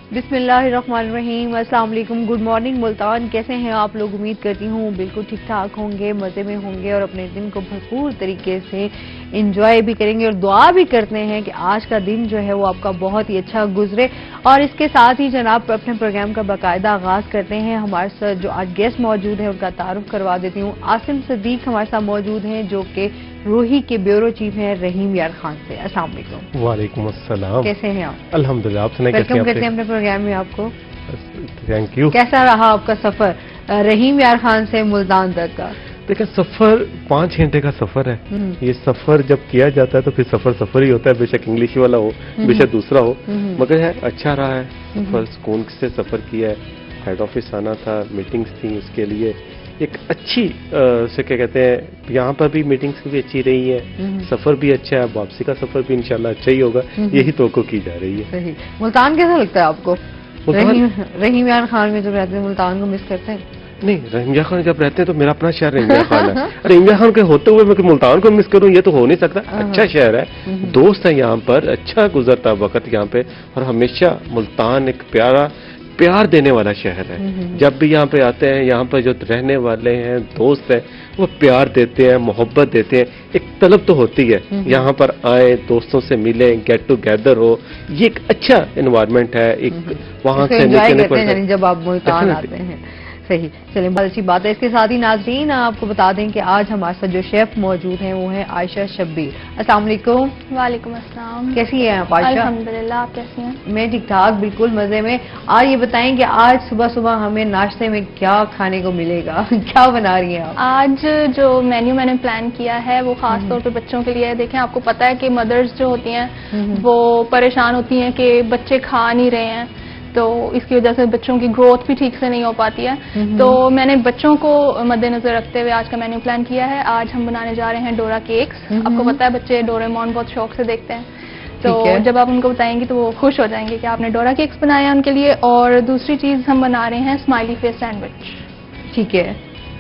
बिस्मिल्लाहिर्रहमानिर्रहीम। अस्सलाम वालेकुम, गुड मॉर्निंग मुल्तान। कैसे हैं आप लोग? उम्मीद करती हूँ बिल्कुल ठीक ठाक होंगे, मज़े में होंगे और अपने दिन को भरपूर तरीके से इंजॉय भी करेंगे और दुआ भी करते हैं कि आज का दिन जो है वो आपका बहुत ही अच्छा गुजरे। और इसके साथ ही जनाब अपने प्रोग्राम का बाकायदा आगाज़ करते हैं। हमारे साथ जो आज गेस्ट मौजूद हैं उनका तारुफ करवा देती हूँ। आसिम सदीक हमारे साथ मौजूद हैं जो कि रोही के ब्यूरो चीफ हैं रहीम यार खान से। अस्सलाम वालेकुम। वालेकुम अस्सलाम। कैसे हैं आप? अल्हम्दुलिल्लाह। आप सुनाइए, वेलकम करते हैं अपने प्रोग्राम में आपको। Thank you. कैसा रहा आपका सफर रहीम यार खान से मुल्तान तक का? देखिए, सफर 5 घंटे का सफर है। ये सफर जब किया जाता है तो फिर सफर ही होता है, बेशक इंग्लिश वाला हो बेशक दूसरा हो, मगर है अच्छा रहा है सफर। सुकून से सफर किया है। हेड ऑफिस आना था, मीटिंग्स थी, उसके लिए एक अच्छी से क्या कहते हैं, यहाँ पर भी मीटिंग्स भी अच्छी रही है, सफर भी अच्छा है, वापसी का सफर भी इंशाल्लाह अच्छा ही होगा, यही तवक्को की जा रही है। सही। मुल्तान कैसा लगता है आपको? रहीम यार खान में जब रहते हैं मुल्तान को मिस करते हैं? नहीं, रहीम यार खान जब रहते हैं तो मेरा अपना शहर रहीम यार खान है। रहीम यार खान के होते हुए मैं मुल्तान को मिस करूं, ये तो हो नहीं सकता। अच्छा शहर है, दोस्त है यहाँ पर, अच्छा गुजरता वक्त यहाँ पे, और हमेशा मुल्तान एक प्यार देने वाला शहर है। जब भी यहाँ पे आते हैं, यहाँ पर जो रहने वाले हैं दोस्त हैं, वो प्यार देते हैं, मोहब्बत देते हैं। एक तलब तो होती है यहाँ पर आए, दोस्तों से मिले, गेट टुगेदर हो, ये एक अच्छा एनवायरनमेंट है। एक वहाँ से निकलने पर जब आप मुल्तान आते हैं। सही, चलिए बहुत अच्छी बात है। इसके साथ ही नाज़रीन आपको बता दें कि आज हमारे साथ जो शेफ मौजूद हैं वो हैं आयशा शब्बीर। अस्सलाम वालेकुम। वालेकुम अस्सलाम। कैसी हैं आप आयशा? अल्हम्दुलिल्लाह, आप कैसी हैं? मैं ठीक ठाक, बिल्कुल मजे में। और ये बताएं कि आज सुबह सुबह हमें नाश्ते में क्या खाने को मिलेगा? क्या बना रही हैं आप? आज जो मेन्यू मैंने प्लान किया है वो खास तौर पे बच्चों के लिए है। देखें, आपको पता है कि मदर्स जो होती हैं वो परेशान होती हैं कि बच्चे खा नहीं रहे हैं, तो इसकी वजह से बच्चों की ग्रोथ भी ठीक से नहीं हो पाती है। तो मैंने बच्चों को मद्देनजर रखते हुए आज का मेन्यू प्लान किया है। आज हम बनाने जा रहे हैं डोरा केक्स। आपको पता है बच्चे डोरेमोन बहुत शौक से देखते हैं, तो जब आप उनको बताएंगे तो वो खुश हो जाएंगे कि आपने डोरा केक्स बनाए हैं उनके लिए। और दूसरी चीज हम बना रहे हैं स्माइली फेस सैंडविच। ठीक है,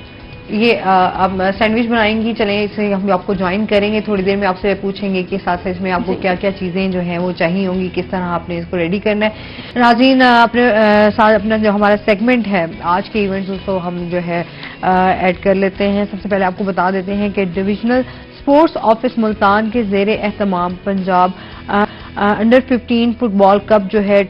ये आप सैंडविच बनाएंगी। चलें, इसे हम आपको ज्वाइन करेंगे थोड़ी देर में। आपसे पूछेंगे कि साथ साथ इसमें आपको क्या क्या चीजें जो हैं वो चाहिए होंगी, किस तरह आपने इसको रेडी करना है। नाज़रीन, अपने साथ अपना जो हमारा सेगमेंट है आज के इवेंट्स उसको हम जो है ऐड कर लेते हैं। सबसे पहले आपको बता देते हैं कि डिविजनल स्पोर्ट्स ऑफिस मुल्तान के ज़ेरे एहतमाम पंजाब अंडर 15 फुटबॉल कप जो है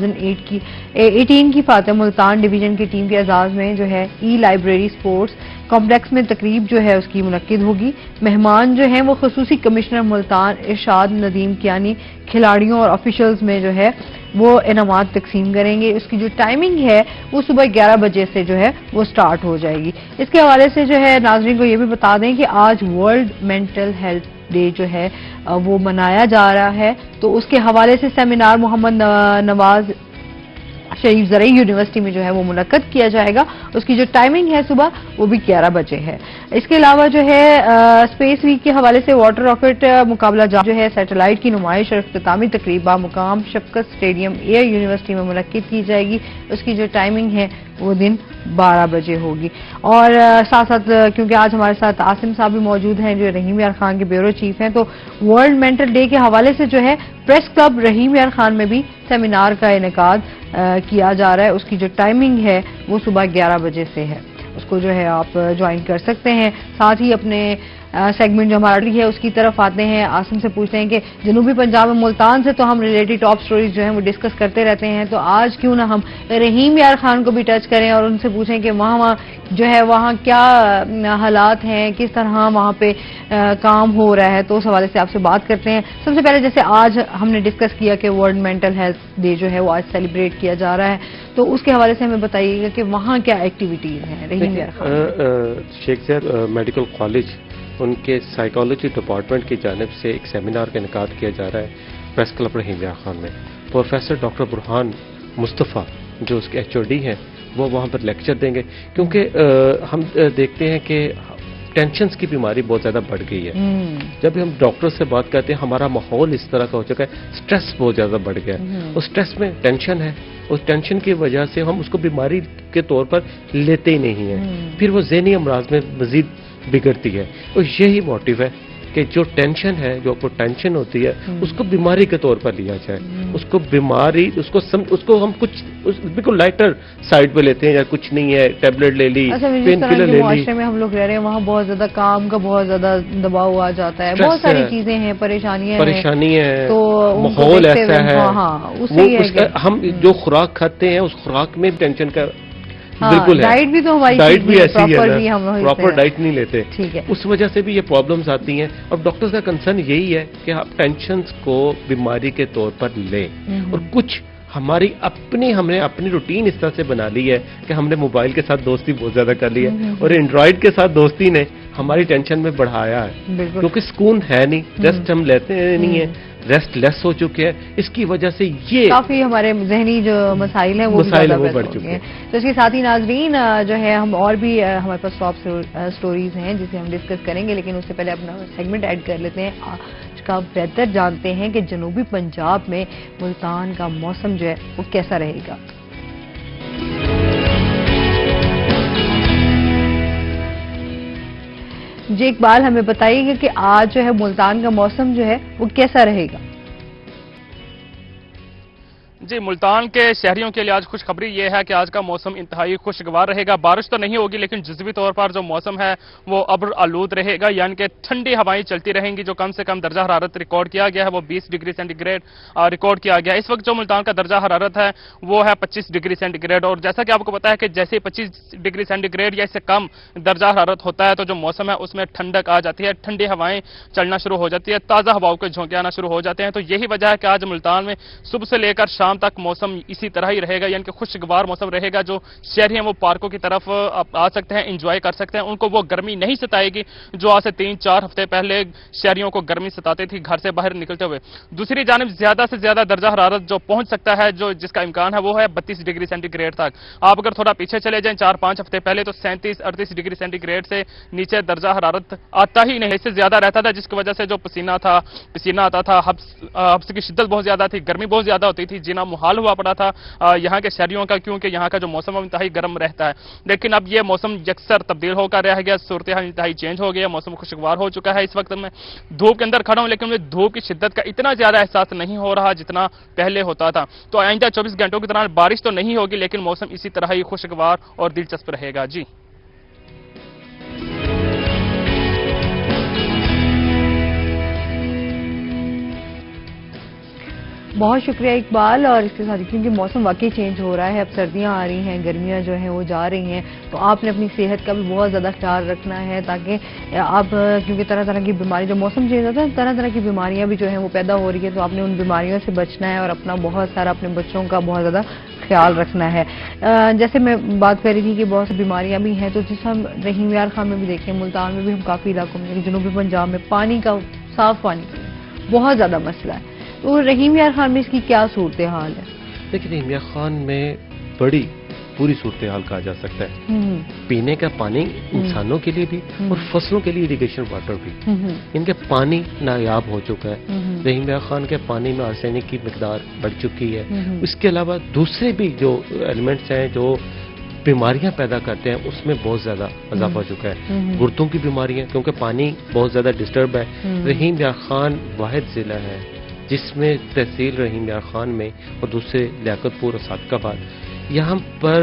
2018 की फातह मुल्तान डिवीजन की टीम के एजाज में जो है ई लाइब्रेरी स्पोर्ट्स कॉम्प्लेक्स में तकरीब जो है उसकी मुनक्किद होगी। मेहमान जो है वो खसूसी कमिश्नर मुल्तान इरशाद नदीम कियानी खिलाड़ियों और ऑफिशियल्स में जो है वो इनामात तकसीम करेंगे। उसकी जो टाइमिंग है वो सुबह 11 बजे से जो है वो स्टार्ट हो जाएगी। इसके हवाले से जो है नाज़रीन को ये भी बता दें कि आज वर्ल्ड मेंटल हेल्थ डे जो है वो मनाया जा रहा है, तो उसके हवाले से सेमिनार मोहम्मद नवाज शरीफ ज़रई यूनिवर्सिटी में जो है वो मुनक्कद किया जाएगा। उसकी जो टाइमिंग है सुबह वो भी 11 बजे है। इसके अलावा जो है स्पेस वीक के हवाले से वाटर रॉकेट मुकाबला जो है सैटेलाइट की नुमाइश और इख्तितामी तकरीबा मुकाम शफकत स्टेडियम एयर यूनिवर्सिटी में मुनक्किद की जाएगी। उसकी जो टाइमिंग है वो दिन 12 बजे होगी। और साथ साथ क्योंकि आज हमारे साथ आसिम साहब भी मौजूद हैं जो रहीम यार खान के ब्यूरो चीफ हैं, तो वर्ल्ड मेंटल डे के हवाले से जो है प्रेस क्लब रहीम यार खान में भी सेमिनार का इनेकाद किया जा रहा है। उसकी जो टाइमिंग है वो सुबह 11 बजे से है, उसको जो है आप ज्वाइन कर सकते हैं। साथ ही अपने सेगमेंट जो हमारा है उसकी तरफ आते हैं। आसिम से पूछते हैं कि जनूबी पंजाब में मुल्तान से तो हम रिलेटेड टॉप स्टोरीज जो हैं वो डिस्कस करते रहते हैं, तो आज क्यों ना हम रहीम यार खान को भी टच करें और उनसे पूछें कि वहाँ जो है वहाँ क्या हालात हैं, किस तरह वहाँ पे काम हो रहा है। तो उस हवाले से आपसे बात करते हैं। सबसे पहले जैसे आज हमने डिस्कस किया कि वर्ल्ड मेंटल हेल्थ डे जो है वो आज सेलिब्रेट किया जा रहा है, तो उसके हवाले से हमें बताइएगा कि वहाँ क्या एक्टिविटीज हैं। रहीम यार खान शेख ज़ैद मेडिकल कॉलेज उनके साइकोलॉजी डिपार्टमेंट की जानिब से एक सेमिनार का इनेकाद किया जा रहा है प्रेस क्लब रहीम यार खान में। प्रोफेसर डॉक्टर बुरहान मुस्तफ़ा जो उसके HOD हैं वो वहाँ पर लेक्चर देंगे, क्योंकि हम देखते हैं कि टेंशन्स की बीमारी बहुत ज़्यादा बढ़ गई है। जब भी हम डॉक्टर से बात करते हैं हमारा माहौल इस तरह का हो चुका है, स्ट्रेस बहुत ज़्यादा बढ़ गया है। उस स्ट्रेस में टेंशन है, उस टेंशन की वजह से हम उसको बीमारी के तौर पर लेते ही नहीं हैं, फिर वो ज़हनी अमराज में मज़ीद बिगड़ती है। तो यही मोटिव है कि کہ جو ٹینشن ہے، جو آپ کو ٹینشن ہوتی ہے، اس کو بیماری کے طور پر لیا جائے. اس کو بیماری، اس کو ہم کچھ بالکل لائٹر سائڈ پہ لیتے ہیں، یا کچھ نہیں ہے، ٹیبلٹ لے لی، پین کلر لے لی. معاشرے میں ہم لوگ رہ رہے ہیں وہاں بہت زیادہ کام کا بہت زیادہ دباؤ آ جاتا ہے، بہت ساری چیزیں ہیں، پریشانیاں ہیں، تو ماحول ایسا ہے. ہم جو خوراک کھاتے ہیں اس خوراک میں ٹینشن کا بالکل ہے. ڈائٹ بھی تو ہماری ڈائٹ بھی ایسی ہے، پراپر ڈائٹ نہیں لیتے. اس وجہ سے بھی یہ پرابلمز آتی ہیں. اور ڈاکٹرز کا کنسرن یہی ہے کہ آپ ٹینشنز کو بیماری کے طور پر لیں. اور کچھ ہم نے اپنی روٹین اس طرح سے بنا لی ہے کہ ہم نے موبائل کے ساتھ دوستی بہت زیادہ کر لی ہے، اور اینڈرائڈ کے ساتھ دوستی نے ہماری ٹینشن میں بڑھایا ہے، کیونکہ سکون ہے نہیں، ریسٹ ہم لیتے نہیں ہیں، ریسٹ لیس ہو چکے ہیں. اس کی وجہ سے یہ کافی ہمارے ذہنی جو مسائل ہیں وہ بڑھ چکے ہیں. تو اس کے ساتھ ہی ناظرین جو ہے ہم اور بھی ہمارے پاس ٹاپ سٹوریز ہیں جسے ہم ڈسکس کریں گے، لیکن اس سے پہلے اپنا سیگمنٹ ایڈ کر لیتے ہیں. آج کا ویدر جانتے ہیں کہ جنوبی پنجاب میں ملتان کا موسم جو ہے وہ کیسا رہے گا. جی اقبال، ہمیں بتائیے گا کہ آج جو ہے ملتان کا موسم جو ہے وہ کیسا رہے گا؟ جی، ملتان کے شہریوں کے لیے آج خوشخبری یہ ہے کہ آج کا موسم انتہائی خوشگوار رہے گا. بارش تو نہیں ہوگی لیکن جزوی طور پر جو موسم ہے وہ ابر آلود رہے گا، یعنی کہ ٹھنڈی ہوائیں چلتی رہیں گی. جو کم سے کم درجہ حرارت ریکارڈ کیا گیا ہے وہ 20 ڈگری سینٹی گریڈ ریکارڈ کیا گیا. اس وقت جو ملتان کا درجہ حرارت ہے وہ ہے 25 ڈگری سینٹی گریڈ. اور جیسا کہ آپ کو پتا ہے کہ جیسے 25 ڈگری سینٹی گریڈ یا اس سے کم درجہ حرارت ہوتا ہے تو جو موسم ہے اس میں ٹھنڈک آ جاتی ہے، ٹھنڈی ہوائیں چلنا شروع ہو جاتی ہے، تازہ ہواؤں کے جھونکے آنا شروع ہو جاتے ہیں. تو یہی وجہ ہے کہ آج ملتان میں صبح سے لے کر شام تک موسم اسی طرح ہی رہے گا، یعنی کہ خوشگوار موسم رہے گا. جو شہری ہیں وہ پارکوں کی طرف آ سکتے ہیں، انجوائے کر سکتے ہیں. ان کو وہ گرمی نہیں ستائے گی جو آج سے 3-4 ہفتے پہلے شہریوں کو گرمی ستاتی تھی گھر سے باہر نکلتے ہوئے. دوسری جانب زیادہ سے زیادہ درجہ حرارت جو پہنچ سکتا ہے، جس کا امکان ہے وہ ہے 32 ڈگری سینٹی گریڈ تک. آپ اگر تھوڑا پیچھے چلے جائیں 4-5 ہفتے پہلے تو 37-38 ڈگری سینٹی گریڈ سے نیچے درجہ حرارت آتا ہی نہیں، اس سے زیادہ رہتا تھا، جس کی وجہ سے جو پسینہ آتا تھا، حبس کی شدت بہت زیادہ تھی، گرمی بہت زیادہ ہوتی تھی، جینا محال ہوا پڑا تھا یہاں کے شہریوں کا، کیونکہ یہاں کا جو موسم ہے انتہائی گرم رہتا ہے. لیکن اب یہ موسم یکسر تبدیل ہو کر رہ گیا، صورتحال انتہائی چینج ہو گیا، موسم خوشگوار ہو چکا ہے. اس وقت میں دھوپ کے اندر کھڑا ہوں لیکن مجھے دھوپ کی شدت کا اتنا زیادہ احساس نہیں ہو رہا جتنا پہلے ہوتا تھا. تو آئندہ 24 گھنٹوں کے دوران بارش تو نہیں ہوگی لیکن موسم اسی طرح ہی خوشگوار اور دلچسپ رہے گا. جی بہت شکریہ اقبال. اور اس کے ساتھ کیونکہ موسم واقعی چینج ہو رہا ہے، اب سردیاں آ رہی ہیں، گرمیاں جو ہیں وہ جا رہی ہیں، تو آپ نے اپنی صحت کا بھی بہت زیادہ خیال رکھنا ہے تاکہ آپ، کیونکہ طرح طرح کی بیماری، جو موسم چینج ہوتا ہے طرح طرح کی بیماریاں بھی جو ہیں وہ پیدا ہو رہی ہے، تو آپ نے ان بیماریوں سے بچنا ہے اور اپنا بہت سارا اپنے بچوں کا بہت زیادہ خیال رکھنا ہے. جیسے میں بات کر رہی تھی کہ بہت سی بیماریاں بھی ہیں، تو جس ہم رحیم یار خان میں بھی دیکھیں، ملتان میں بھی ہم کافی علاقوں میں، جنوبی پنجاب میں پانی کا، صاف پانی کا بہت زیادہ مسئلہ ہے. تو رحیم یار خان میں اس کی کیا صورتحال ہے؟ لیکن رحیم یار خان میں بڑی پوری صورتحال کہا جا سکتا ہے. پینے کا پانی انسانوں کے لیے بھی اور فصلوں کے لیے اریگیشن واٹر بھی، ان کے پانی نایاب ہو چکا ہے. رحیم یار خان کے پانی میں آرسینک کی مقدار بڑھ چکی ہے. اس کے علاوہ دوسرے بھی جو ایلیمنٹس ہیں جو بیماریاں پیدا کرتے ہیں اس میں بہت زیادہ اضافہ ہو چکا ہے. گردوں کی بیماریاں، کیونکہ پانی بہت زیادہ ڈسٹرب ہے. رحیم یار خان واحد ضلع ہے جس میں تحصیل رحیم یار خان میں اور دوسرے لیاقت پور اور صادق آباد، یہاں پر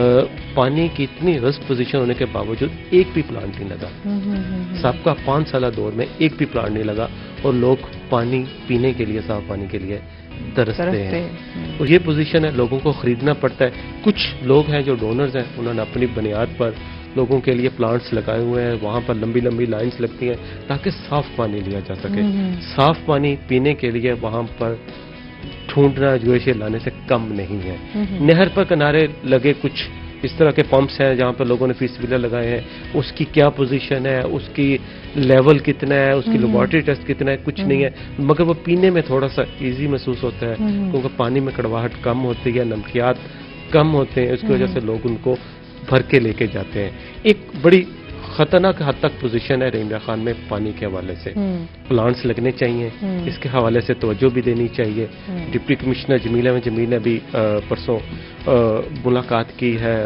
پانی کی اتنی رسک پوزیشن ہونے کے باوجود ایک بھی پلانٹ نہیں لگا. سابقہ 5 سالہ دور میں ایک بھی پلانٹ نہیں لگا اور لوگ پانی پینے کے لیے، صاف پانی کے لیے ترستے ہیں. اور یہ پوزیشن ہے، لوگوں کو خریدنا پڑتا ہے. کچھ لوگ ہیں جو ڈونرز ہیں، انہوں نے اپنی بنیاد پر لوگوں کے لیے پلانٹس لگائے ہوئے ہیں، وہاں پر لمبی لمبی لائنز لگتی ہیں تاکہ صاف پانی لیا جا سکے. صاف پانی پینے کے لیے وہاں پر ڈھونڈنا جو ہے لانے سے کم نہیں ہے. نہر پر کنارے لگے کچھ اس طرح کے پمپس ہیں جہاں پر لوگوں نے فیس ویلر لگائے ہیں، اس کی کیا پوزیشن ہے، اس کی لیول کتنا ہے، اس کی لیبارٹری ٹیسٹ کتنا ہے، کچھ نہیں ہے. مگر وہ پینے میں تھوڑا سا ایزی محسوس ہوتا ہے کیونکہ پانی میں کڑواہٹ کم ہوتی ہے، نمکیات کم ہوتے ہیں، اس کی وجہ سے لوگ ان کو بھر کے لے کے جاتے ہیں. ایک بڑی खतरनाक हद तक पोजीशन है रहीम खान में पानी के हवाले से। प्लांट्स लगने चाहिए, इसके हवाले से तवज्जो भी देनी चाहिए। डिप्टी कमिश्नर जमील ने भी परसों मुलाकात की है,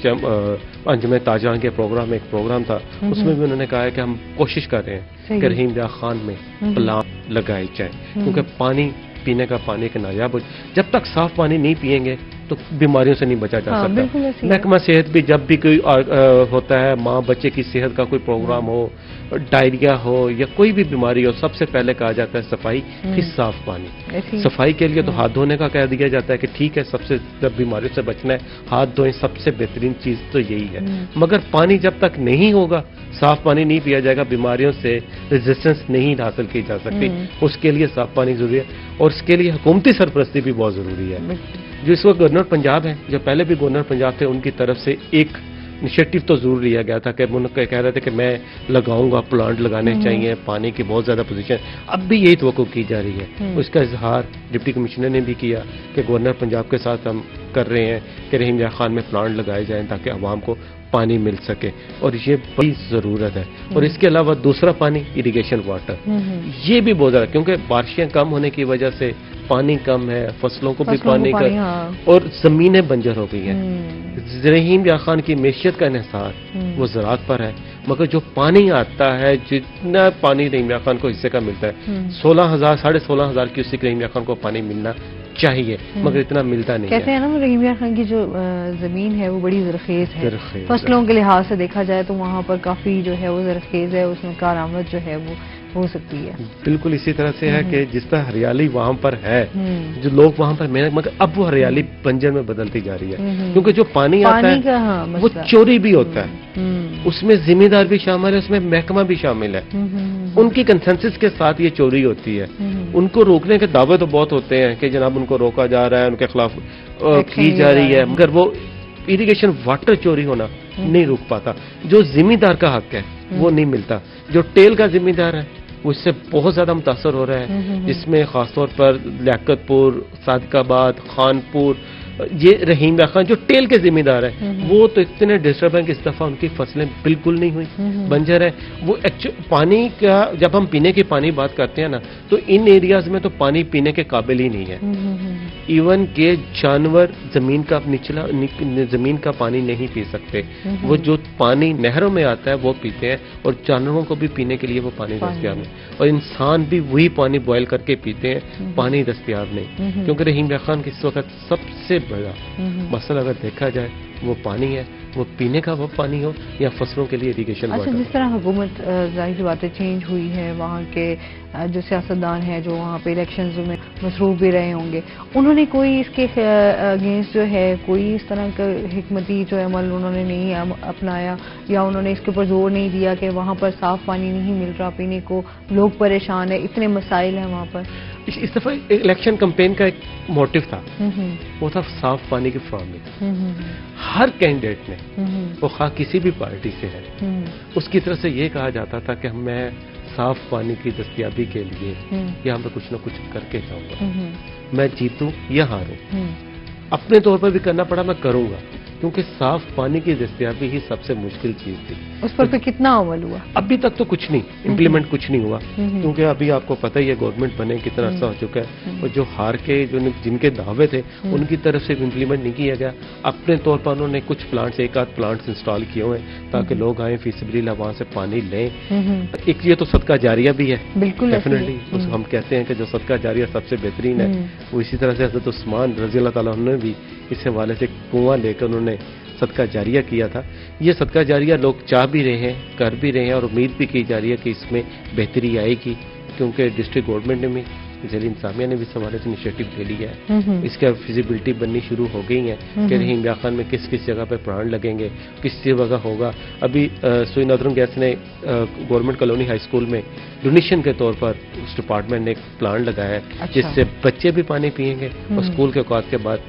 अंजुम ताजरान के प्रोग्राम में एक प्रोग्राम था, उसमें भी उन्होंने कहा है कि हम कोशिश कर रहे हैं कि रहीम खान में प्लांट लगाए जाए, क्योंकि पानी पीने का पानी का नायाब हो। जब तक साफ पानी नहीं पिएंगे तो बीमारियों से नहीं बचा जा सकता। महकमा सेहत भी जब भी कोई होता है, माँ बच्चे की सेहत का कोई प्रोग्राम हो, डायरिया हो या कोई भी बीमारी हो, सबसे पहले कहा जाता है सफाई, फिर साफ पानी। सफाई के लिए तो हाथ धोने का कह दिया जाता है कि ठीक है, सबसे जब बीमारियों से बचना है हाथ धोएं, सबसे बेहतरीन चीज तो यही है। मगर पानी जब तक नहीं होगा, साफ पानी नहीं पिया जाएगा, बीमारियों से रेजिस्टेंस नहीं हासिल की जा सकती। उसके लिए साफ पानी जरूरी है और इसके लिए हुकूमती सरपरस्ती भी बहुत जरूरी है। जो इस वक्त गवर्नर पंजाब है, जो पहले भी गवर्नर पंजाब थे, उनकी तरफ से एक इनिशिएटिव तो जरूर लिया गया था कि वो कह रहे थे कि मैं लगाऊंगा, प्लांट लगाने चाहिए, पानी की बहुत ज्यादा पोजीशन, अब भी यही तवक्को की जा रही है। उसका इजहार डिप्टी कमिश्नर ने भी किया कि गवर्नर पंजाब के साथ हम कर रहे हैं कि रहीम खान में प्लांट लगाए जाएं ताकि आवाम को पानी मिल सके, और ये बड़ी जरूरत है। और इसके अलावा दूसरा पानी, इरिगेशन वाटर, ये भी बहुत ज्यादा, क्योंकि बारिशें कम होने की वजह से पानी कम है, फसलों को भी पानी का, और जमीनें बंजर हो गई हैं। रहीम खान की मैशियत का इन्हिसार वो ज़राअत पर है, मगर जो पानी आता है, जितना पानी रहीम खान को हिस्से का मिलता है, 16,000 16,500 क्यूसेक रहीम खान को पानी मिलना चाहिए, मगर इतना मिलता नहीं। कहते हैं ना रहीम खान की जो जमीन है वो बड़ी जरखेज है, फसलों के लिहाज से देखा जाए तो वहाँ पर काफी जो है वो जरखेज है, उसमें कारआमद जो है वो हो सकती है। बिल्कुल इसी तरह से है कि जिस तरह हरियाली वहाँ पर है, जो लोग वहाँ पर मेहनत, मगर अब वो हरियाली बंजर में बदलती जा रही है, क्योंकि जो पानी आता है वो चोरी भी होता है, उसमें जिम्मेदार भी शामिल है, उसमें महकमा भी शामिल है, उनकी कंसेंसस के साथ ये चोरी होती है। उनको रोकने के दावे तो बहुत होते हैं कि जनाब उनको रोका जा रहा है, उनके खिलाफ की जा रही है, मगर वो इरिगेशन वाटर चोरी होना नहीं रुक पाता। जो जिम्मेदार का हक है वो नहीं मिलता, जो टेल का जिम्मेदार है वो इससे बहुत ज्यादा मुतासर हो रहा है, जिसमें खासतौर पर लियाकतपुर, सादिकाबाद, खानपुर, ये रहीम खान जो टेल के जिम्मेदार है, वो तो इतने डिस्टर्ब हैं कि इस दफा उनकी फसलें बिल्कुल नहीं हुई, बंजर है। वो पानी का, जब हम पीने की पानी बात करते हैं ना, तो इन एरियाज में तो पानी पीने के काबिल ही नहीं है। इवन के जानवर जमीन का निचला जमीन का पानी नहीं पी सकते, वो जो पानी नहरों में आता है वो पीते हैं, और जानवरों को भी पीने के लिए वो पानी दस्तयाब है, और इंसान भी वही पानी बॉयल करके पीते हैं, पानी दस्तयाब नहीं। क्योंकि रहीम खान के इस वक्त सबसे बड़ा मसला अगर देखा जाए वो पानी है, वो पीने का वो पानी हो या फसलों के लिए इरिगेशन वाटर। जिस तरह हुकूमत जाहिर सी बातें चेंज हुई है, वहाँ के जो सियासतदान हैं जो वहाँ पे इलेक्शंस में मसरूफ भी रहे होंगे, उन्होंने कोई इसके अगेंस्ट जो है कोई इस तरह का हिकमती जो अमल उन्होंने नहीं अपनाया, या उन्होंने इसके ऊपर जोर नहीं दिया कि वहाँ पर साफ पानी नहीं मिल रहा पीने को, लोग परेशान है, इतने मसाइल हैं वहाँ पर। इस दफा इलेक्शन कैंपेन का एक मोटिव था, वो था साफ पानी की फराहमी। हर कैंडिडेट ने, वो खा किसी भी पार्टी से है, उसकी तरफ से ये कहा जाता था कि मैं साफ पानी की दस्तयाबी के लिए यहाँ पे कुछ ना कुछ करके जाऊंगा, मैं जीतूं या हारूं, अपने तौर पर भी करना पड़ा मैं करूंगा, क्योंकि साफ पानी की दस्तयाबी ही सबसे मुश्किल चीज थी। उस पर तो कितना अमल हुआ? अभी तक तो कुछ नहीं, इम्प्लीमेंट कुछ नहीं हुआ, क्योंकि अभी आपको पता ही है गवर्नमेंट बने कितना अर्सा हो चुका है, और जो हार के जो जिनके दावे थे उनकी तरफ से इम्प्लीमेंट नहीं किया गया। अपने तौर पर उन्होंने कुछ प्लांट्स, एक आध प्लांट्स इंस्टॉल किए हुए हैं ताकि लोग आए फीसबिलिल्लाह वहां से पानी लें। एक ये तो सदका जारिया भी है, बिल्कुल डेफिनेटली हम कहते हैं कि जो सदका जारिया सबसे बेहतरीन है, वो इसी तरह से हज़रत उस्मान रज़ी अल्लाह ताला अन्हु ने भी इस हवाले से कुआं लेकर उन्होंने सदका जारिया किया था। ये सदका जारिया लोग चाह भी रहे हैं, कर भी रहे हैं, और उम्मीद भी की जा रही है कि इसमें बेहतरी आएगी, क्योंकि डिस्ट्रिक्ट गवर्नमेंट ने भी, ज़ेल इंतज़ामिया ने भी इस हवाले से इनिशिएटिव ले लिया है। इसका फिजिबिलिटी बननी शुरू हो गई है कि रहीम खान में किस किस जगह पर प्लांट लगेंगे, किस जगह होगा। अभी सुई नदरुम गैस ने गवर्नमेंट कॉलोनी हाई स्कूल में डोनेशन के तौर पर उस डिपार्टमेंट ने एक प्लांट लगाया है, जिससे बच्चे भी पानी पियेंगे और स्कूल के औकात के बाद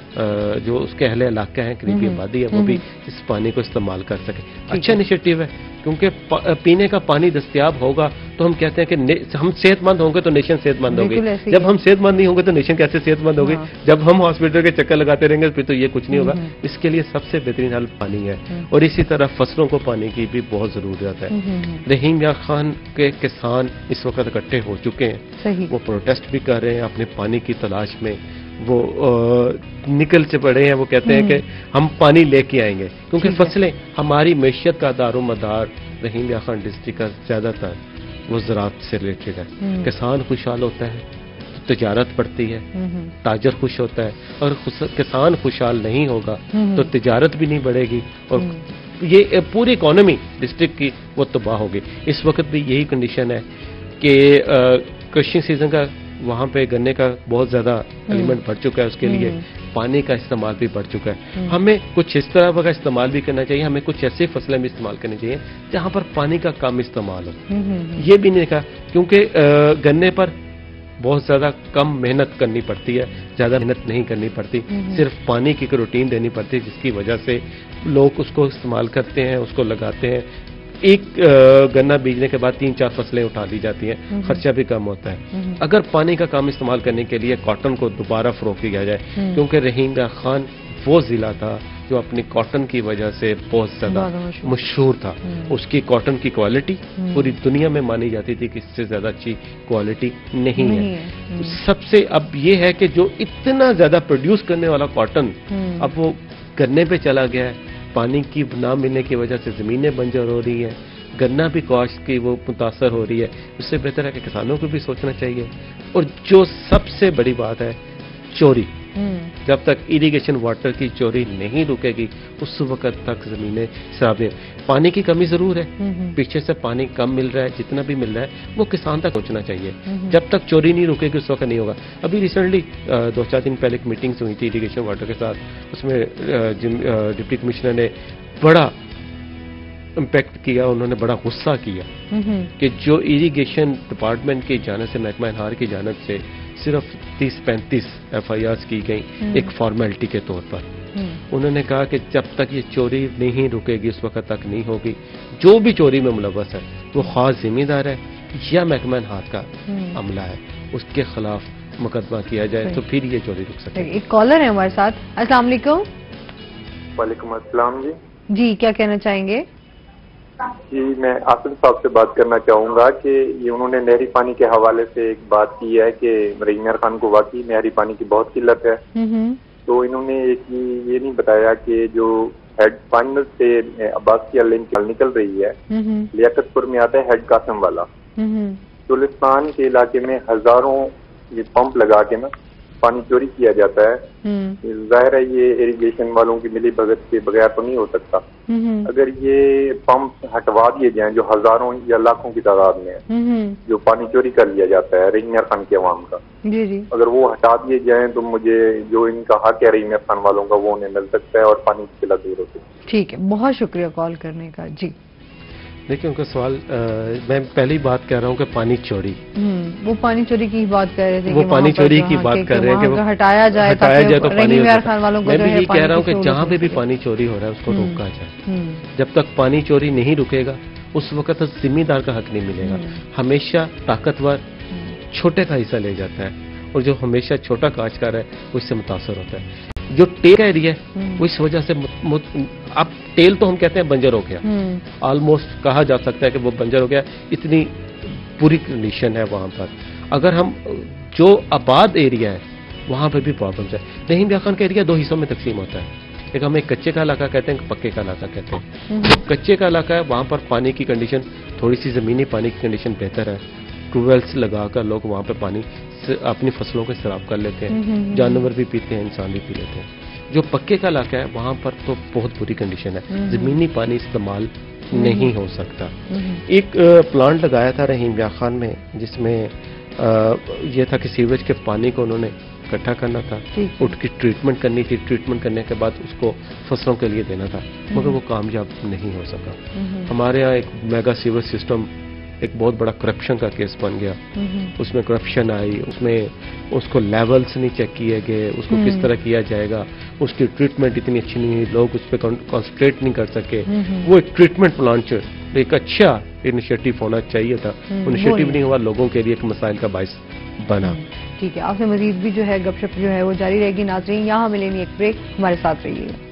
जो उसके अहले इलाके हैं, करीबी आबादी है, वो भी इस पानी को इस्तेमाल कर सके। अच्छा इनिशिएटिव है, क्योंकि पीने का पानी दस्तयाब होगा तो हम कहते हैं कि हम सेहतमंद होंगे तो नेशन सेहतमंद होगी। बिल्कुल ऐसे ही जब है। हम सेहतमंद नहीं होंगे तो नेशन कैसे सेहतमंद होगी? हाँ। जब हम हॉस्पिटल के चक्कर लगाते रहेंगे फिर तो ये कुछ नहीं होगा। इसके लिए सबसे बेहतरीन हल पानी है, और इसी तरह फसलों को पानी की भी बहुत जरूरत है। रहीम या खान के किसान इस वक्त इकट्ठे हो चुके हैं, सही। वो प्रोटेस्ट भी कर रहे हैं अपने पानी की तलाश में, वो निकल से पड़े हैं। वो कहते हैं कि हम पानी लेके आएंगे, क्योंकि ठीक है। फसलें हमारी मैशियत का दारोमदार रहीम या खान डिस्ट्रिक्ट का ज्यादातर वो ज़राअत से रिलेटेड है। किसान खुशहाल होता है तो तजारत बढ़ती है, ताजर खुश होता है, और किसान खुशहाल नहीं होगा तो तजारत भी नहीं बढ़ेगी, और ये पूरी इकोनॉमी डिस्ट्रिक्ट की वो तबाह होगी। इस वक्त भी यही कंडीशन है कि क्रशिंग सीजन का वहाँ पे गन्ने का बहुत ज़्यादा एलिमेंट बढ़ चुका है, उसके लिए पानी का इस्तेमाल भी बढ़ चुका है। हमें कुछ इस तरह का इस्तेमाल भी करना चाहिए, हमें कुछ ऐसी फसलें भी इस्तेमाल करनी चाहिए जहाँ पर पानी का कम इस्तेमाल हो। ये भी नहीं कहा, क्योंकि गन्ने पर बहुत ज़्यादा कम मेहनत करनी पड़ती है, ज़्यादा मेहनत नहीं करनी पड़ती, सिर्फ पानी की रूटीन देनी पड़ती है, जिसकी वजह से लोग उसको इस्तेमाल करते हैं, उसको लगाते हैं। एक गन्ना बीजने के बाद 3-4 फसलें उठा ली जाती हैं, खर्चा भी कम होता है। अगर पानी का कम इस्तेमाल करने के लिए कॉटन को दोबारा फरोख्त किया जाए, क्योंकि रहीम खान वो जिला था जो अपनी कॉटन की वजह से बहुत ज्यादा मशहूर था। उसकी कॉटन की क्वालिटी पूरी दुनिया में मानी जाती थी कि इससे ज्यादा अच्छी क्वालिटी नहीं है। सबसे अब ये है कि जो इतना ज्यादा प्रोड्यूस करने वाला कॉटन अब वो गन्ने पे चला गया है। पानी की ना मिलने की वजह से जमीनें बंजर हो रही हैं, गन्ना भी काश्त की वो मुतासर हो रही है। उससे बेहतर है कि किसानों को भी सोचना चाहिए। और जो सबसे बड़ी बात है, चोरी, जब तक इरिगेशन वाटर की चोरी नहीं रुकेगी उस वक्त तक जमीनें सराबें। पानी की कमी जरूर है, पीछे से पानी कम मिल रहा है, जितना भी मिल रहा है वो किसान तक पहुंचना चाहिए। जब तक चोरी नहीं रुकेगी उस वक्त नहीं होगा। अभी रिसेंटली 2-4 दिन पहले एक मीटिंग हुई थी इरिगेशन वाटर के साथ, उसमें डिप्टी कमिश्नर ने बड़ा इम्पैक्ट किया, उन्होंने बड़ा गुस्सा किया कि जो इरिगेशन डिपार्टमेंट की जानिब से, महकमा हार की जानिब से सिर्फ 30-35 FIRs की गई एक फॉर्मेलिटी के तौर पर। उन्होंने कहा कि जब तक ये चोरी नहीं रुकेगी उस वक्त तक नहीं होगी। जो भी चोरी में मुलव्वस है वो खास जिम्मेदार है या महकमा हार का अमला है, उसके खिलाफ मुकदमा किया जाए तो फिर ये चोरी रुक सके। एक कॉलर है हमारे साथ। अस्सलाम वालेकुम। वालेकुम अस्सलाम जी। जी, क्या कहना चाहेंगे? जी, मैं आसिफ साहब से बात करना चाहूँगा कि ये उन्होंने नहरी पानी के हवाले से एक बात की है कि रहीम खान को वाकई नहरी पानी की बहुत किल्लत है। तो इन्होंने एक ये नहीं बताया कि जो हेड फाइनल से अब्बासिया लिंक निकल रही है, लियाकतपुर में आता है हेड कासम वाला। चुलिस्तान के इलाके में हजारों ये पंप लगा के ना पानी चोरी किया जाता है। जाहिर है ये इरिगेशन वालों की मिली भगत के बगैर तो नहीं हो सकता। अगर ये पंप हटवा दिए जाएं जो हजारों या लाखों की तादाद में है, जो पानी चोरी कर लिया जाता है रहीम खान के अवाम का, अगर वो हटा दिए जाएं तो मुझे जो इनका हक है रहीम खान वालों का वो उन्हें मिल सकता है और पानी की किल्लत दूर हो सकती है। ठीक है, बहुत शुक्रिया कॉल करने का। जी देखिए उनका सवाल, मैं पहली बात कह रहा हूँ कि पानी चोरी, वो पानी चोरी की बात कर रहे थे, वो पानी चोरी की बात कर रहे हैं कि वो हटाया जाए तो पानी हो खान वालों को। मैं भी ये कह रहा हूँ कि जहाँ पे भी पानी चोरी हो रहा है उसको रोका जाए। जब तक पानी चोरी नहीं रुकेगा उस वक्त तक जिम्मेदार का हक नहीं मिलेगा। हमेशा ताकतवर छोटे का हिस्सा ले जाता है और जो हमेशा छोटा काश्तकार है वो इससे मुतासर होता है। जो टेल का एरिया है वो इस वजह से अब टेल तो हम कहते हैं बंजर हो गया, ऑलमोस्ट कहा जा सकता है कि वो बंजर हो गया, इतनी बुरी कंडीशन है वहां पर। अगर हम जो आबाद एरिया है वहां पर भी प्रॉब्लम है। रहीम खान का एरिया 2 हिस्सों में तकसीम होता है, एक हम एक कच्चे का इलाका कहते हैं, पक्के का इलाका कहते हैं। जो कच्चे का इलाका है वहां पर पानी की कंडीशन, थोड़ी सी जमीनी पानी की कंडीशन बेहतर है। ट्यूबवेल्स लगाकर लोग वहां पर पानी अपनी फसलों को इस्तेमाल कर लेते हैं, जानवर भी पीते हैं, इंसान भी पी लेते हैं। जो पक्के का इलाका है वहां पर तो बहुत बुरी कंडीशन है, जमीनी पानी इस्तेमाल नहीं हो सकता। एक प्लांट लगाया था रहीम खान में जिसमें यह था कि सीवेज के पानी को उन्होंने इकट्ठा करना था, उसकी ट्रीटमेंट करनी थी, ट्रीटमेंट करने के बाद उसको फसलों के लिए देना था, मगर वो कामयाब नहीं हो सका। हमारे यहाँ एक मेगा सीवेज सिस्टम एक बहुत बड़ा करप्शन का केस बन गया, उसमें करप्शन आई, उसमें उसको लेवल्स नहीं चेक किए गए, उसको किस तरह किया जाएगा, उसकी ट्रीटमेंट इतनी अच्छी नहीं हुई, लोग उस पर कॉन्सेंट्रेट नहीं कर सके। वो एक ट्रीटमेंट प्लांट एक अच्छा انیشیٹو ہونا چاہیے تھا، انیشیٹو نہیں ہوا، لوگوں کے لیے ایک مسائل کا باعث بنا. ٹھیک ہے، آپ سے مزید بھی جو ہے گپ شپ جو ہے وہ جاری رہے گی. ناظرین یہاں ملیں گے ایک بریک، ہمارے ساتھ رہیے گا.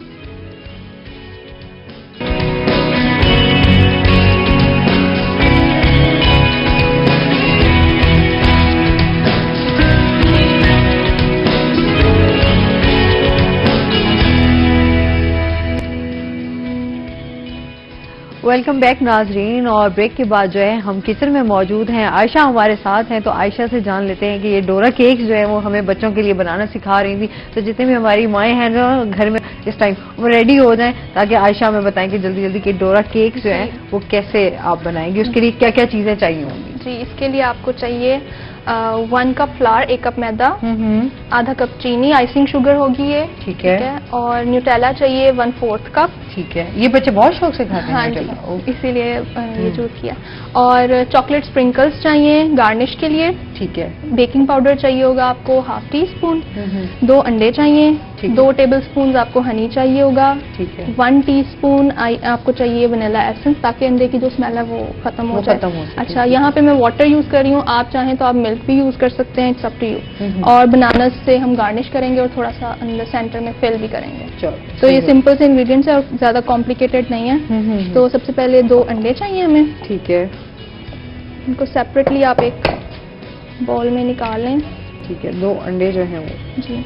ویلکم بیک ناظرین، اور بریک کے بعد جو ہے ہم کچن میں موجود ہیں. عائشہ ہمارے ساتھ ہیں، تو عائشہ سے جان لیتے ہیں کہ یہ ڈورا کیک جو ہے وہ ہمیں بچوں کے لیے بنانا سکھا رہی تھی. تو جتنے بھی ہماری مائیں ہیں جو گھر میں اس ٹائم وہ ریڈی ہو جائیں تاکہ عائشہ ہمیں بتائیں کہ جلدی جلدی کہ ڈورا کیک جو ہے وہ کیسے آپ بنائیں گے، اس کے لیے کیا کیا چیزیں چاہیے ہوں گی. جی، اس کے لیے آپ کو چاہیے 1 کپ فلاور، 1 کپ میدا، آدھا کپ چینی، آئسنگ شوگر ہوگی یہ، ٹھیک ہے، اور نیوٹیلا چاہیے 1/4 کپ. ٹھیک ہے، یہ بچے بہت شوق سے کھاتے ہیں. ہاں جی، اسی لیے یہ چوز کیا. اور چاکلیٹ اسپرنکلس چاہیے گارنش کے لیے. ٹھیک ہے، بیکنگ پاؤڈر چاہیے ہوگا آپ کو 1/2 ٹی اسپون، 2 انڈے چاہیے، 2 ٹیبل اسپون آپ کو ہنی چاہیے ہوگا. ٹھیک ہے، 1 ٹی اسپون آپ کو چاہیے ونیلا ایسنس تاکہ انڈے کی جو اسمیل ہے وہ ختم ہو جائے. اچھا، یہاں پہ میں واٹر یوز کر رہی ہوں، آپ چاہیں تو آپ ملک بھی یوز کر سکتے ہیں، اٹس اپ ٹو یو. اور بنانس سے ہم گارنش کریں گے اور تھوڑا سا اندر سینٹر میں فل بھی کریں گے. تو یہ سمپل سے انگریڈینٹس ہے اور زیادہ کمپلیکیٹڈ نہیں ہے. تو سب سے پہلے 2 انڈے چاہیے ہمیں. ٹھیک ہے، ان کو سیپریٹلی آپ ایک بول میں نکال لیں. ٹھیک ہے، 2 انڈے جو ہیں وہ. جی.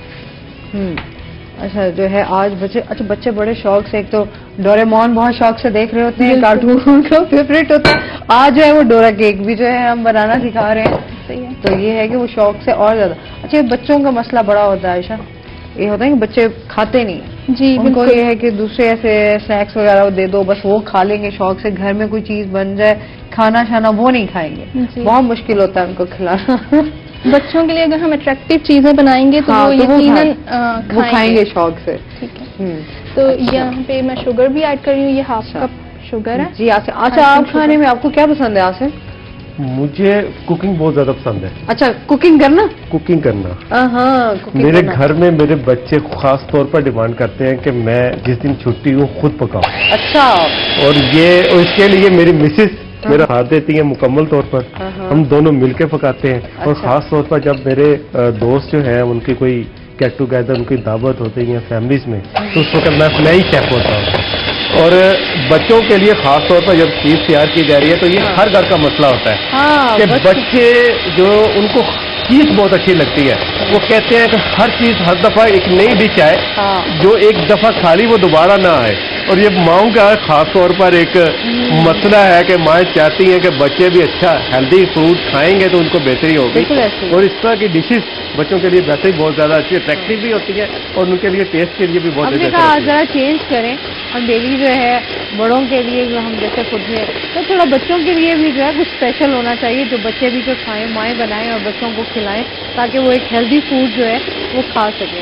اچھا، جو ہے آج بچے بڑے شوق سے، ایک تو ڈوریمون بہت شوق سے دیکھ رہے ہوتے ہیں، کارٹون کا فیوریٹ ہوتا ہے. آج جو ہے وہ ڈورا کیک بھی جو ہے ہم بنانا سکھا رہے ہیں. صحیح ہے. تو یہ ہے کہ وہ شوق سے اور زیادہ. اچھا، بچوں کا مسئلہ بڑا ہوتا ہے عائشہ، یہ ہوتا ہے کہ بچے کھاتے نہیں. جی، ان کو یہ ہے کہ دوسرے ایسے اسنیکس وغیرہ دے دو، بس وہ کھا لیں گے شوق سے. گھر میں کوئی چیز بن جائے کھانا شانا وہ نہیں کھائیں گے. بہت مشکل ہوتا ہے ان کو کھلانا. بچوں کے لیے اگر ہم اٹریکٹیو چیزیں بنائیں گے تو وہ یقیناً کھائیں گے شوق سے. ٹھیک ہے، تو یہاں پہ میں شوگر بھی ایڈ کر رہی ہوں، یہ 1/2 کپ شوگر ہے. جی آصف، اچھا آپ کھانے میں آپ کو کیا پسند ہے آصف؟ مجھے کوکنگ بہت زیادہ پسند ہے. اچھا، کوکنگ کرنا؟ کوکنگ کرنا. ہاں، میرے گھر میں میرے بچے خاص طور پر ڈیمانڈ کرتے ہیں کہ میں جس دن چھٹی ہوں خود پکاؤں. اچھا. اور اس کے لیے میری مسز میرا ہاتھ دیتی ہیں مکمل طور پر. ہم دونوں مل کے پکاتے ہیں. اور خاص طور پر جب میرے دوست جو ہیں ان کی کوئی گیٹ ٹوگیدر، ان کی دعوت ہوتی ہے فیملیز میں، تو اس وقت میں ہی شیف ہوتا ہوں. اور بچوں کے لیے خاص طور پر جب چیز تیار کی جا رہی ہے تو یہ ہر گھر کا مسئلہ ہوتا ہے کہ بچے جو ان کو چیز بہت اچھی لگتی ہے، وہ کہتے ہیں کہ ہر چیز ہر دفعہ ایک نئی ڈش آئے، جو ایک دفعہ کھا لی وہ دوبارہ نہ آئے. اور یہ ماؤں کا خاص طور پر ایک مسئلہ ہے کہ مائیں چاہتی ہیں کہ بچے بھی اچھا ہیلدی فوڈ کھائیں گے تو ان کو بہتری ہوگی. اور اس طرح کی ڈشز بچوں کے لیے ویسے ہی بہت زیادہ اچھی اٹریکٹیو بھی ہوتی ہیں اور ان کے لیے ٹیسٹ کے لیے بھی بہت اچھی. ذرا چینج کریں، ہم ڈیلی جو ہے بڑوں کے لیے جو ہم جیسے خود میں، تو تھوڑا بچوں کے لیے بھی جو ہے کچھ اسپیشل ہونا چاہیے جو بچے بھی جو کھائیں، مائیں بنائیں اور بچوں کو کھلائیں تاکہ وہ ایک ہیلدی فوڈ جو ہے وہ کھا سکیں.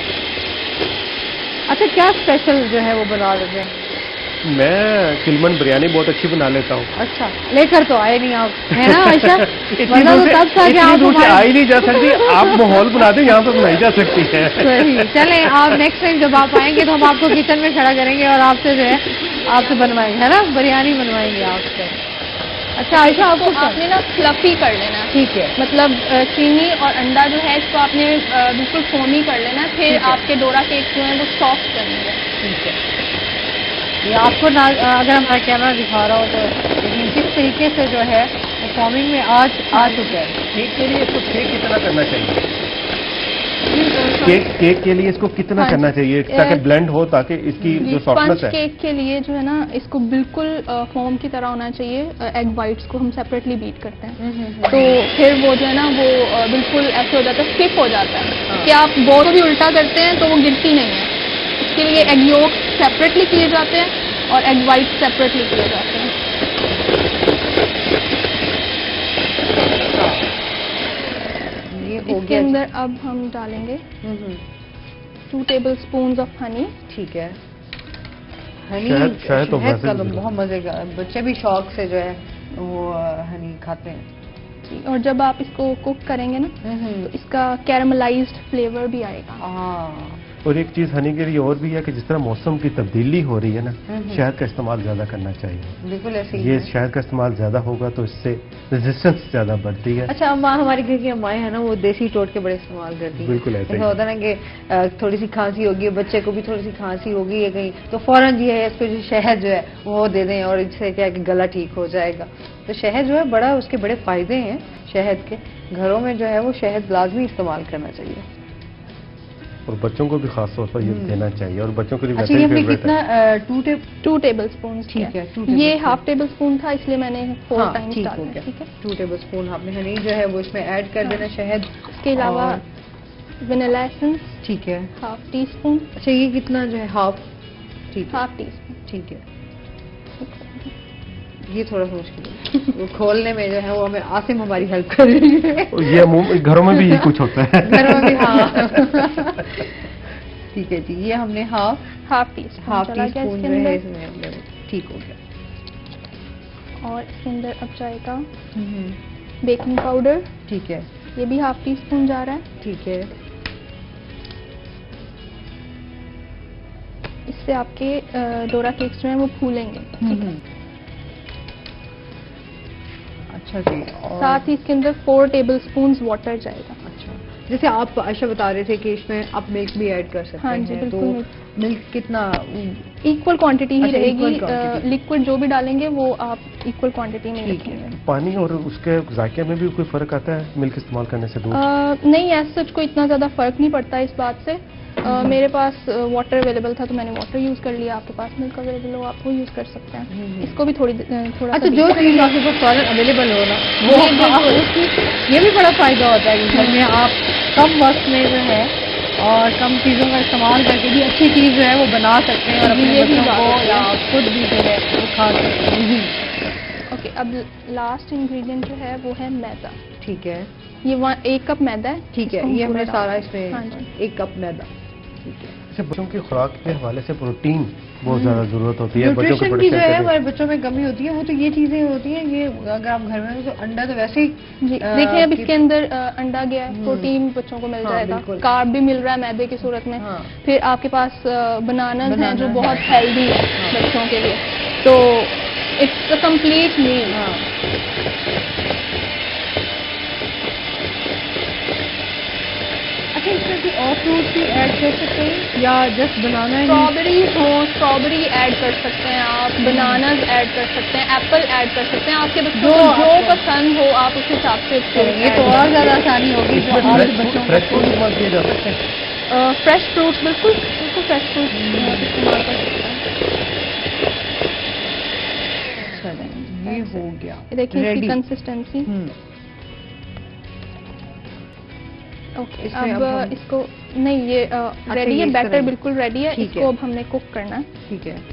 اچھا، کیا اسپیشل جو ہے وہ بنا لیتے ہیں؟ میں چلمن بریانی بہت اچھی بنا لیتا ہوں. اچھا، لے کر تو آئے نہیں آپ، ہے نا عائشہ؟ اتنی دور سے آئی نہیں جا سکتی، آپ ماحول بنا دیں یہاں پر بنائی جا سکتی ہے. صحیح. چلیں آپ نیکسٹ ٹائم جب آپ آئیں گے تو ہم آپ کو کچن میں کھڑا کریں گے اور آپ سے جو ہے آپ سے بنوائیں گے، ہے نا، بریانی بنوائیں گے آپ سے. اچھا عائشہ، آپ نے نا فلفی کر لینا. ٹھیک ہے، مطلب چینی اور انڈا جو ہے اس کو آپ نے بالکل فومی کر لینا، پھر آپ کے ڈورا کیک جو ہیں وہ سافٹ کریں گے. ٹھیک ہے. یہ آپ کو اگر ہمارا کیمرہ دکھا رہا ہو تو کس طریقے سے جو ہے وہ فارمنگ میں آ چکا ہے. کیک کے لیے اس کو کیک کتنا کرنا چاہیے؟ کیک کے لیے اس کو کتنا کرنا چاہیے تاکہ بلینڈ ہو، تاکہ اس کی جو سافٹنس ہے؟ کیک کے لیے جو ہے نا اس کو بالکل فوم کی طرح ہونا چاہیے. ایگ وائٹس کو ہم سیپریٹلی بیٹ کرتے ہیں تو پھر وہ جو ہے نا وہ بالکل ایسے ہو جاتا ہے، اسٹف ہو جاتا ہے کہ آپ بور بھی الٹا کرتے ہیں تو وہ گرتی نہیں ہے. اس کے لیے ایگ یولک سیپریٹلی کیے جاتے ہیں اور ایگ وائٹ سیپریٹلی کیے جاتے ہیں. اس کے اندر اب ہم ڈالیں گے 2 ٹیبل اسپونز آف ہنی. ٹھیک ہے. ہنی شہد کا تو بہت مزے کا، بچے بھی شوق سے جو ہے وہ ہنی کھاتے ہیں. اور جب آپ اس کو کوک کریں گے نا تو اس کا کیرملائزڈ فلیور بھی آئے گا. اور ایک چیز ہنی کے لیے اور بھی ہے کہ جس طرح موسم کی تبدیلی ہو رہی ہے نا، شہد کا استعمال زیادہ کرنا چاہیے. بالکل ایسے ہی یہ شہد کا استعمال زیادہ ہوگا تو اس سے ریزسٹنس زیادہ بڑھتی ہے. اچھا اماں ہمارے گھر کی امائیں ہیں نا وہ دیسی ٹوٹ کے بڑے استعمال کرتی ہیں. بالکل ایسے ہوتا ہے نا کہ تھوڑی سی کھانسی ہوگی، بچے کو بھی تھوڑی سی کھانسی ہوگی یا کہیں تو فوراً جو ہے اس کو جو شہد جو ہے وہ دے دیں اور اس سے کیا کہ گلا ٹھیک ہو جائے گا. تو شہد جو ہے بڑا اس کے بڑے فائدے ہیں شہد کے. گھروں میں جو ہے وہ شہد لازمی استعمال کرنا چاہیے اور بچوں کو بھی خاص طور پر یہ دینا چاہیے. اور بچوں کے لیے اچھا یہ ہم نے کتنا 2 ٹیبل اسپون. ٹھیک ہے یہ ہاف ٹیبل اسپون تھا اس لیے میں نے 4 ٹائمز ٹھیک ڈالا. ٹھیک ہے 2 ٹیبل اسپون آپ نے ہنی جو ہے وہ اس میں ایڈ کر دینا شہد. اس کے علاوہ ونیلا ایسنس. ٹھیک ہے ہاف ٹی اسپون. اچھا یہ کتنا جو ہے ہاف. ٹھیک ہے ہاف ٹی اسپون. ٹھیک ہے. یہ تھوڑا سا مشکل ہے وہ کھولنے میں جو ہے وہ ہمیں عاصم ہماری ہیلپ کر رہی ہے. یہ گھروں میں بھی یہ کچھ ہوتا ہے. گھروں میں بھی ہاں. ٹھیک ہے جی یہ ہم نے ہاف ٹی اسپون جو ہے اس میں ٹھیک ہو گیا. اور اس کے اندر اب جائے گا بیکنگ پاؤڈر. ٹھیک ہے یہ بھی ہاف ٹی اسپون جا رہا ہے. ٹھیک ہے. اس سے آپ کے ڈورا کیکس جو ہیں وہ پھولیں گے. اچھا جی. ساتھ ہی اس کے اندر 4 ٹیبل اسپونز واٹر جائے گا. اچھا جیسے آپ عائشہ بتا رہے تھے کہ اس میں آپ ملک بھی ایڈ کر سکتے ہاں جی ہیں. تو بالکل ملک کتنا ایکول کوانٹٹی ہی رہے گی. quantity. لکوڈ جو بھی ڈالیں گے وہ آپ ایکول کوانٹٹی میں ٹھیک رکھیں گے. ہے. پانی اور اس کے ذائقے میں بھی کوئی فرق آتا ہے ملک استعمال کرنے سے دودھ؟ نہیں ایسا سچ کوئی اتنا زیادہ فرق نہیں پڑتا اس بات سے. میرے پاس واٹر اویلیبل تھا تو میں نے واٹر یوز کر لیا. آپ کے پاس ملک اویلیبل ہو آپ وہ یوز کر سکتے ہیں. اس کو بھی تھوڑا اچھا جو چیز آپ کے پاس فوراً اویلیبل ہو نا وہ یہ بھی بڑا فائدہ ہوتا ہے کہ گھر میں آپ کم وقت میں جو ہے اور کم چیزوں کا استعمال کر کے بھی اچھی چیز جو ہے وہ بنا سکتے ہیں اور اپنے بچوں کو یا خود بھی جو ہے وہ کھا سکتے ہیں. اوکے اب لاسٹ انگریڈینٹ جو ہے وہ ہے میدا. ٹھیک ہے یہ 1 کپ میدا ہے. ٹھیک ہے یہ ہم نے سارا اس میں 1 کپ میدا. اچھا بچوں کی خوراک کے حوالے سے پروٹین بہت زیادہ ضرورت ہوتی ہے. بچوں نیوٹریشن کی جو ہے ہمارے بچوں میں کمی ہوتی ہے وہ تو یہ چیزیں ہوتی ہیں کہ اگر آپ گھر میں تو انڈا تو ویسے ہی دیکھیں اب اس کے اندر انڈا گیا ہے پروٹین بچوں کو مل جائے گا. کارب بھی مل رہا ہے میدے کی صورت میں. پھر آپ کے پاس بناناز ہیں جو بہت ہیلدی ہے بچوں کے لیے. تو اٹس اے کمپلیٹ میل. اس میں کوئی اور فروٹ بھی ایڈ کر سکتے ہیں یا جسٹ بنانا ہے؟ اسٹرابیریز ہوں اسٹرابیری ایڈ کر سکتے ہیں آپ. بناناز ایڈ کر سکتے ہیں. ایپل ایڈ کر سکتے ہیں. آپ کے بچوں کو جو پسند ہو آپ اس حساب سے یہ تو اور زیادہ آسانی ہوگی. فریش فروٹ استعمال کیے جا سکتے ہیں. فریش فروٹس بالکل فریش فروٹس استعمال کر سکتے ہیں. یہ ہو گیا. دیکھیے اس کی کنسسٹنسی. اوکے اب اس کو نہیں یہ ریڈی ہے. بیٹر بالکل ریڈی ہے. اس کو اب ہم نے کوک کرنا ہے. ٹھیک ہے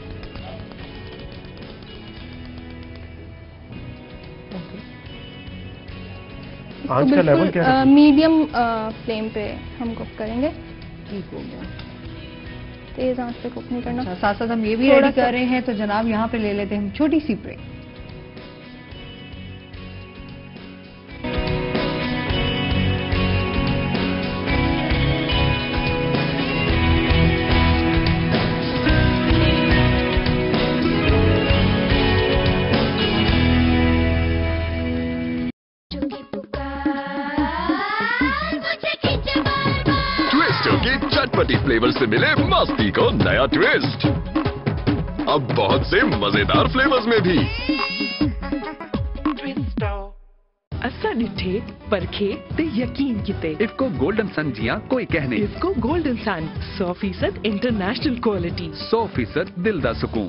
آنچ کا لیول کیا ہے؟ میڈیم فلیم پہ ہم کوک کریں گے. ٹھیک ہو گیا. تیز آنچ پہ کوک نہیں کرنا. ساتھ ساتھ ہم یہ بھی ریڈی کر رہے ہیں تو جناب یہاں پہ لے لیتے ہیں ہم چھوٹی سی بریک. चटपटी फ्लेवर से मिले मस्ती को नया ट्विस्ट. अब बहुत से मजेदार फ्लेवर्स में भी. असा डिठे परखे ते यकीन किते. इसको गोल्डन सन जिया कोई कहने. इसको गोल्डन सन 100% इंटरनेशनल क्वालिटी. 100% दिल दा सुकून.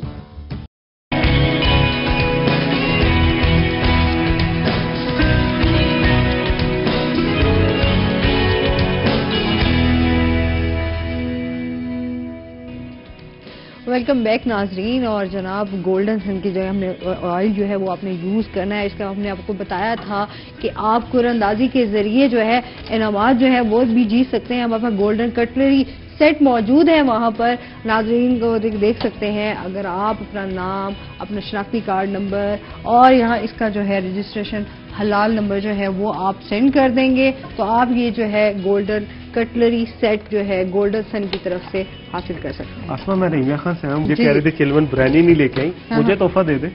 ویلکم بیک ناظرین. اور جناب گولڈن سن کی جو ہے ہم نے آئل جو ہے وہ آپ نے یوز کرنا ہے. اس کا ہم نے آپ کو بتایا تھا کہ آپ قرعہ اندازی کے ذریعے جو ہے انعامات جو ہے وہ بھی جیت سکتے ہیں. ہمارے پاس گولڈن کٹلری سیٹ موجود ہے وہاں پر ناظرین کو دیکھ سکتے ہیں. اگر آپ اپنا نام اپنا شناختی کارڈ نمبر اور یہاں اس کا جو ہے رجسٹریشن حلال نمبر جو ہے وہ آپ سینڈ کر دیں گے تو آپ یہ جو ہے گولڈن कटलरी सेट जो है गोल्डन सन की तरफ से हासिल कर सकते हैं। आसमा, मैं रहीमिया खान से आया, मुझे कह रहे थे चिलवन बिरयानी नहीं लेके आई, मुझे तोहफा दे दे।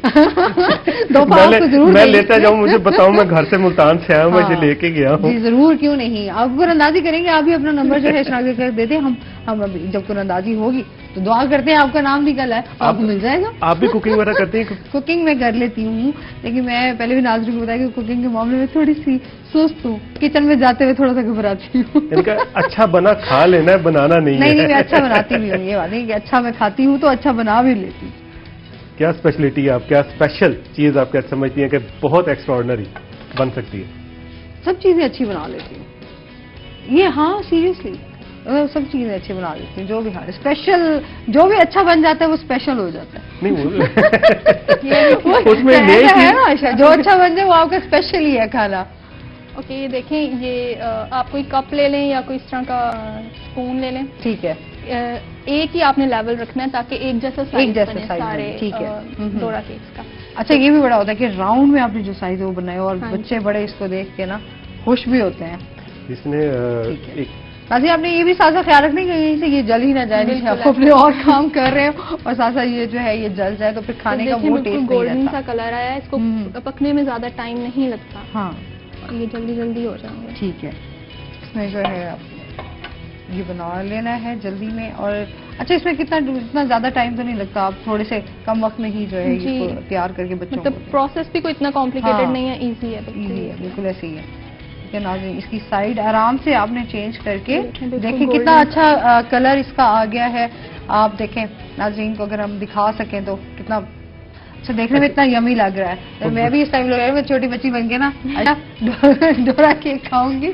मैं लेता जाऊँ, मुझे बताऊँ, मैं घर से मुल्तान से आया हूँ, मैं लेके गया हूँ। जी जरूर, क्यों नहीं, आप कुरअंदाजी करेंगे, आप भी अपना नंबर जो है शनाख्त कर देते, हम अभी जब कुरअंदाजी होगी तो दुआ करते हैं आपका नाम निकल है, आपको मिल जाएगा। आप भी कुकिंग वगैरह करते हैं? कुकिंग मैं कर लेती हूँ, लेकिन मैं पहले भी नाज़रीन को बताया कि कुकिंग के मामले में थोड़ी सी सुस्त हूँ, किचन में जाते हुए थोड़ा सा घबराती हूँ। इनका अच्छा बना खा लेना है, बनाना नहीं है। नहीं, मैं अच्छा बनाती भी हूँ, ये बात नहीं कि अच्छा मैं खाती हूँ तो अच्छा बना भी लेती हूँ। क्या स्पेशलिटी है आप, क्या स्पेशल चीज आप क्या समझती हैं कि बहुत एक्स्ट्राऑर्डिनरी बन सकती है? सब चीजें अच्छी बना लेती हूँ ये, हाँ सीरियसली सब चीजें अच्छी बना लेती हूँ, जो भी, हाँ स्पेशल जो भी अच्छा बन जाता है वो स्पेशल हो जाता है। नहीं उसमें है ना आयशा, जो अच्छा बन जाए वो आपका स्पेशल ही है खाना। ओके, ये देखें, ये आप कोई कप ले लें या कोई इस तरह का स्पून ले लें, ठीक है। एक ही आपने लेवल रखना है ताकि एक जैसा साइज बने सारे, ठीक है, डोरा केक्स का। अच्छा, ये भी बड़ा होता है कि राउंड में आपने जो साइज वो बनाए और बच्चे बड़े इसको देख के ना खुश भी होते हैं। इसने नाज़रीन, आपने ये भी साथ ख्याल रखना है कि ये जल ही ना जाए, जैसे आप अपने और काम कर रहे हो और साथ साथ ये जो है ये जल जाए तो फिर खाने का वो टेस्ट नहीं गोल्डन सा कलर आया है, इसको पकने में ज्यादा टाइम नहीं लगता। हाँ, ये जल्दी जल्दी हो जाएंगे। ठीक है, इसमें जो है ये बना लेना है जल्दी में। और अच्छा, इसमें इतना ज्यादा टाइम तो नहीं लगता, आप थोड़े से कम वक्त में ही जो है इसको तैयार करके बच्चों को, मतलब प्रोसेस भी कोई इतना कॉम्प्लिकेटेड नहीं है, इजी है, बिल्कुल ऐसे ही है। नाज़रीन, इसकी साइड आराम से आपने चेंज करके देखें कितना अच्छा कलर इसका आ गया है। आप देखें नाज़रीन को अगर हम दिखा सकें तो कितना अच्छा देखने में इतना यमी लग रहा है। तो मैं भी इस टाइम लग रहा है मैं छोटी बच्ची बन के ना डोरा केक खाऊंगी।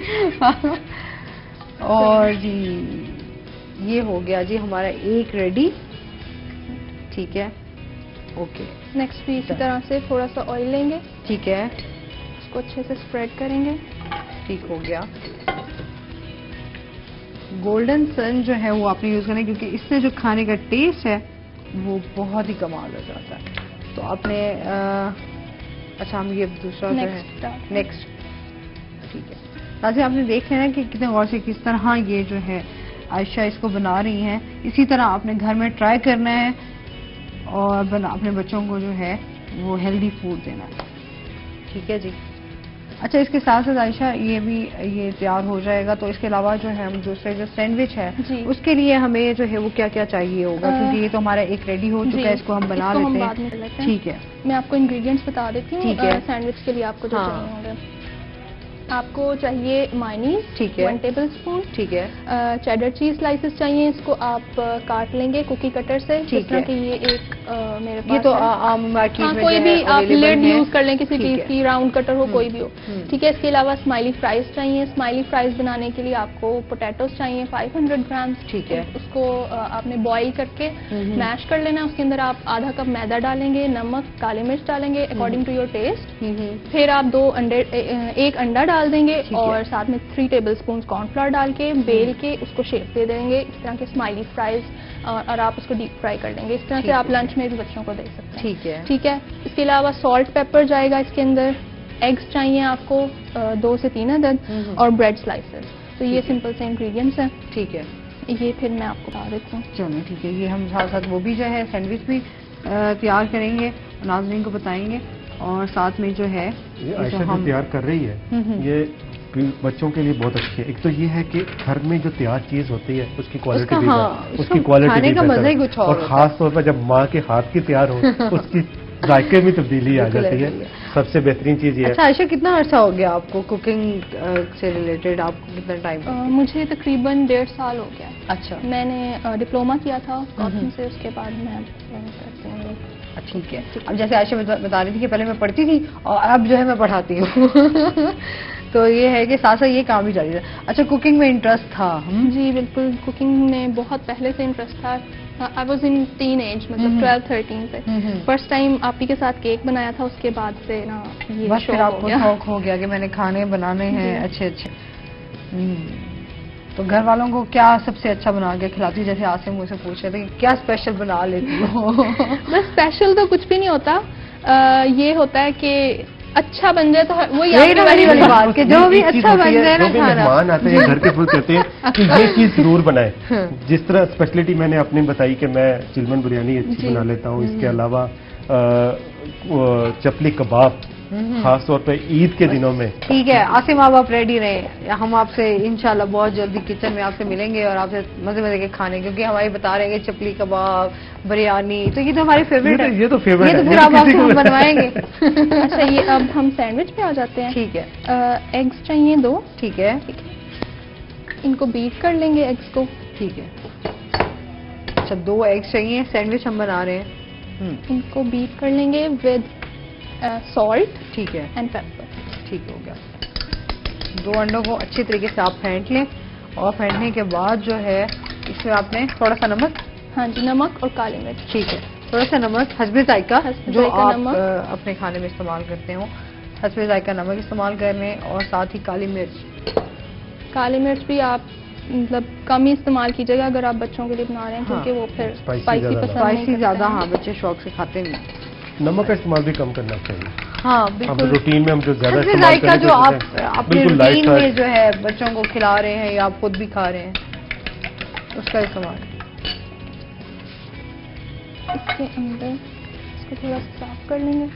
और जी ये हो गया जी हमारा एक रेडी, ठीक है, ओके। नेक्स्ट भी इसी तरह से थोड़ा सा ऑयल लेंगे, ठीक है, इसको अच्छे से स्प्रेड करेंगे, ठीक हो गया। गोल्डन सन जो है वो आपने यूज करना है क्योंकि इससे जो खाने का टेस्ट है वो बहुत ही कमाल हो जाता है। तो आपने अच्छा, हम ये दूसरा जो है नेक्स्ट, ठीक है। ताकि आपने देख लेना कि कितने गौर से किस तरह ये जो है आयशा इसको बना रही हैं, इसी तरह आपने घर में ट्राई करना है और अपने बच्चों को जो है वो हेल्दी फूड देना है, ठीक है जी। अच्छा, इसके साथ साथ आयशा ये तैयार हो जाएगा, तो इसके अलावा जो है हम दूसरे जो सैंडविच है उसके लिए हमें जो है वो क्या क्या चाहिए होगा, क्योंकि ये तो हमारा एक रेडी हो चुका है, इसको हम बना लेते हैं। ठीक है, मैं आपको इंग्रेडिएंट्स बता देती हूँ सैंडविच के लिए आपको जो चाहिए होंगे। आपको चाहिए मायोनीज, ठीक है, 1 टेबलस्पून, ठीक है। चेडर चीज स्लाइसेस चाहिए, इसको आप काट लेंगे कुकी कटर से, ठीक है। कि ये एक मेरे पास ये तो आम मार्केट में कोई भी आप लिड यूज कर लें, किसी चीज की, राउंड कटर हो कोई भी हो, ठीक है। इसके अलावा स्माइली फ्राइज चाहिए। स्माइली फ्राइज बनाने के लिए आपको पोटैटोज चाहिए 500 ग्राम, ठीक है। उसको आपने बॉईल करके मैश कर लेना, उसके अंदर आप आधा कप मैदा डालेंगे, नमक, काली मिर्च डालेंगे अकॉर्डिंग टू योर टेस्ट, फिर आप एक अंडा डाल देंगे और साथ में 3 टेबलस्पून कॉर्नफ्लोर डाल के बेल के उसको शेप दे देंगे इस तरह के स्माइली फ्राइज, और आप उसको डीप फ्राई कर देंगे। इस तरह से आप लंच में भी बच्चों को दे सकते हैं, ठीक है, ठीक है। इसके अलावा सॉल्ट पेपर जाएगा इसके अंदर, एग्स चाहिए आपको 2 से 3 अदद, और ब्रेड स्लाइसेस। तो ये सिंपल से इंग्रेडिएंट्स हैं, ठीक है। ये फिर मैं आपको बता देती हूँ। चलिए ठीक है, ये हम साथ साथ वो भी जो है सैंडविच भी तैयार करेंगे, नाज़रीन को बताएंगे, और साथ में जो है आयशा जो तैयार कर रही है ये बच्चों के लिए बहुत अच्छी है। एक तो ये है कि घर में जो तैयार चीज होती है उसकी क्वालिटी भी उसकी क्वालिटी खाने का मजा ही कुछ और खास तौर पर जब माँ के हाथ की तैयार हो उसकी जायके में तब्दीली आ जाती है। सबसे बेहतरीन चीज ये है। अच्छा आयशा, कितना अर्सा हो गया आपको कुकिंग से रिलेटेड, आपको कितना टाइम? मुझे तकरीबन 1.5 साल हो गया। अच्छा, मैंने डिप्लोमा किया था कॉटन से, उसके बाद मैं करती हूँ। ठीक है। अब जैसे आयशा बता रही थी कि पहले मैं पढ़ती थी और अब जो है मैं पढ़ाती हूँ तो ये है कि साथ साथ ये काम भी जारी है। अच्छा, कुकिंग में इंटरेस्ट था? जी बिल्कुल, कुकिंग में बहुत पहले से इंटरेस्ट था। I was in teen age, मतलब 12-13 से फर्स्ट टाइम आप ही के साथ केक बनाया था, उसके बाद से ना ये बस फिर आपको शौक हो गया कि मैंने खाने बनाने हैं अच्छे अच्छे। तो घर वालों को क्या सबसे अच्छा बना के खिलाती? जैसे आज से मुझसे पूछ रहे थे क्या स्पेशल बना लेती हो? बस स्पेशल तो कुछ भी नहीं होता, ये होता है कि اچھا بن جائے تو وہی یہی نا والی بات کہ جو بھی اچھا بن جائے نا کھانا. مہمان آتے ہیں گھر کے فل کہتے ہیں کہ یہ چیز ضرور بنائے. جس طرح اسپیشلٹی میں نے اپنی بتائی کہ میں چلمن بریانی اچھی بنا لیتا ہوں. اس کے علاوہ چپلی کباب خاص طور پہ عید کے دنوں میں. ٹھیک ہے عاصم آپ ریڈی رہیں, ہم آپ سے انشاءاللہ بہت جلدی کچن میں آپ سے ملیں گے اور آپ سے مزے مزے کے کھانے, کیونکہ ہماری بتا رہے ہیں کہ چپلی کباب بریانی تو یہ تو ہماری فیوریٹ ہے. یہ تو فیوریٹ ہے, یہ تو پھر آپ کو بنوائیں گے. اچھا یہ اب ہم سینڈوچ پہ آ جاتے ہیں. ٹھیک ہے, ایگز چاہیے 2. ٹھیک ہے, ان کو بیٹ کر لیں گے ایگز کو. ٹھیک ہے. اچھا 2 ایگز چاہیے, سینڈوچ ہم بنا رہے ہیں. ان کو بیٹ کر لیں گے ود سالٹ. ٹھیک ہے, اینڈ پیپر. ٹھیک ہو گیا. 2 انڈوں کو اچھی طریقے سے آپ پھینٹ لیں, اور پھینٹنے کے بعد جو ہے اس میں آپ نے تھوڑا سا نمک. ہاں جی, نمک اور کالی مرچ. ٹھیک ہے, تھوڑا سا نمک حسب ذائقہ جو آپ نمک اپنے کھانے میں استعمال کرتے ہو, حسب ذائقہ نمک استعمال کر لیں, اور ساتھ ہی کالی مرچ. کالی مرچ بھی آپ مطلب کم ہی استعمال کیجیے گا اگر آپ بچوں کے لیے بنا رہے ہیں, کیونکہ وہ پھر اسپائسی پسند اسپائسی زیادہ, ہاں بچے شوق سے کھاتے نہیں. نمک کا استعمال بھی کم کرنا چاہیے. ہاں بالکل, روٹین میں ہم جو زیادہ حسب استعمال ذائقہ جو آپ اپنے بالکل روٹین میں جو ہے بچوں کو کھلا رہے ہیں یا آپ خود بھی کھا رہے ہیں اس کا استعمال. اس کے اندر اس کو تھوڑا صاف کر لیں گے.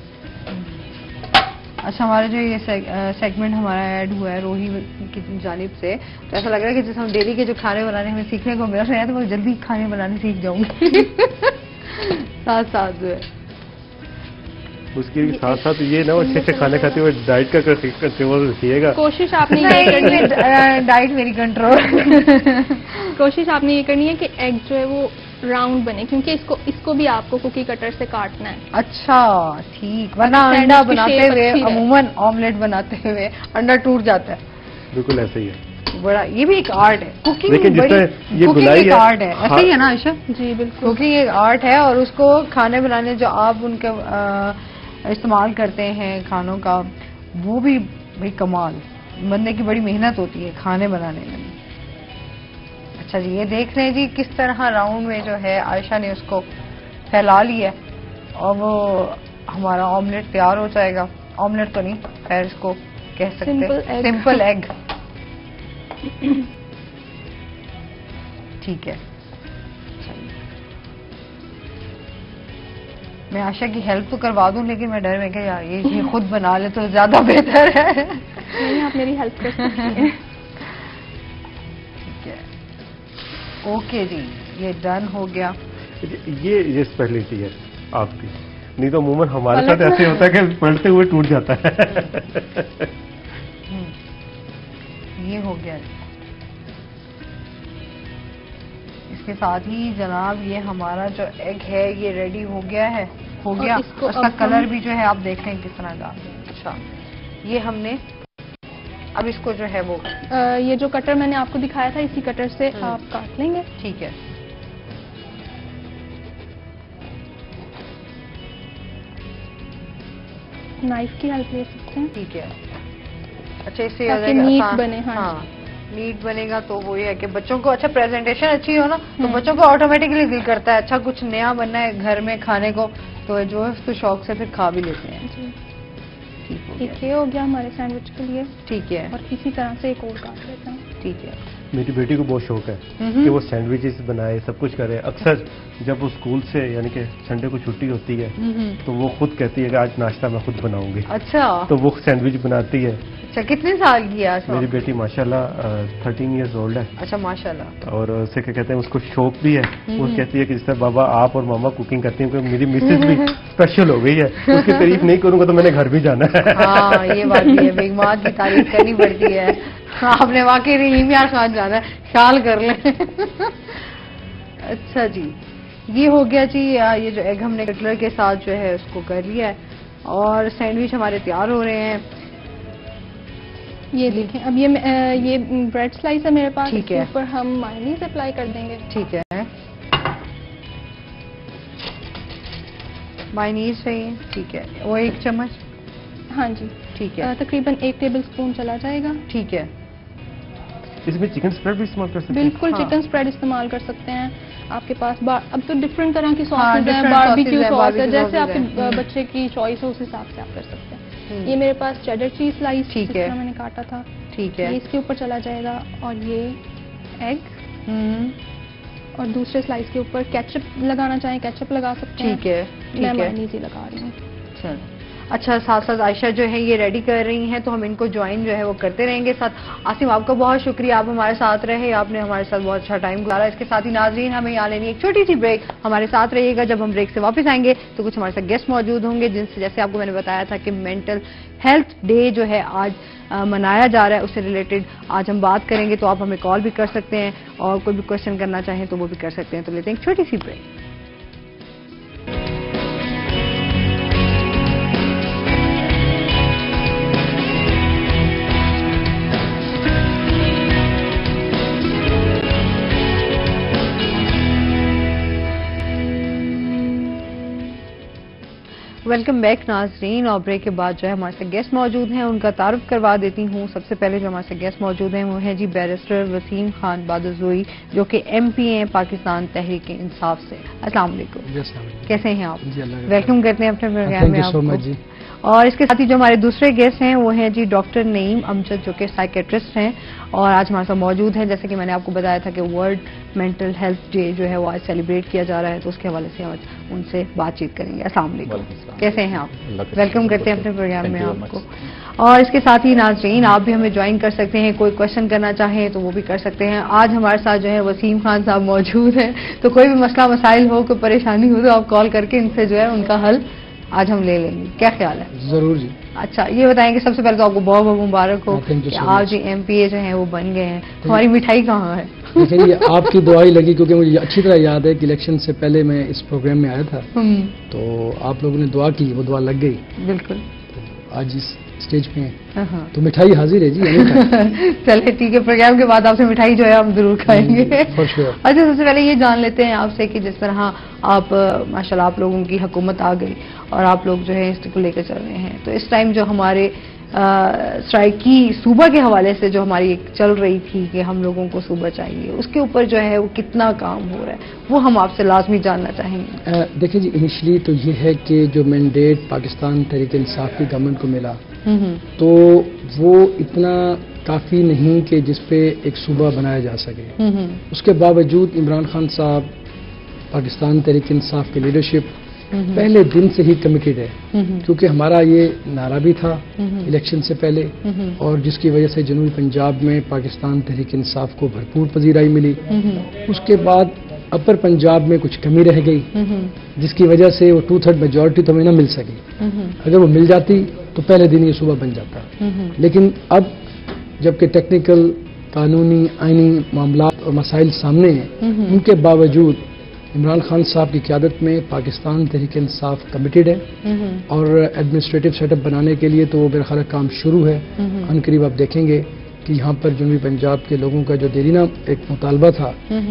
اچھا, ہمارا جو یہ سیگمنٹ ہمارا ایڈ ہوا ہے روہی کی جانب سے, تو ایسا لگ رہا ہے کہ جیسے ہم ڈیلی کے جو کھانے بنانے ہمیں سیکھنے کو مل رہے ہیں, تو میں جلدی کھانے بنانے سیکھ جاؤں گی ساتھ ساتھ جو ہے. اس کے ساتھ ساتھ یہ نا اچھے اچھے کھانے کھاتے ہوئے ڈائٹ کا کنٹرول رکھیے گا. کوشش آپ نے یہ کرنی ہے, ڈائٹ میری کنٹرول. کوشش آپ نے یہ کرنی ہے کہ ایگ جو ہے وہ راؤنڈ بنے, کیونکہ اس کو بھی آپ کو کوکی کٹر سے کاٹنا ہے. اچھا ٹھیک, ورنہ انڈا بناتے ہوئے عموماً آملیٹ بناتے ہوئے انڈا ٹوٹ جاتا ہے. بالکل ایسا ہی ہے. بڑا یہ بھی ایک آرٹ ہے, کوکنگ ایک آرٹ ہے. ایسا ہی ہے نا عائشہ؟ جی بالکل, کوکنگ ایک آرٹ ہے, اور اس کو کھانے بنانے جو آپ ان کے استعمال کرتے ہیں کھانوں کا, وہ بھی بھائی کمال, بندے کی بڑی محنت ہوتی ہے کھانے بنانے میں. اچھا جی, یہ دیکھ لیں جی کس طرح راؤنڈ میں جو ہے عائشہ نے اس کو پھیلا لیا, اور وہ ہمارا آملیٹ تیار ہو جائے گا. آملیٹ تو نہیں, خیر اس کو کہہ سکتے ہیں سمپل ایگ. ٹھیک ہے, میں عائشہ کی ہیلپ تو کروا دوں, لیکن میں ڈر میں کہ یار یہ خود بنا لے تو زیادہ بہتر ہے. نہیں, آپ میری ہیلپ کر سکتی ہیں. ٹھیک ہے, اوکے جی, یہ ڈن ہو گیا. یہ اسپیشلٹی ہے آپ کی, نہیں تو عموماً ہمارے ساتھ ایسے ہوتا ہے کہ پلٹتے ہوئے ٹوٹ جاتا ہے. یہ ہو گیا. اس کے ساتھ ہی جناب یہ ہمارا جو ایگ ہے یہ ریڈی ہو گیا ہے. اس کا کلر بھی جو ہے آپ دیکھ لیں کس طرح کا. اچھا, یہ ہم نے اب اس کو جو ہے وہ یہ جو کٹر میں نے آپ کو دکھایا تھا اسی کٹر سے آپ کاٹ لیں گے. ٹھیک ہے, نائف کی ہیلپ لے سکتے ہیں. ٹھیک ہے. اچھا, اس سے نیٹ بنے. ہاں نیٹ بنے گا تو وہ یہ ہے کہ بچوں کو اچھا پریزنٹیشن اچھی ہو نا, تو بچوں کو آٹومیٹکلی دل کرتا ہے اچھا کچھ نیا بننا ہے گھر میں کھانے کو, تو جو ہے اس کو شوق سے پھر کھا بھی لیتے ہیں. ٹھیک ہے, ہو گیا ہمارے سینڈوچ کے لیے. ٹھیک ہے, اور اسی طرح سے ایک اور کاٹ لیتے ہیں. ٹھیک ہے. میری بیٹی کو بہت شوق ہے کہ وہ سینڈوچز بنائے, سب کچھ کرے. اکثر جب وہ اسکول سے یعنی کہ سنڈے کو چھٹی ہوتی ہے تو وہ خود کہتی ہے کہ آج ناشتہ میں خود بناؤں گی. اچھا, تو وہ سینڈوچ بناتی ہے. اچھا, کتنے سال کی ہے میری بیٹی ماشاءاللہ 13 ایئرز اولڈ ہے. اچھا ماشاءاللہ. اور اسے کیا کہتے ہیں, اس کو شوق بھی ہے. وہ کہتی ہے کہ جس طرح بابا آپ اور ماما کوکنگ کرتی ہیں, کہ میری مسز بھی اسپیشل ہو گئی ہے, اس کی تعریف نہیں کروں گا تو میں نے گھر بھی جانا ہے. ہاں یہ بات بھی ہے, بیگ ماں کی تعریف کرنی پڑتی ہے. آپ نے واقعی رحیم یار خان جانا ہے, خیال کر لیں. اچھا جی, یہ ہو گیا جی. یہ جو ایگ ہم نے کٹلر کے ساتھ جو ہے اس کو کر لیا ہے, اور سینڈوچ ہمارے تیار ہو رہے ہیں. یہ دیکھیں, اب یہ بریڈ سلائس ہے میرے پاس. ٹھیک ہے, اس پر ہم مائونیز اپلائی کر دیں گے. ٹھیک ہے, مائونیز چاہیے. ٹھیک ہے, وہ 1 چمچ. ہاں جی ٹھیک ہے, تقریباً 1 ٹیبل اسپون چلا جائے گا. ٹھیک ہے. اس میں چکن اسپریڈ بھی استعمال کر سکتے ہیں. بالکل, چکن اسپریڈ استعمال کر سکتے ہیں. آپ کے پاس اب تو ڈفرینٹ طرح کی سوسز ہیں, باربیکیو سوس ہے, جیسے آپ کے بچے کی چوائس ہے اس حساب سے آپ کر سکتے ہیں. ये मेरे पास चेडर चीज स्लाइस ठीक है, मैंने काटा था, ठीक है, ये इसके ऊपर चला जाएगा, और ये एग, और दूसरे स्लाइस के ऊपर केचप लगाना चाहें केचप लगा सकते हैं। ठीक है, मैं मायोनीज ही लगा रही हूँ। चल अच्छा, साथ साथ आयशा जो है ये रेडी कर रही हैं, तो हम इनको ज्वाइन जो है वो करते रहेंगे साथ। आसिम, आपका बहुत शुक्रिया, आप हमारे साथ रहे, आपने हमारे साथ बहुत अच्छा टाइम गुजारा। इसके साथ ही नाजरीन, हमें यहाँ लेनी एक छोटी सी ब्रेक, हमारे साथ रहिएगा। जब हम ब्रेक से वापस आएंगे तो कुछ हमारे साथ गेस्ट मौजूद होंगे, जिनसे जैसे आपको मैंने बताया था कि मेंटल हेल्थ डे जो है आज मनाया जा रहा है, उससे रिलेटेड आज हम बात करेंगे। तो आप हमें कॉल भी कर सकते हैं और कोई भी क्वेश्चन करना चाहें तो वो भी कर सकते हैं। तो लेते हैं एक छोटी सी ब्रेक। वेलकम बैक नाजरीन, और ब्रेक के बाद जो है हमारे साथ गेस्ट मौजूद हैं, उनका तारुफ करवा देती हूँ। सबसे पहले जो हमारे साथ गेस्ट मौजूद हैं वो हैं जी बैरिस्टर वसीम खान बादजोई, जो कि MP हैं पाकिस्तान तहरीक इंसाफ से। अस्सलाम वालेकुम, कैसे हैं आप? वेलकम करते हैं अपने प्रोग्राम में आपको। और इसके साथ ही जो हमारे दूसरे गेस्ट हैं वो हैं जी डॉक्टर नईम अमजद, जो कि साइकेट्रिस्ट हैं और आज हमारे साथ मौजूद हैं। जैसे कि मैंने आपको बताया था कि वर्ल्ड मेंटल हेल्थ डे जो है वो आज सेलिब्रेट किया जा रहा है, तो उसके हवाले से आज उनसे बातचीत करेंगे। अस्सलाम वालेकुम, कैसे हैं आप? वेलकम करते हैं अपने प्रोग्राम में आपको। और इसके साथ ही नाज़रीन, आप भी हमें ज्वाइन कर सकते हैं, कोई क्वेश्चन करना चाहें तो वो भी कर सकते हैं। आज हमारे साथ जो है वसीम खान साहब मौजूद हैं, तो कोई भी मसला मसाइल हो, कोई परेशानी हो तो आप कॉल करके इनसे जो है उनका हल आज हम ले लेंगे। क्या ख्याल है? जरूर जी। अच्छा, ये बताएंगे सबसे पहले तो आपको बहुत बहुत मुबारक हो कि आप जी MPA जो हैं वो बन गए हैं। हमारी मिठाई कहाँ है? देखिए, ये आपकी दुआ ही लगी, क्योंकि मुझे अच्छी तरह याद है कि इलेक्शन से पहले मैं इस प्रोग्राम में आया था, तो आप लोगों ने दुआ की, वो दुआ लग गई। बिल्कुल। तो आज इस स्टेज पे हैं, तो मिठाई हाजिर है जी। चलिए ठीक है, प्रोग्राम के बाद आपसे मिठाई जो है हम जरूर खाएंगे। अच्छा, सबसे पहले ये जान लेते हैं आपसे कि जिस तरह आप माशाल्लाह आप लोगों की हुकूमत आ गई और आप लोग जो है इसको लेकर चल रहे हैं, तो इस टाइम जो हमारे सराइकी सूबा के हवाले से जो हमारी एक चल रही थी कि हम लोगों को सूबा चाहिए, उसके ऊपर जो है वो कितना काम हो रहा है, वो हम आपसे लाजमी जानना चाहेंगे। देखिए जी, इनिशियली तो ये है कि जो मैंडेट पाकिस्तान तहरीक इंसाफ की गवर्नमेंट को मिला, तो वो इतना काफ़ी नहीं कि जिस पे एक सूबा बनाया जा सके। उसके बावजूद इमरान खान साहब, पाकिस्तान तहरीक इंसाफ की लीडरशिप पहले दिन से ही कमिटेड है, क्योंकि हमारा ये नारा भी था इलेक्शन से पहले, और जिसकी वजह से जनूबी पंजाब में पाकिस्तान तहरीक इंसाफ को भरपूर पजीराई मिली। उसके बाद अपर पंजाब में कुछ कमी रह गई, जिसकी वजह से वो 2/3 मेजॉरिटी तो हमें ना मिल सकी। अगर वो मिल जाती तो पहले दिन ये सूबा बन जाता। लेकिन अब जबकि टेक्निकल, कानूनी, आईनी मामला और मसाइल सामने हैं, उनके बावजूद इमरान खान साहब की क़यादत में पाकिस्तान तहरीक इंसाफ कमिटेड है, और एडमिनिस्ट्रेटिव सेटअप बनाने के लिए तो वो मेरा ख्याल काम शुरू है। अनकरीब आप देखेंगे कि यहाँ पर जनूबी पंजाब के लोगों का जो देरीना एक मुतालबा था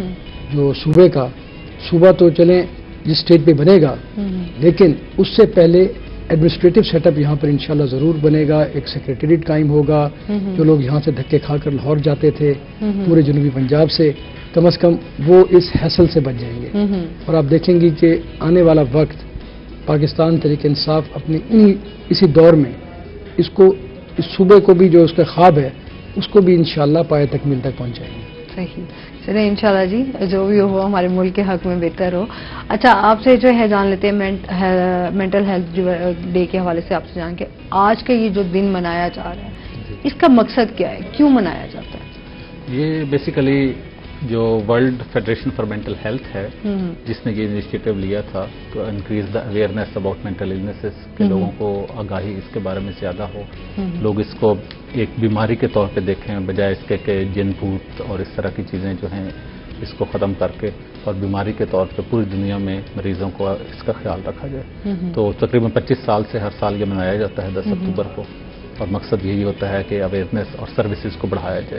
जो सूबे का, सूबा तो चलें जिस स्टेट पे बनेगा, लेकिन उससे पहले एडमिनिस्ट्रेटिव सेटअप यहाँ पर इंशाल्लाह जरूर बनेगा। एक सेक्रेटेरिएट कायम होगा। जो लोग यहाँ से धक्के खाकर लाहौर जाते थे पूरे जनूबी पंजाब से, कम से कम वो इस हैसल से बच जाएंगे। और आप देखेंगे कि आने वाला वक्त पाकिस्तान तहरीक इंसाफ अपनी इसी दौर में इसको, इस सूबे को भी जो उसका ख्वाब है उसको भी इंशाल्लाह पाए तकमील तक पहुँचाएंगे। सही, चलिए इंशाल्लाह जी, जो भी हो हमारे मुल्क के हक में बेहतर हो। अच्छा, आपसे जो है जान लेते हैं मेंटल हेल्थ डे के हवाले से आपसे जान के, आज का ये जो दिन मनाया जा रहा है, इसका मकसद क्या है, क्यों मनाया जाता है? ये बेसिकली जो world federation for mental health है, जिसने ये इनिशिएटिव लिया था तो increase the awareness about mental illnesses, के लोगों को आगाही इसके बारे में ज़्यादा हो, लोग इसको एक बीमारी के तौर पे देखें, बजाय इसके कि जिन भूत और इस तरह की चीज़ें जो हैं इसको ख़त्म करके और बीमारी के तौर पे पूरी दुनिया में मरीजों को इसका ख्याल रखा जाए। तो तकरीबन 25 साल से हर साल ये मनाया जाता है 10 अक्टूबर को, और मकसद यही होता है कि अवेयरनेस और सर्विसेज को बढ़ाया जाए।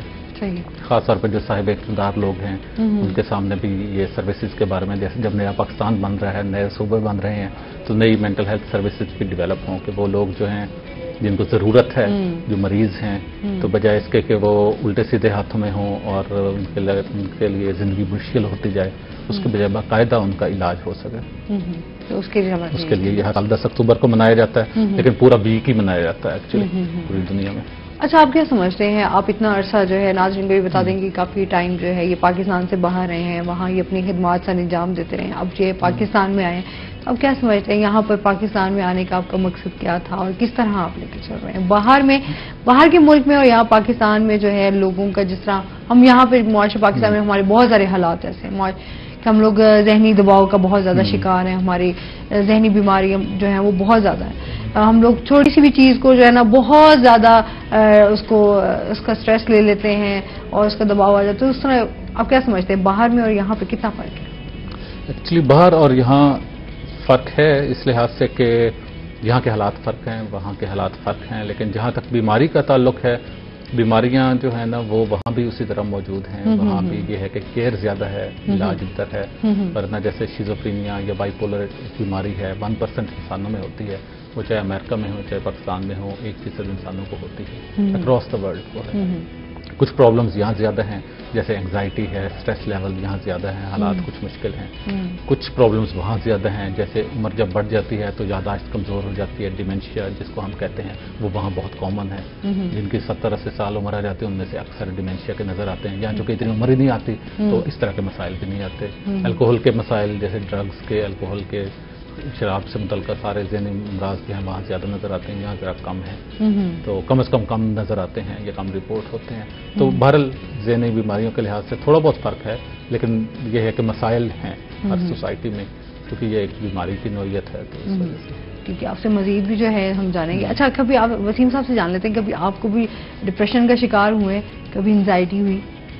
खास तौर पर जो साहिब इख्तियार लोग हैं उनके सामने भी ये सर्विसेज के बारे में, जैसे जब नया पाकिस्तान बन रहा है, नए सूबे बन रहे हैं, तो नई मेंटल हेल्थ सर्विसेज भी डेवलप हों कि वो लोग जो हैं जिनको ज़रूरत है, जो मरीज़ हैं, तो बजाय इसके कि वो उल्टे सीधे हाथों में हों और उनके लिए ज़िंदगी मुश्किल होती जाए, उसके बजाय बाकायदा उनका इलाज हो सके। तो उसके लिए यह हर 10 अक्टूबर को मनाया जाता है, लेकिन पूरा वीक ही मनाया जाता है एक्चुअली पूरी दुनिया में। अच्छा, आप क्या समझते हैं, आप इतना अरसा जो है, नाज़रीन को भी बता देंगे काफ़ी टाइम जो है ये पाकिस्तान से बाहर रहे हैं, वहाँ ये अपनी खिदमात से अंजाम देते रहे, अब ये पाकिस्तान में आए, तो अब क्या समझते हैं यहाँ पर पाकिस्तान में आने का आपका मकसद क्या था और किस तरह आप लेके चल रहे हैं बाहर के मुल्क में और यहाँ पाकिस्तान में जो है लोगों का, जिस तरह हम यहाँ पे मुआशरे पाकिस्तान में हमारे बहुत सारे हालात ऐसे कि हम लोग जहनी दबाव का बहुत ज़्यादा शिकार हैं, हमारी जहनी बीमारी जो है वो बहुत ज़्यादा है, हम लोग छोटी सी भी चीज़ को जो है ना बहुत ज़्यादा उसका स्ट्रेस ले लेते हैं और उसका दबाव आ जाता है। तो उस तरह आप क्या समझते हैं बाहर में और यहाँ पे कितना फ़र्क है? एक्चुअली बाहर और यहाँ फ़र्क है इस लिहाज से कि यहाँ के हालात फ़र्क हैं, वहाँ के हालात फ़र्क हैं, लेकिन जहाँ तक बीमारी का ताल्लुक है, बीमारियां जो है ना वो वहाँ भी उसी तरह मौजूद हैं। वहाँ भी ये है कि केयर ज़्यादा है, इलाज बेहतर है, वरना जैसे शिज़ोफ्रेनिया या बाइपोलर बीमारी है 1% इंसानों में होती है, वो चाहे अमेरिका में हो चाहे पाकिस्तान में हो 1% इंसानों को होती है, अक्रॉस द वर्ल्ड वो है। कुछ प्रॉब्लम्स यहाँ ज़्यादा हैं, जैसे एंग्जाइटी है, स्ट्रेस लेवल यहाँ ज़्यादा है, हालात कुछ मुश्किल हैं। कुछ प्रॉब्लम्स वहाँ ज़्यादा हैं, जैसे उम्र जब बढ़ जाती है तो याददाश्त कमज़ोर हो जाती है, डिमेंशिया जिसको हम कहते हैं वो वहाँ बहुत कॉमन है। जिनकी 70-80 साल उम्र आ जाती है उनमें से अक्सर डिमेंशिया के नज़र आते हैं, यहाँ जो कि इतनी उम्र ही नहीं आती तो इस तरह के मसाइल भी नहीं आते। अल्कोहल के मसाइल जैसे ड्रग्स के, अल्कोहल के, शराब से मुतल्लिक़ सारे ज़हनी अमराज जो हैं वहाँ ज़्यादा नज़र आते हैं, यहाँ ज़रा कम है, तो कम से कम नज़र आते हैं या कम रिपोर्ट होते हैं। तो बहरहाल ज़हनी बीमारियों के लिहाज से थोड़ा बहुत फ़र्क है, लेकिन यह है कि मसाइल हैं हर सोसाइटी में, क्योंकि ये एक बीमारी की नौयत है, तो इस वजह से। ठीक है, आपसे मजीद भी जो है हम जानेंगे। अच्छा, कभी आप वसीम साहब से जान लेते हैं, कभी आपको भी डिप्रेशन का शिकार हुए, कभी एंग्जाइटी हुई?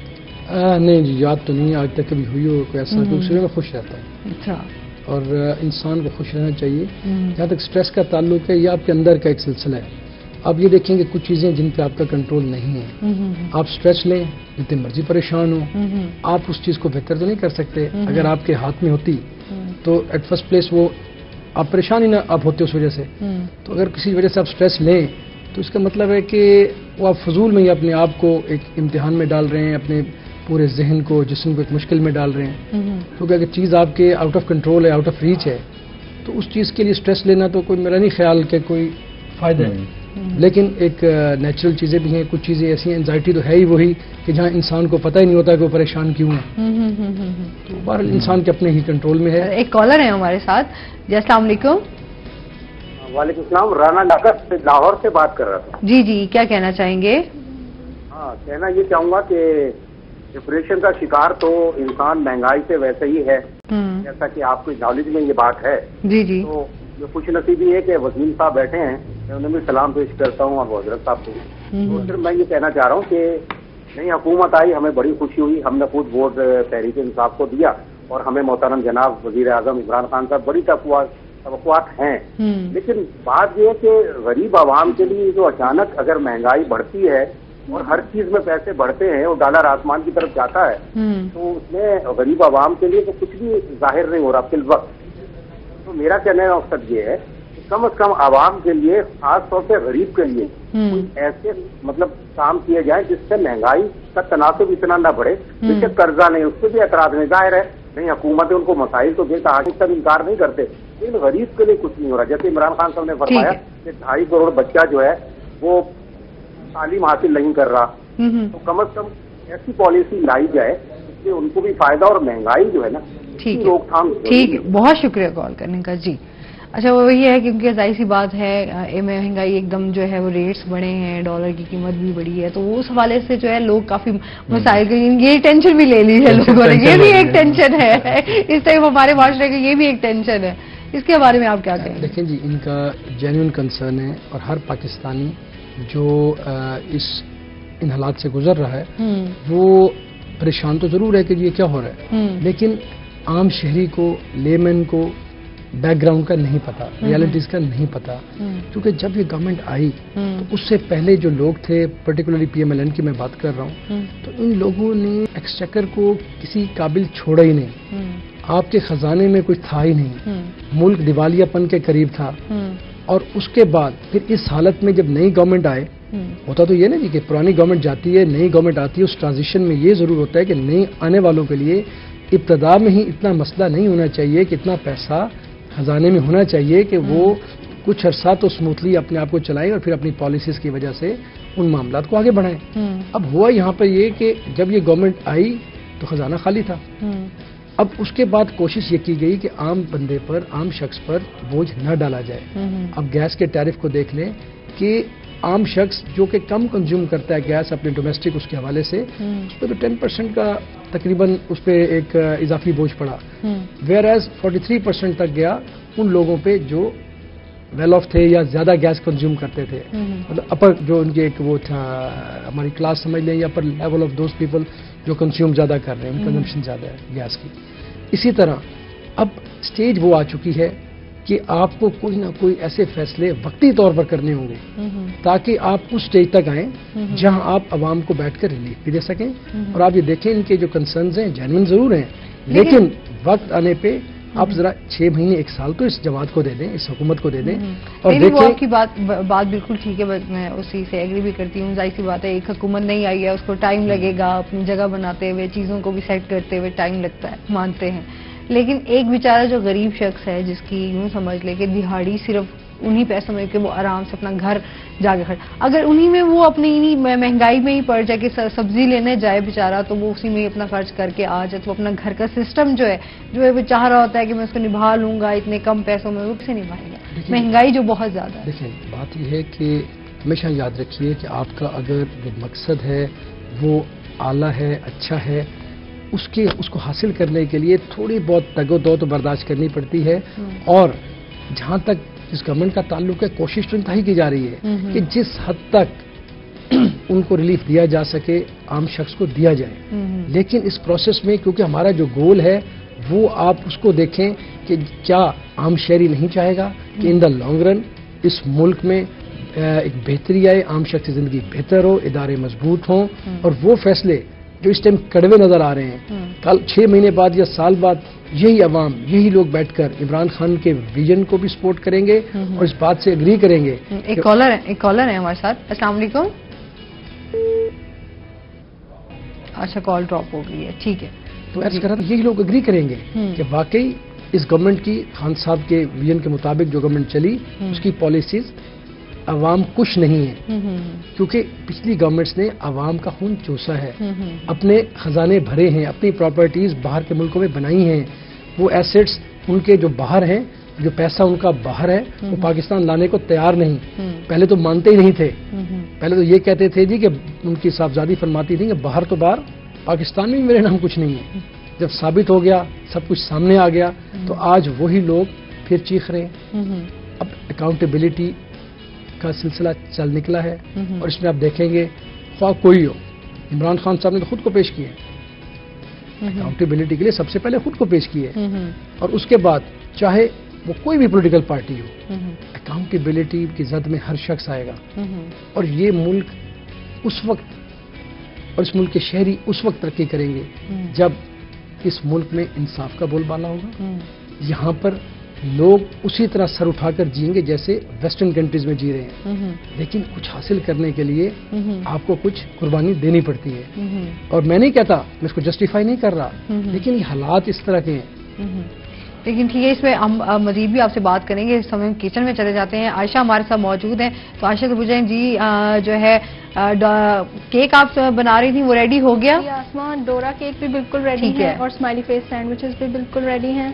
नहीं जी, याद तो नहीं आज तक कभी हुई हो कोई ऐसा, तो उसमें मैं खुश रहता हूँ। अच्छा, और इंसान को खुश रहना चाहिए। जहाँ तक स्ट्रेस का ताल्लुक है, ये आपके अंदर का एक सिलसिला है। आप ये देखेंगे कुछ चीज़ें जिन पे आपका कंट्रोल नहीं है, आप स्ट्रेस लें, जितने मर्जी परेशान हो, आप उस चीज़ को बेहतर तो नहीं कर सकते। अगर आपके हाथ में होती तो एट फर्स्ट प्लेस वो आप परेशान ही ना आप होते उस वजह से। तो अगर किसी वजह से आप स्ट्रेस लें तो इसका मतलब है कि वो आप फजूल में ही अपने आप को एक इम्तिहान में डाल रहे हैं, अपने पूरे जहन को, जिस्म को एक मुश्किल में डाल रहे हैं। क्योंकि अगर चीज़ आपके आउट ऑफ कंट्रोल है, आउट ऑफ रीच है, तो उस चीज़ के लिए स्ट्रेस लेना तो कोई मेरा नहीं ख्याल के कोई फ़ायदा है। लेकिन एक नेचुरल चीज़ें भी हैं, कुछ चीज़ें ऐसी हैं, एंजाइटी तो है ही वही कि जहाँ इंसान को पता ही नहीं होता कि वो परेशान क्यों है। तो बहरहाल इंसान के अपने ही कंट्रोल में है। एक कॉलर है हमारे साथ। जी, अस्सलाम वालेकुम। वालेकुम सलाम, राना डाकर से लाहौर से बात कर रहा था। जी जी, क्या कहना चाहेंगे? हाँ, कहना ये चाहूँगा कि डिप्रेशन का शिकार तो इंसान महंगाई से वैसे ही है, जैसा कि आपको नॉलेज में ये बात है। जी जी। तो ये खुश नसीबी है कि वकील साहब बैठे हैं, मैं उन्हें भी सलाम पेश करता हूँ और हजरत साहब को। तो सिर्फ मैं ये कहना चाह रहा हूँ कि नई हुकूमत आई, हमें बड़ी खुशी हुई, हमने खुद वोट तहरीक इंसाफ को दिया और हमें मोहतरम जनाब वजीर आजम इमरान खान साहब बड़ी तवक्कुआत हैं। लेकिन बात यह है कि गरीब आवाम के लिए जो अचानक अगर महंगाई बढ़ती है और हर चीज में पैसे बढ़ते हैं और डॉलर आसमान की तरफ जाता है, तो उसमें गरीब आवाम के लिए तो कुछ भी जाहिर नहीं हो रहा फिल वक्त। तो मेरा कहने का मकसद ये है कि कम से कम आवाम के लिए, खासतौर से गरीब के लिए कुछ ऐसे मतलब काम किए जाए जिससे महंगाई का तनासुब इतना न बढ़े। बेशक कर्जा नहीं, उस पर भी एतराज नहीं, जाहिर है नहीं हुकूमत है, उनको मसाइल तो देता, आगे सब इनकार नहीं करते, लेकिन गरीब के लिए कुछ नहीं हो रहा। जैसे इमरान खान साहब ने फरमाया कि 2.5 करोड़ बच्चा जो है वो तालीम हासिल नहीं कर रहा, तो कम से कम ऐसी पॉलिसी लाई जाए जिससे उनको भी फायदा और महंगाई जो है ना रोकथाम। ठीक है, बहुत शुक्रिया कॉल करने का। जी, अच्छा, वो ये है क्योंकि जाहिर सी बात है महंगाई एकदम जो है वो रेट्स बढ़े हैं, डॉलर की कीमत भी बढ़ी है, तो उस हवाले से जो है लोग काफी मसाइल, ये टेंशन भी ले ली है लोगों ने, ये भी एक टेंशन है इस टाइम हमारे माशरे की, ये भी एक टेंशन है। इसके बारे में आप क्या कहें? देखें जी, इनका जेन्युइन कंसर्न है और हर पाकिस्तानी जो इन हालात से गुजर रहा है वो परेशान तो जरूर है कि ये क्या हो रहा है, लेकिन आम शहरी को, लेमैन को बैकग्राउंड का नहीं पता, रियलिटीज का नहीं पता। क्योंकि जब ये गवर्नमेंट आई तो उससे पहले जो लोग थे, पर्टिकुलरली PMLN की मैं बात कर रहा हूँ, तो इन लोगों ने एक्सचेकर को किसी काबिल छोड़ा ही नहीं, आपके खजाने में कुछ था ही नहीं, मुल्क दिवालियापन के करीब था। اور اس کے بعد پھر اس حالت میں جب نئی گورنمنٹ آئے، ہوتا تو یہ نا جی کہ پرانی گورنمنٹ جاتی ہے، نئی گورنمنٹ آتی ہے، اس ٹرانزیشن میں یہ ضرور ہوتا ہے کہ نئی آنے والوں کے لیے ابتدا میں ہی اتنا مسئلہ نہیں ہونا چاہیے کہ اتنا پیسہ خزانے میں ہونا چاہیے کہ وہ کچھ عرصہ تو اسموتھلی اپنے آپ کو چلائیں اور پھر اپنی پالیسیز کی وجہ سے ان معاملات کو آگے بڑھائیں۔ اب ہوا یہاں پر یہ کہ جب یہ گورنمنٹ آئی تو خزانہ خالی تھا۔ اب اس کے بعد کوشش یہ کی گئی کہ عام بندے پر، عام شخص پر بوجھ نہ ڈالا جائے۔ اب گیس کے ٹیرف کو دیکھ لیں کہ عام شخص جو کہ کم کنزیوم کرتا ہے گیس اپنے ڈومیسٹک اس کے حوالے سے، اس پہ تو 10% کا تقریباً اس پہ ایک اضافی بوجھ پڑا، ویئر ایز 43% تک گیا ان لوگوں پہ جو ویل آف تھے یا زیادہ گیس کنزیوم کرتے تھے، مطلب اپر جو ان کے ایک وہ تھا ہماری کلاس سمجھ لیں یا upper level of those people جو کنزیوم زیادہ کر رہے ہیں، ان کنزمپشن زیادہ ہے گیس کی۔ اسی طرح اب سٹیج وہ آ چکی ہے کہ آپ کو کوئی نہ کوئی ایسے فیصلے وقتی طور پر کرنے ہوں گے تاکہ آپ اس سٹیج تک آئیں جہاں آپ عوام کو بیٹھ کر ریلیف بھی دے سکیں۔ اور آپ یہ دیکھیں ان کے جو کنسرنز ہیں جینوئن ضرور ہیں، لیکن وقت آنے پہ آپ ذرا 6 مہینے 1 سال تو اس جماعت کو دے دیں، اس حکومت کو دے دیں اور دیکھیں۔ آپ کی بات بالکل ٹھیک ہے، میں اسی سے ایگری بھی کرتی ہوں۔ ظاہر سی بات ہے ایک حکومت نہیں آئی ہے، اس کو ٹائم لگے گا، اپنی جگہ بناتے ہوئے چیزوں کو بھی سیٹ کرتے ہوئے ٹائم لگتا ہے، مانتے ہیں۔ لیکن ایک بیچارہ جو غریب شخص ہے جس کی یوں سمجھ لے کہ دہاڑی صرف انہی پیسوں میں کہ وہ آرام سے اپنا گھر جا کے کھڑا، اگر انہی میں وہ اپنی مہنگائی میں ہی پڑ جائے کہ سبزی لینے جائے بیچارہ تو وہ اسی میں ہی اپنا خرچ کر کے آ جائے، تو اپنا گھر کا سسٹم جو ہے وہ چاہ رہا ہوتا ہے کہ میں اس کو نبھا لوں گا اتنے کم پیسوں میں، وہ کسے نبھائے گا؟ مہنگائی جو بہت زیادہ ہے۔ دیکھیں بات یہ ہے کہ ہمیشہ یاد رکھیے کہ آپ کا اگر جو مقصد ہے وہ اعلیٰ ہے، اچھا ہے، اس کو حاصل کرنے کے لیے تھوڑی بہت تگ و دو تو برداشت کرنی پڑتی ہے۔ اور جہاں تک جس گورنمنٹ کا تعلق ہے کوشش تو انتہائی کی جا رہی ہے کہ جس حد تک ان کو ریلیف دیا جا سکے عام شخص کو دیا جائے، لیکن اس پروسیس میں کیونکہ ہمارا جو گول ہے وہ آپ اس کو دیکھیں کہ کیا عام شہری نہیں چاہے گا کہ ان دا لانگ رن اس ملک میں ایک بہتری آئے، عام شخص کی زندگی بہتر ہو، ادارے مضبوط ہوں، اور وہ فیصلے جو اس ٹائم کڑوے نظر آ رہے ہیں کل 6 مہینے بعد یا سال بعد یہی عوام، یہی لوگ بیٹھ کر عمران خان کے ویژن کو بھی سپورٹ کریں گے اور اس بات سے اگری کریں گے۔ ایک کالر ہے ہمارے ساتھ۔ السلام علیکم۔ اچھا کال ڈراپ ہو گئی ہے، ٹھیک ہے۔ تو ایسا کر رہا تھا یہی لوگ اگری کریں گے کہ واقعی اس گورنمنٹ کی خان صاحب کے ویژن کے مطابق جو گورنمنٹ چلی اس کی پالیسیز عوام خوش نہیں ہے، کیونکہ پچھلی گورنمنٹس نے عوام کا خون چوسا ہے، اپنے خزانے بھرے ہیں، اپنی پراپرٹیز باہر کے ملکوں میں بنائی ہیں، وہ ایسیٹس ان کے جو باہر ہیں، جو پیسہ ان کا باہر ہے وہ پاکستان لانے کو تیار نہیں، پہلے تو مانتے ہی نہیں تھے، پہلے تو یہ کہتے تھے جی کہ ان کی صاحبزادی فرماتی تھی کہ باہر تو باہر پاکستان میں میرے نام کچھ نہیں ہے۔ جب ثابت ہو گیا، سب کچھ سامنے آ گیا، تو آج وہی لوگ پھر چیخ رہے ہیں۔ اب اکاؤنٹیبلٹی کا سلسلہ چل نکلا ہے اور اس میں آپ دیکھیں گے خواہ کوئی ہو، عمران خان صاحب نے تو خود کو پیش کیا ہے اکاؤنٹیبلٹی کے لیے، سب سے پہلے خود کو پیش کیا ہے، اور اس کے بعد چاہے وہ کوئی بھی پولیٹیکل پارٹی ہو، اکاؤنٹیبلٹی کی زد میں ہر شخص آئے گا۔ اور یہ ملک اس وقت اور اس ملک کے شہری اس وقت ترقی کریں گے جب اس ملک میں انصاف کا بول بالا ہوگا، یہاں پر لوگ اسی طرح سر اٹھا کر جئیں گے جیسے ویسٹرن کنٹریز میں جی رہے ہیں، لیکن کچھ حاصل کرنے کے لیے آپ کو کچھ قربانی دینی پڑتی ہے۔ اور میں نہیں کہتا، میں اس کو جسٹیفائی نہیں کر رہا، لیکن یہ حالات اس طرح کے ہیں۔ لیکن ٹھیک ہے، اس میں ہم مزید بھی آپ سے بات کریں گے، اس سمے کچن میں چلے جاتے ہیں۔ عائشہ ہمارے ساتھ موجود ہیں، تو عائشہ سے پوچھیں جی جو ہے کیک آپ بنا رہی تھی وہ ریڈی ہو گیا؟ جی آسمان، ڈورا کیک بھی بالکل ریڈی ہے اور اسمائلی فیس سینڈوچز بھی بالکل ریڈی ہیں۔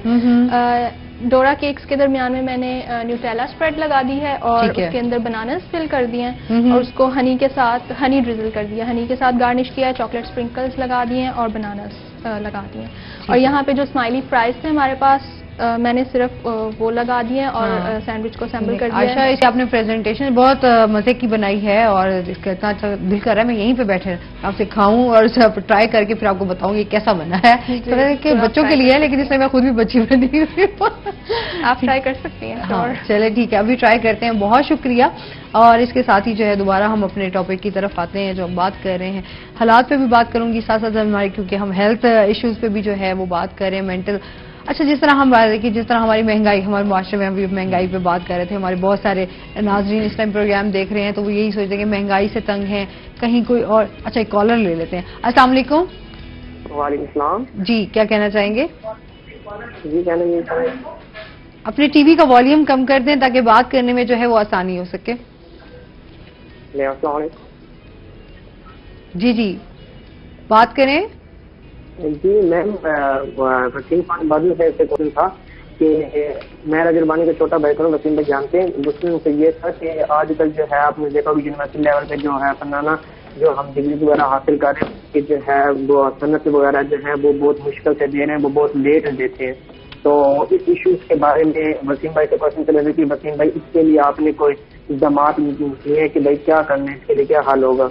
ڈورا کیکس کے درمیان میں نے نیوٹیلا اسپریڈ لگا دی ہے اور اس کے اندر بنانس فل کر دیے ہیں اور اس کو ہنی کے ساتھ ہنی ڈریزل کر دیا، ہنی کے ساتھ گارنش کیا ہے، چاکلیٹ اسپرنکلز لگا دیے ہیں اور بنانس لگا دیے ہیں۔ اور یہاں پہ جو اسمائلی فرائز تھے ہمارے پاس، میں نے صرف وہ لگا دیے ہیں اور سینڈوچ کو اسمبل کر دیا ہے۔ عائشہ، اس آپ نے پریزنٹیشن بہت مزے کی بنائی ہے اور اس کا اتنا اچھا دل کر رہا ہے میں یہیں پہ بیٹھے آپ سے کھاؤں اور ٹرائی کر کے پھر آپ کو بتاؤں یہ کیسا بنا ہے۔ کہ بچوں کے لیے ہے لیکن اس میں خود بھی بچی بنی ہوئی ہوں، آپ ٹرائی کر سکتی ہیں۔ چلے ٹھیک ہے، ابھی ٹرائی کرتے ہیں۔ بہت شکریہ۔ اور اس کے ساتھ ہی جو ہے دوبارہ ہم اپنے ٹاپک کی طرف آتے ہیں جو ہم بات کر رہے ہیں، حالات پہ بھی بات کروں گی ساتھ ساتھ ہمارے، کیونکہ ہم ہیلتھ ایشوز پہ بھی جو ہے وہ بات کر رہے ہیں، مینٹل अच्छा, जिस तरह हम बात की, जिस तरह हमारी महंगाई, हमारे माशरे में अभी महंगाई पे बात कर रहे थे, हमारे बहुत सारे नाजरीन इस टाइम प्रोग्राम देख रहे हैं तो वो यही सोचते हैं कि महंगाई से तंग है, कहीं कोई और। अच्छा, एक कॉलर ले लेते हैं। अस्सलाम वालेकुम। वालेकुम सलाम जी, क्या कहना चाहेंगे? जी, कहना नहीं चाहिए। अपने टीवी का वॉल्यूम कम कर दें ताकि बात करने में जो है वो आसानी हो सके। अस्सलाम वालेकुम। जी जी, बात करें। जी मैम, वसीम खान बाजू से ऐसे क्वेश्चन था कि मैं रजरबानी का छोटा भाई हूँ, वसीम भाई जानते हैं। दूसरे से ये था कि आजकल जो है आपने देखा होगा यूनिवर्सिटी लेवल पे जो है फनाना जो हम डिग्री वगैरह हासिल कर रहे हैं कि जो है वो सनत वगैरह जो है वो बहुत मुश्किल से दे रहे हैं, वो बहुत लेट देते हैं। तो इस इश्यूज के बारे में वसीम भाई से क्वेश्चन चले थे कि वसीम भाई इसके लिए आपने कोई इकदाम किए कि भाई क्या करना है, इसके लिए क्या हल होगा?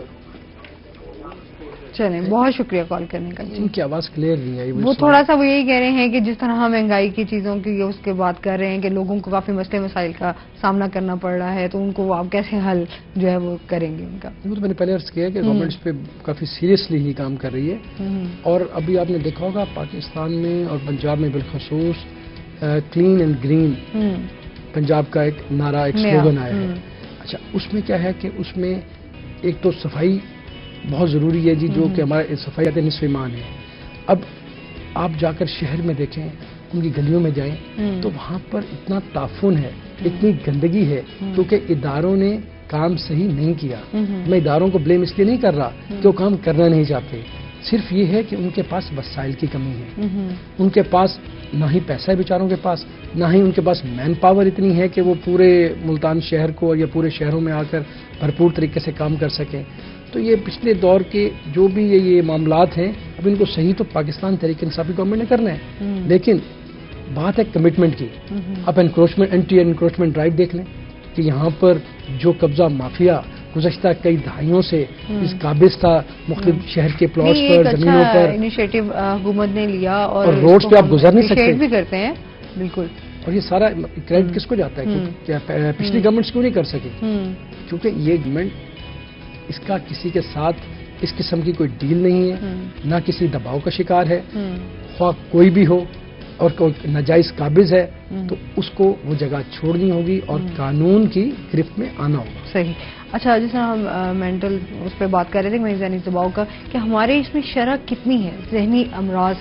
चलें, बहुत शुक्रिया कॉल करने का। इनकी आवाज क्लियर नहीं आई। वो थोड़ा सा वो यही कह रहे हैं कि जिस तरह महंगाई की चीजों की उसके बात कर रहे हैं कि लोगों को काफी मसले मसाइल का सामना करना पड़ रहा है, तो उनको आप कैसे हल जो है वो करेंगे उनका? वो तो मैंने पहले अर्ज किया कि गवर्नमेंट इस पे काफी सीरियसली ही काम कर रही है। और अभी आपने देखा होगा पाकिस्तान में और पंजाब में बिलखसूस क्लीन एंड ग्रीन पंजाब का एक नारा, एक स्लोगन आया है। अच्छा, उसमें क्या है कि उसमें एक तो सफाई बहुत ज़रूरी है जी, जो कि हमारे सफाई कहते हैं निस्फ़ ईमान है। अब आप जाकर शहर में देखें, उनकी गलियों में जाएं तो वहाँ पर इतना ताफुन है, इतनी गंदगी है, क्योंकि इदारों ने काम सही नहीं किया। मैं इदारों को ब्लेम इसलिए नहीं कर रहा कि वो काम करना नहीं चाहते, सिर्फ ये है कि उनके पास वसाइल की कमी है। उनके पास ना ही पैसा है बेचारों के पास, ना ही उनके पास मैन पावर इतनी है कि वो पूरे मुल्तान शहर को या पूरे शहरों में आकर भरपूर तरीके से काम कर सकें। तो ये पिछले दौर के जो भी ये मामलात हैं, अब इनको सही तो पाकिस्तान तहरीक इंसाफी गवर्नमेंट ने करना है, लेकिन बात है कमिटमेंट की। अब एनक्रोचमेंट, एंटी एनक्रोचमेंट ड्राइव देख लें कि यहाँ पर जो कब्जा माफिया गुज़श्ता कई दहाइयों से इस काबिज था, मुख्तलिफ शहर के प्लॉट्स पर, जमीनों पर इनिशिएटिव हुकूमत ने लिया और रोड्स पे आप गुजर नहीं सकते भी करते हैं। बिल्कुल। और ये सारा क्रेडिट किसको जाता है? क्या पिछली गवर्नमेंट्स क्यों नहीं कर सकी? क्योंकि ये गवर्नमेंट इसका किसी के साथ इस किस्म की कोई डील नहीं है, ना किसी दबाव का शिकार है। ख्वाह कोई भी हो और कोई नाजायज काबिज है तो उसको वो जगह छोड़नी होगी और कानून की गिरफ्त में आना होगा। सही। अच्छा, जिस तरह हम मेंटल उस पर बात कर रहे थे ज़हनी दबाव का, कि हमारे इसमें शरह कितनी है जहनी अमराज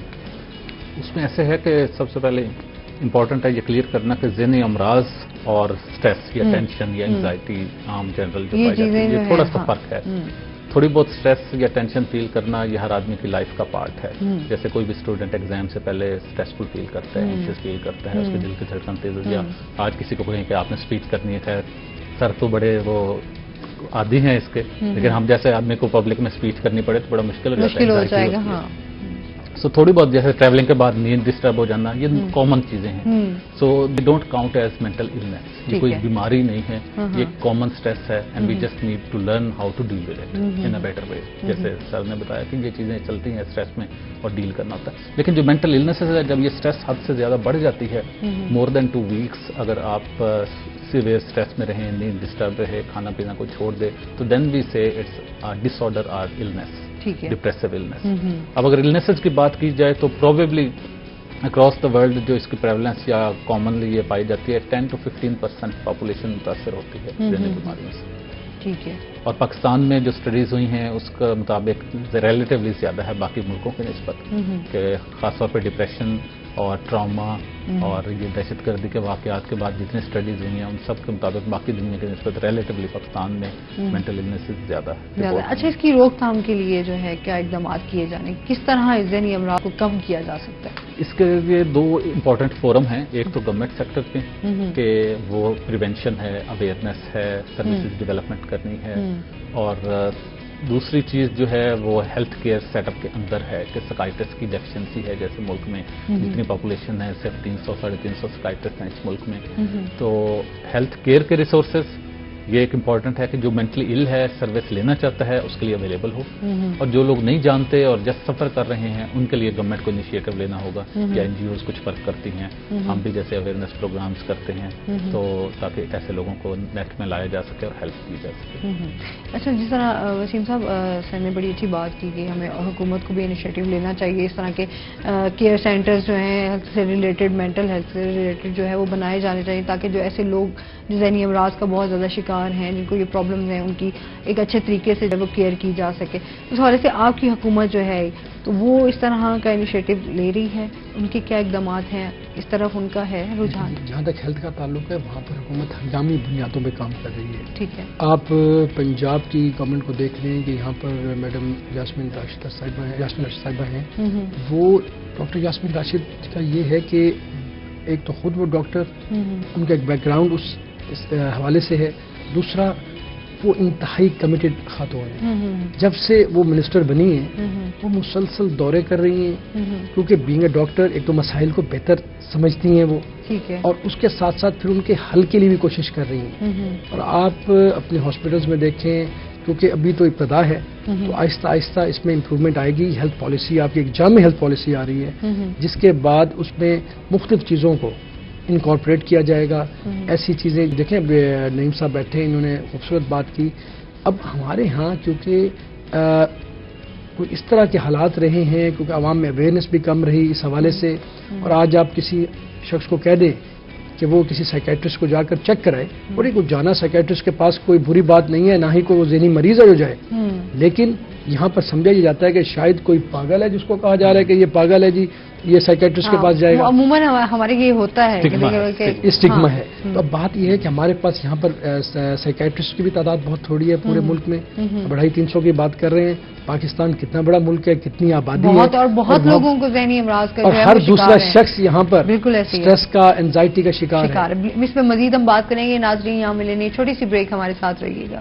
की? उसमें ऐसे है कि सबसे पहले इम्पोर्टेंट है ये क्लियर करना कि जहनी अमराज और स्ट्रेस या टेंशन या एंजाइटी आम जनरल जो पाई जाती है, ये थोड़ा सा फर्क है। थोड़ी बहुत स्ट्रेस या टेंशन फील करना ये हर आदमी की लाइफ का पार्ट है। जैसे कोई भी स्टूडेंट एग्जाम से पहले स्ट्रेसफुल फील करता है, एंशियस फील करता है, उसके दिल की धड़कन तेज हो, या आज किसी को कहें कि आपने स्पीच करनी है, खैर सर तो बड़े वो आदी हैं इसके, लेकिन हम जैसे आदमी को पब्लिक में स्पीच करनी पड़े तो बड़ा मुश्किल हो जाएगा। सो थोड़ी बहुत जैसे ट्रैवलिंग के बाद नींद डिस्टर्ब हो जाना, ये कॉमन चीजें हैं। So they don't count as mental illness, ये कोई बीमारी नहीं है, ये कॉमन स्ट्रेस है and we just need to learn how to deal with it in a better way. जैसे सर ने बताया कि ये चीजें चलती हैं स्ट्रेस में और डील करना होता है। लेकिन जो मेंटल इलनेसेस है, जब ये स्ट्रेस हद से ज्यादा बढ़ जाती है, मोर देन 2 वीक्स अगर आप सीवियर स्ट्रेस में रहें, नींद डिस्टर्ब रहे, खाना पीना को छोड़ दे, तो then we say it's disorder और इलनेस, डिप्रेसिव इलनेस। अब अगर इलनेसेस की बात की जाए तो प्रोबेबली अक्रॉस द वर्ल्ड जो इसकी प्रेवलेंस या कॉमनली ये पाई जाती है, 10 to 15% पॉपुलेशन मुतासर होती है जहनी बीमारियों से। ठीक है। और पाकिस्तान में जो स्टडीज हुई हैं उसके मुताबिक रिलेटिवली ज्यादा है बाकी मुल्कों के निस्बत, कि खासतौर पर डिप्रेशन और ट्रॉमा और ये दहशतगर्दी के वाकयात के बाद जितनी स्टडीज हुई हैं उन सब के मुताबिक बाकी दुनिया के निस्बत रिलेटिवली पाकिस्तान में मेंटल इलनेसेस ज्यादा है। अच्छा, इसकी रोकथाम के लिए जो है क्या इकदाम किए जाने, किस तरह इस जहनी अमराज को कम किया जा सकता है? इसके लिए 2 इम्पोर्टेंट फोरम हैं। एक तो गवर्नमेंट सेक्टर पे कि वो प्रिवेंशन है, अवेयरनेस है, सर्विसेज डेवलपमेंट करनी है, और दूसरी चीज जो है वो हेल्थ केयर सेटअप के अंदर है कि साइकियाट्रिस्ट की डेफिशिएंसी है। जैसे मुल्क में जितनी पॉपुलेशन है सिर्फ 300-350 साइकियाट्रिस्ट हैं इस मुल्क में, तो हेल्थ केयर के रिसोर्सेज ये एक इम्पॉर्टेंट है कि जो मेंटली इल है, सर्विस लेना चाहता है, उसके लिए अवेलेबल हो, और जो लोग नहीं जानते और जस्ट सफर कर रहे हैं उनके लिए गवर्नमेंट को इनिशिएटिव लेना होगा, या एनजीओज कुछ वर्क करती हैं, हम भी जैसे अवेयरनेस प्रोग्राम्स करते हैं, तो ताकि ऐसे लोगों को नेट में लाया जा सके और हेल्प की जा सके। अच्छा, जिस तरह वसीम साहब सर ने बड़ी अच्छी बात की कि हमें हुकूमत को भी इनिशिएटिव लेना चाहिए, इस तरह के केयर सेंटर्स जो हैं हेल्थ से रिलेटेड, मेंटल हेल्थ से रिलेटेड जो है वो बनाए जाने चाहिए, ताकि जो ऐसे लोग जो ज़हनी अमराज का बहुत ज़्यादा शिकार हैं, जिनको ये प्रॉब्लम्स हैं, उनकी एक अच्छे तरीके से जब वो केयर की जा सके। उस हवाले से आपकी हुकूमत जो है तो वो इस तरह का इनिशिएटिव ले रही है, उनके क्या इकदाम हैं, इस तरफ उनका है रुझान? जहाँ तक हेल्थ का ताल्लुक है वहाँ पर हुकूमत हंगामी बुनियादों पर काम कर रही है। ठीक है। आप पंजाब की गवर्नमेंट को देख लें कि यहाँ पर मैडम यास्मीन राशिद साहिबा हैं, वो डॉक्टर यास्मीन राशिद का ये है कि एक तो खुद वो डॉक्टर, उनका एक बैकग्राउंड इस हवाले से है, दूसरा वो इंतहाई कमिटेड खातून है। जब से वो मिनिस्टर बनी है वो मुसलसल दौरे कर रही हैं, क्योंकि बीइंग अ डॉक्टर एक तो मसाइल को बेहतर समझती हैं वो, ठीक है, और उसके साथ साथ फिर उनके हल के लिए भी कोशिश कर रही हैं। और आप अपने हॉस्पिटल्स में देखें, क्योंकि अभी तो इब्तदा है, तो आहिस्ता आहिस्ता इसमें इम्प्रूवमेंट आएगी। हेल्थ पॉलिसी आपकी एक जामी हेल्थ पॉलिसी आ रही है, जिसके बाद उसमें मुख्तलिफ चीज़ों को इनकॉर्पोरेट किया जाएगा। ऐसी चीज़ें देखें, नईम साहब बैठे, इन्होंने खूबसूरत बात की। अब हमारे यहाँ क्योंकि कोई इस तरह के हालात रहे हैं, क्योंकि आवाम में अवेयरनेस भी कम रही इस हवाले से, और आज आप किसी शख्स को कह दें कि वो किसी साइकेट्रिस्ट को जाकर चेक कराए, और एक जाना साइकेट्रिस्ट के पास कोई बुरी बात नहीं है, ना ही कोई वो ज़हनी मरीज हो जाए, लेकिन यहाँ पर समझा ये जाता है कि शायद कोई पागल है, जिसको कहा जा रहा है कि ये पागल है जी, ये साइकेट्रिस्ट के पास जाएगा। अमूमन हमारे ये होता है, स्टिग्मा है। तो अब बात यह है कि हमारे पास यहाँ पर साइकेट्रिस्ट की भी तादाद बहुत थोड़ी है पूरे मुल्क में। 250-300 की बात कर रहे हैं। पाकिस्तान कितना बड़ा मुल्क है, कितनी आबादी है, और बहुत लोगों को ज़हनी अमराज का, और हर दूसरा शख्स यहाँ पर बिल्कुल स्ट्रेस का, एंजाइटी का शिकार है। इस पर मजीद हम बात करेंगे। नाज़रीन, यहाँ मिलेंगे छोटी सी ब्रेक, हमारे साथ रहिएगा।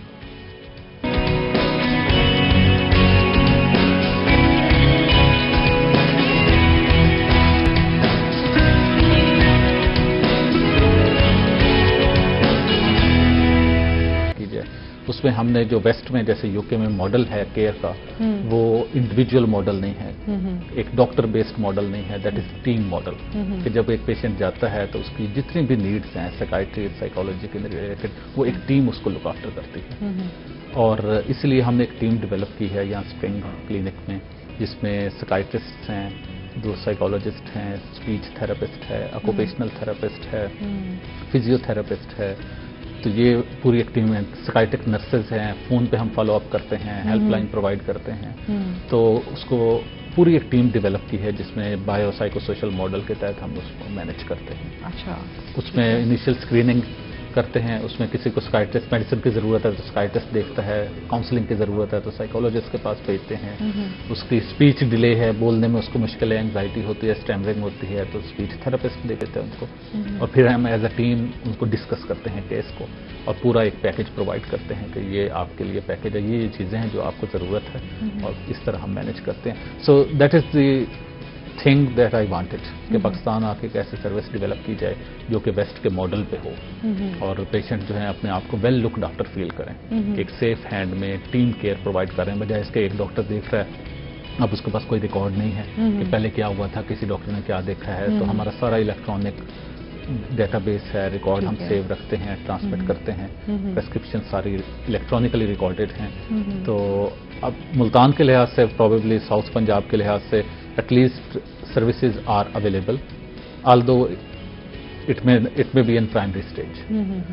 उसमें हमने जो वेस्ट में जैसे यूके में मॉडल है केयर का, वो इंडिविजुअल मॉडल नहीं है, एक डॉक्टर बेस्ड मॉडल नहीं है, दैट इज टीम मॉडल। कि जब एक पेशेंट जाता है तो उसकी जितनी भी नीड्स हैं साइकाइट्री, साइकोलॉजी के रिलेटेड, वो एक टीम उसको लुक आफ्टर करती है। और इसलिए हमने एक टीम डेवलप की है यहाँ स्प्रिंग क्लिनिक में, जिसमें साइकाइट्रिस्ट हैं, 2 साइकोलॉजिस्ट हैं, स्पीच थेरेपिस्ट है, ऑक्यूपेशनल थेरेपिस्ट है, फिजियोथेरेपिस्ट है। तो ये पूरी एक टीम है। साइकाइट्रिक नर्सेज हैं, फ़ोन पे हम फॉलो अप करते हैं, हेल्पलाइन प्रोवाइड करते हैं। तो उसको पूरी एक टीम डेवलप की है, जिसमें बायो साइको सोशल मॉडल के तहत हम उसको मैनेज करते हैं। अच्छा, उसमें इनिशियल स्क्रीनिंग करते हैं, उसमें किसी को साइकाइट्रिस्ट मेडिसिन की ज़रूरत है तो साइकाइट्रिस्ट देखता है, काउंसलिंग की ज़रूरत है तो साइकोलॉजिस्ट के पास भेजते हैं। उसकी स्पीच डिले है, बोलने में उसको मुश्किल है, एंग्जाइटी होती है, स्टैमरिंग होती है, तो स्पीच थेरेपिस्ट दे देते हैं उनको। और फिर हम एज अ टीम उनको डिस्कस करते हैं केस को, और पूरा एक पैकेज प्रोवाइड करते हैं कि ये आपके लिए पैकेज है, ये चीज़ें हैं जो आपको ज़रूरत है, और इस तरह हम मैनेज करते हैं। So that is the thing that I wanted कि पाकिस्तान आके एक ऐसी सर्विस डेवलप की जाए जो कि वेस्ट के मॉडल पे हो, और पेशेंट जो है अपने आप को वेल लुक्ड आफ्टर फील करें, एक सेफ हैंड में टीम केयर प्रोवाइड करें, बजाय इसके एक डॉक्टर देख रहा है, अब उसके पास कोई रिकॉर्ड नहीं है कि पहले क्या हुआ था, किसी डॉक्टर ने क्या देखा है। तो हमारा सारा इलेक्ट्रॉनिक डेटाबेस है, रिकॉर्ड हम सेव रखते हैं, ट्रांसमिट करते हैं, प्रेस्क्रिप्शन सारी इलेक्ट्रॉनिकली रिकॉर्डेड हैं। तो अब मुल्तान के लिहाज से, प्रोबेबली साउथ पंजाब के लिहाज से, at least services are available, although it may be in primary stage.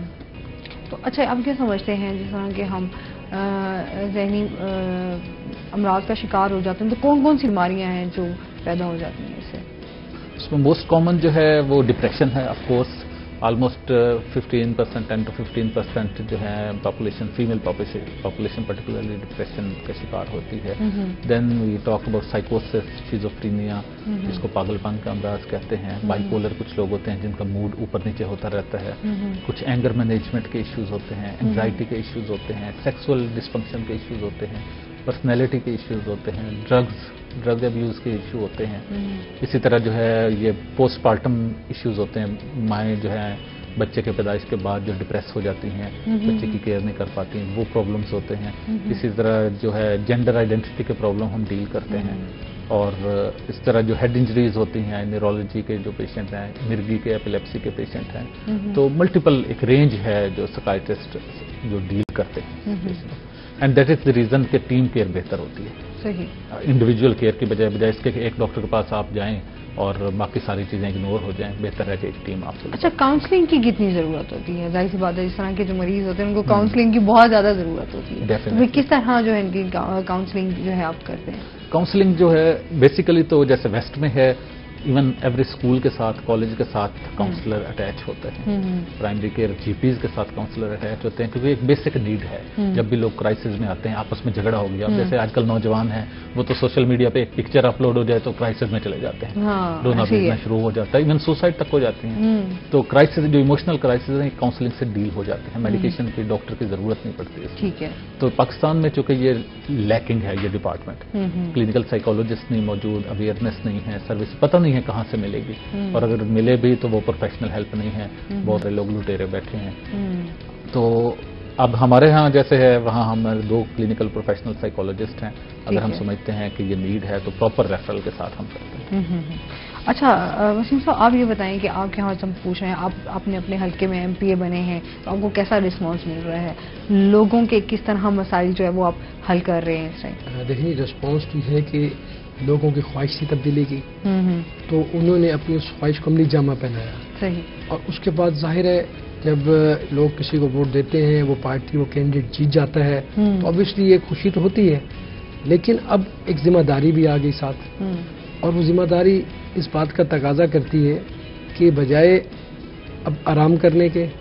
तो अच्छा, आप क्या समझते हैं, जिस तरह के हम ज़हनी अमराज का शिकार हो जाते हैं, तो कौन कौन सी बीमारियां हैं जो पैदा हो जाती हैं इससे? उसमें मोस्ट कॉमन जो है वो डिप्रेशन है। ऑफ कोर्स ऑलमोस्ट 15%, 10 to 15% जो है population, female population particularly depression का शिकार होती है। देन वी टॉक अबाउट साइकोसिस, शिज़ोफ्रेनिया, जिसको पागलपन का अमराज कहते हैं। बाइपोलर कुछ लोग होते हैं जिनका मूड ऊपर नीचे होता रहता है। कुछ एंगर मैनेजमेंट के इश्यूज होते हैं, एंग्जाइटी के इश्यूज होते हैं, सेक्सुअल डिसफंक्शन के इश्यूज होते हैं, पर्सनैलिटी के इश्यूज होते हैं, ड्रग अब्यूज के इशू होते हैं। इसी तरह जो है ये पोस्टपार्टम इश्यूज होते हैं, माएँ जो है बच्चे के पैदाइश के बाद जो डिप्रेस हो जाती हैं, बच्चे की केयर नहीं कर पाती हैं, वो प्रॉब्लम्स होते हैं। इसी तरह जो है जेंडर आइडेंटिटी के प्रॉब्लम हम डील करते हैं, और इस तरह जो हेड इंजरीज होती हैं, न्यूरोलॉजी के जो पेशेंट हैं, मिर्गी के, एपिलेप्सी के पेशेंट हैं, तो मल्टीपल एक रेंज है जो साइकियाट्रिस्ट जो डील करते हैं। And that is the reason कि टीम केयर बेहतर होती है। सही। इंडिविजुअल केयर की बजाय इसके कि एक डॉक्टर के पास आप जाएं और बाकी सारी चीजें इग्नोर हो जाएं, बेहतर है कि एक टीम आपसे। अच्छा, काउंसलिंग की कितनी जरूरत होती है? जाहिर सी बात है, जिस तरह के जो मरीज होते हैं उनको काउंसलिंग की बहुत ज्यादा जरूरत होती है। तो किस तरह जो है इनकी काउंसलिंग जो है आप करते हैं? काउंसलिंग जो है बेसिकली तो जैसे वेस्ट में है, इवन एवरी स्कूल के साथ, कॉलेज के साथ काउंसलर अटैच होते हैं, प्राइमरी केयर जीपीज के साथ काउंसलर अटैच होते हैं, क्योंकि एक बेसिक नीड है। जब भी लोग क्राइसिस में आते हैं, आपस में झगड़ा हो गया, जैसे आजकल नौजवान हैं वो तो सोशल मीडिया पे एक पिक्चर अपलोड हो जाए तो क्राइसिस में चले जाते हैं, रोना पीटना शुरू हो जाता है, इवन सुसाइड तक हो जाती हैं। तो क्राइसिस, जो इमोशनल क्राइसिस है, काउंसलिंग से डील हो जाते हैं, मेडिकेशन की, डॉक्टर की जरूरत नहीं पड़ती है। ठीक है। तो पाकिस्तान में चूंकि ये लैकिंग है, ये डिपार्टमेंट, क्लिनिकल साइकोलॉजिस्ट नहीं मौजूद, अवेयरनेस नहीं है, सर्विस पता नहीं है कहाँ से मिलेगी, और अगर मिले भी तो वो प्रोफेशनल हेल्प नहीं है, बहुत सारे लोग लुटेरे बैठे हैं। तो अब हमारे यहाँ जैसे है, वहाँ हमारे 2 क्लिनिकल प्रोफेशनल साइकोलॉजिस्ट हैं। अगर हम समझते हैं कि ये नीड है तो प्रॉपर रेफरल के साथ हम करते हैं। अच्छा वसीम साहब, आप ये बताएं कि आपके यहाँ हम पूछ रहे हैं, आपने अपने हल्के में एमपीए बने हैं, तो आपको कैसा रिस्पांस मिल रहा है? लोगों के किस तरह मसाइल जो है वो आप हल कर रहे हैं इस टाइम? देखिए, रिस्पांस तो है कि लोगों की ख्वाहिश थी तब्दीली की, तो उन्होंने अपनी उस ख्वाहिश को अमली जामा पहनाया। सही। और उसके बाद जाहिर है जब लोग किसी को वोट देते हैं, वो पार्टी, वो कैंडिडेट जीत जाता है, तो ऑब्वियसली ये खुशी तो होती है, लेकिन अब एक जिम्मेदारी भी आ गई साथ, और वो जिम्मेदारी इस बात का तकाजा करती है कि बजाय अब आराम करने के,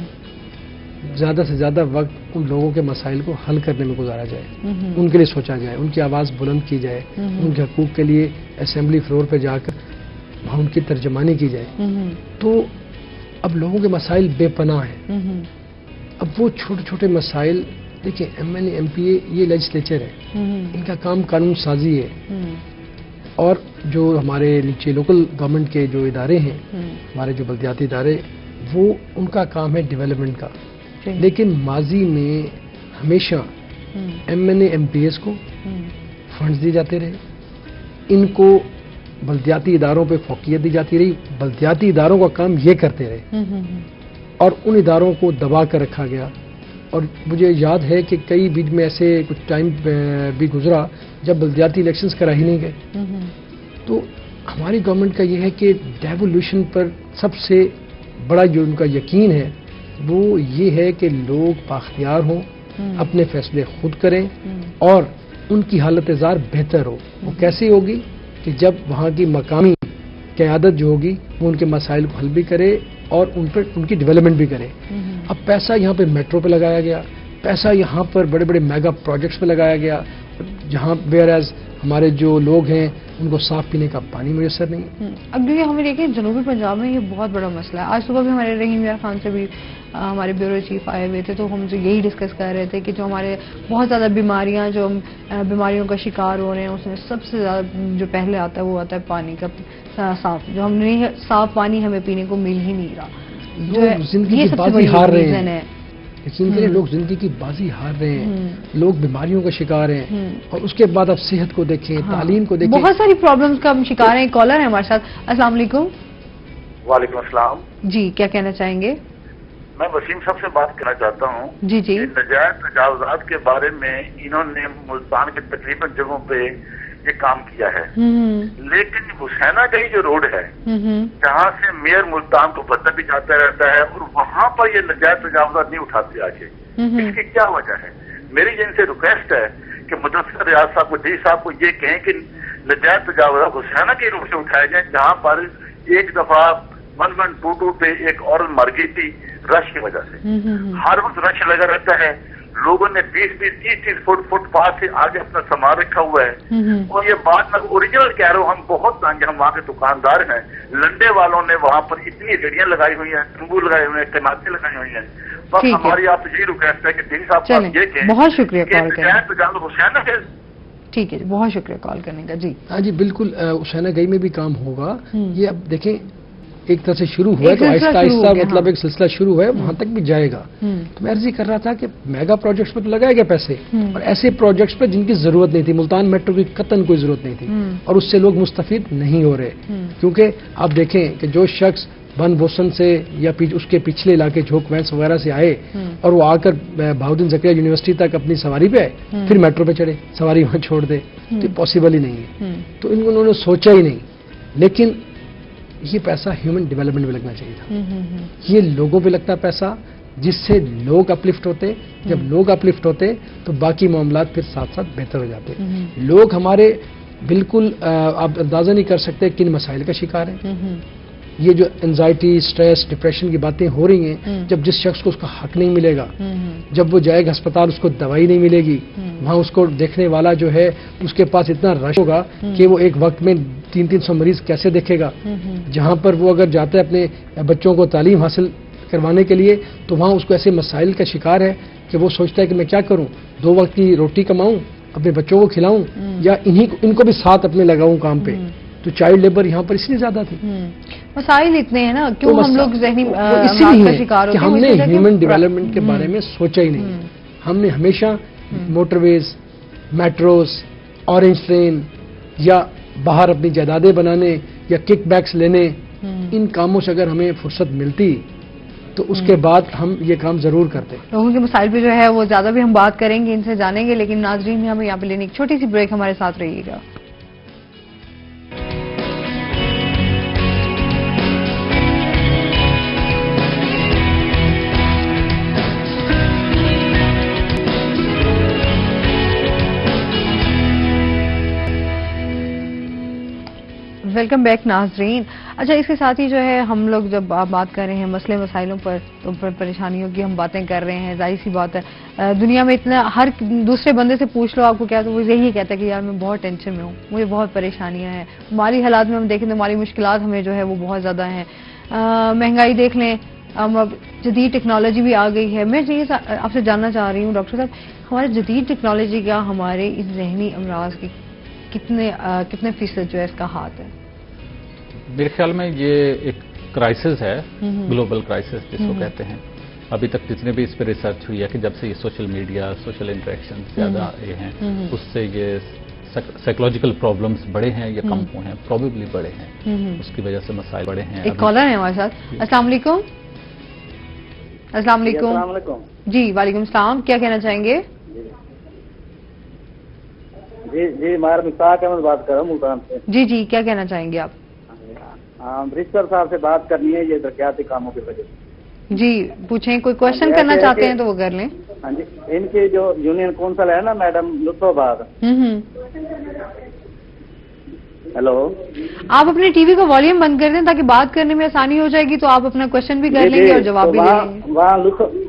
ज्यादा से ज्यादा वक्त उन लोगों के मसाइल को हल करने में गुजारा जाए, उनके लिए सोचा जाए, उनकी आवाज बुलंद की जाए, उनके हकूक के लिए असेंबली फ्लोर पर जाकर वहाँ उनकी तर्जमानी की जाए। तो अब लोगों के मसाइल बेपनाह हैं। अब वो छोटे छोटे मसाइल, देखिए एमएनए एमपीए ये लेजिस्लेचर है, इनका काम कानून साजी है, और जो हमारे नीचे लोकल गवर्नमेंट के जो इदारे हैं, हमारे जो बल्दियाती इदारे, वो उनका काम है डेवलपमेंट का। लेकिन माजी में हमेशा एमएनए एमपीएस को फंड्स दिए जाते रहे, इनको बल्दियाती इदारों पे फोकियत दी जाती रही, बल्दियाती इदारों का काम ये करते रहे, और उन इदारों को दबा कर रखा गया। और मुझे याद है कि कई बीच में ऐसे कुछ टाइम भी गुजरा जब बल्दियाती इलेक्शंस करा ही नहीं गए। तो हमारी गवर्नमेंट का ये है कि डेवोल्यूशन पर सबसे बड़ा जो उनका यकीन है वो ये है कि लोग बाख्तियार हों, अपने फैसले खुद करें, और उनकी हालत ज़ार बेहतर हो। वो कैसे होगी कि जब वहाँ की मकामी क़यादत जो होगी वो उनके मसाइल को हल भी करे और उन पर उनकी डेवलपमेंट भी करे। अब पैसा यहाँ पे मेट्रो पे लगाया गया, पैसा यहाँ पर बड़े बड़े मेगा प्रोजेक्ट्स पे लगाया गया, जहाँ वेयर एज हमारे जो लोग हैं उनको साफ पीने का पानी मुयसर नहीं। अब देखिए, हमें देखें जनूबी पंजाब में ये बहुत बड़ा मसला है। आज सुबह भी हमारे रहीम यार खान से भी हमारे ब्यूरो चीफ आए हुए थे, तो हम जो यही डिस्कस कर रहे थे कि जो हमारे बहुत ज़्यादा बीमारियां, जो बीमारियों का शिकार हो रहे हैं, उसमें सबसे ज़्यादा जो पहले आता है वो आता है पानी का साफ, जो हम नहीं, साफ पानी हमें पीने को मिल ही नहीं रहा। ये सबसे बड़ी रीजन है। यकीन करें, लोग जिंदगी की बाजी हार रहे हैं, लोग बीमारियों का शिकार हैं, और उसके बाद आप सेहत को देखें, तालीम को देखें, बहुत सारी प्रॉब्लम्स का हम शिकार हैं। कॉलर है हमारे साथ। अस्सलाम वालेकुम। वालेकुम अस्सलाम जी, क्या कहना चाहेंगे? मैं वसीम साहब से बात करना चाहता हूँ। जी जी। नजायज तजावजात के बारे में इन्होंने मुल्तान के तकरीबन जगहों पे ये काम किया है, लेकिन हुसैना गई जो रोड है जहाँ से मेयर मुल्तान को बता भी जाता रहता है, और वहाँ पर ये नजायज तजावजात नहीं उठाते आके। इसकी क्या वजह है? मेरी जिनसे रिक्वेस्ट है कि मुदस्सिर रियाज साहब को, डी साहब को ये कहें कि नजायज तजावजात हुसैना के रूप से उठाए जाए, जहाँ पर एक दफा 1122 पे एक औरत मर गई थी रश की वजह से। हर वक्त रश लगा रहता है, लोगों ने 20-20, 30-30 फुट फुटपाथ से आगे अपना सामान रखा हुआ है। और ये बात मैं ओरिजिनल कह रहा हूँ, हम बहुत तंग, हम वहाँ के दुकानदार हैं, लंडे वालों ने वहाँ पर इतनी रेडियां लगाई हुई हैं, तंबू लगाए हुए हैं, कनाते लगाई हुई हैं। बस हमारी आपसे यही रिक्वेस्ट है कि डी साहब ये कहें, बहुत शुक्रिया कॉल करने का। हुसैना है, ठीक है, बहुत शुक्रिया कॉल करने का। जी हाँ जी, बिल्कुल हुसैना गई में भी काम होगा। ये अब देखें, एक तरह से शुरू हुआ है, तो आहिस्ता आहिस्ता मतलब एक सिलसिला शुरू हुआ है, वहां तक भी जाएगा। तो मैं अर्जी कर रहा था कि मेगा प्रोजेक्ट्स पे तो लगाए गए पैसे, और ऐसे प्रोजेक्ट्स पे जिनकी जरूरत नहीं थी, मुल्तान मेट्रो की कतन कोई जरूरत नहीं थी, और उससे लोग मुस्तफीद नहीं हो रहे। क्योंकि आप देखें कि जो शख्स बन बोसन से या उसके पिछले इलाके झोंक वैंस वगैरह से आए और वो आकर बहाउद्दीन ज़करिया यूनिवर्सिटी तक अपनी सवारी पे आए, फिर मेट्रो पे चढ़े, सवारी वहां छोड़ दे, तो पॉसिबल ही नहीं है। तो उन्होंने सोचा ही नहीं। लेकिन ये पैसा ह्यूमन डेवलपमेंट में लगना चाहिए था। ये लोगों पे लगता पैसा, जिससे लोग अपलिफ्ट होते। जब लोग अपलिफ्ट होते तो बाकी मामलात फिर साथ साथ बेहतर हो जाते। लोग हमारे बिल्कुल आप अंदाजा नहीं कर सकते किन मसाइल का शिकार है। ये जो एंजाइटी, स्ट्रेस, डिप्रेशन की बातें हो रही हैं, जब जिस शख्स को उसका हक नहीं मिलेगा, जब वो जाएगा अस्पताल उसको दवाई नहीं मिलेगी, वहां उसको देखने वाला जो है उसके पास इतना रश होगा कि वो एक वक्त में 300-300 मरीज कैसे देखेगा। जहां पर वो अगर जाता है अपने बच्चों को तालीम हासिल करवाने के लिए, तो वहां उसको ऐसे मसाइल का शिकार है कि वो सोचता है कि मैं क्या करूं, 2 वक्त की रोटी कमाऊं, अपने बच्चों को खिलाऊं, या इनको भी साथ अपने लगाऊं काम पे। तो चाइल्ड लेबर यहाँ पर इसलिए ज्यादा थी। मसाइल इतने हैं ना, क्यों हम लोग ज़हनी इसीलिए शिकार होते हैं। हमने ह्यूमन डेवलपमेंट के बारे में सोचा ही नहीं। हमने हमेशा मोटरवेज, मेट्रोज, ऑरेंज ट्रेन या बाहर अपनी जायदादें बनाने या किक बैक्स लेने, इन कामों से अगर हमें फुर्सत मिलती तो उसके बाद हम ये काम जरूर करते। लोगों के मसाइल पे जो है वो ज्यादा भी हम बात करेंगे, इनसे जानेंगे, लेकिन नाजरीन हमें यहाँ पे लेने एक छोटी सी ब्रेक, हमारे साथ रहिएगा। वेलकम बैक नाजरीन। अच्छा, इसके साथ ही जो है हम लोग जब आप बात कर रहे हैं मसले मसाइलों पर, तो परेशानियों की हम बातें कर रहे हैं, जाहिर सी बात है दुनिया में इतना, हर दूसरे बंदे से पूछ लो आपको क्या, तो वो यही कहता है कि यार मैं बहुत टेंशन में हूँ, मुझे बहुत परेशानियां हैं। माली हालात में हम देखें तो माली मुश्किलात हमें जो है वो बहुत ज़्यादा हैं। महंगाई देख लें, अब जदीद टेक्नोलॉजी भी आ गई है। मैं ये आपसे जानना चाह रही हूँ डॉक्टर साहब, हमारे जदीद टेक्नोलॉजी का हमारे इस जहनी अमराज की कितने फीसद जो है इसका हाथ है? मेरे ख्याल में ये एक क्राइसिस है, ग्लोबल क्राइसिस जिसको कहते हैं। अभी तक जितने भी इस पर रिसर्च हुई है कि जब से ये सोशल मीडिया, सोशल इंटरेक्शन ज्यादा ये हैं, उससे ये साइकोलॉजिकल प्रॉब्लम्स बढ़े हैं या कम हुए हैं, प्रोबेबली बढ़े हैं, उसकी वजह से मसाइल बढ़े हैं। एक कॉलर है हमारे साथ। अस्सलाम वालेकुम। अस्सलाम वालेकुम जी। वालेकुम सलाम, क्या कहना चाहेंगे? जी मैं मुश्ताक अहमद बात कर रहा हूँ मुल्तान से। जी, क्या कहना चाहेंगे आप? ब्रिस्टर साहब से बात करनी है ये तरक्याती कामों की वजह से। जी पूछें, कोई क्वेश्चन करना चाहते हैं तो वो कर लें। हाँ जी, इनकी जो यूनियन कौंसिल है ना मैडम लुत्फाबाद। हेलो, आप अपने टीवी का वॉल्यूम बंद कर दें ताकि बात करने में आसानी हो जाएगी, तो आप अपना क्वेश्चन भी कर लेंगे और जवाब भी लेंगे। वहाँ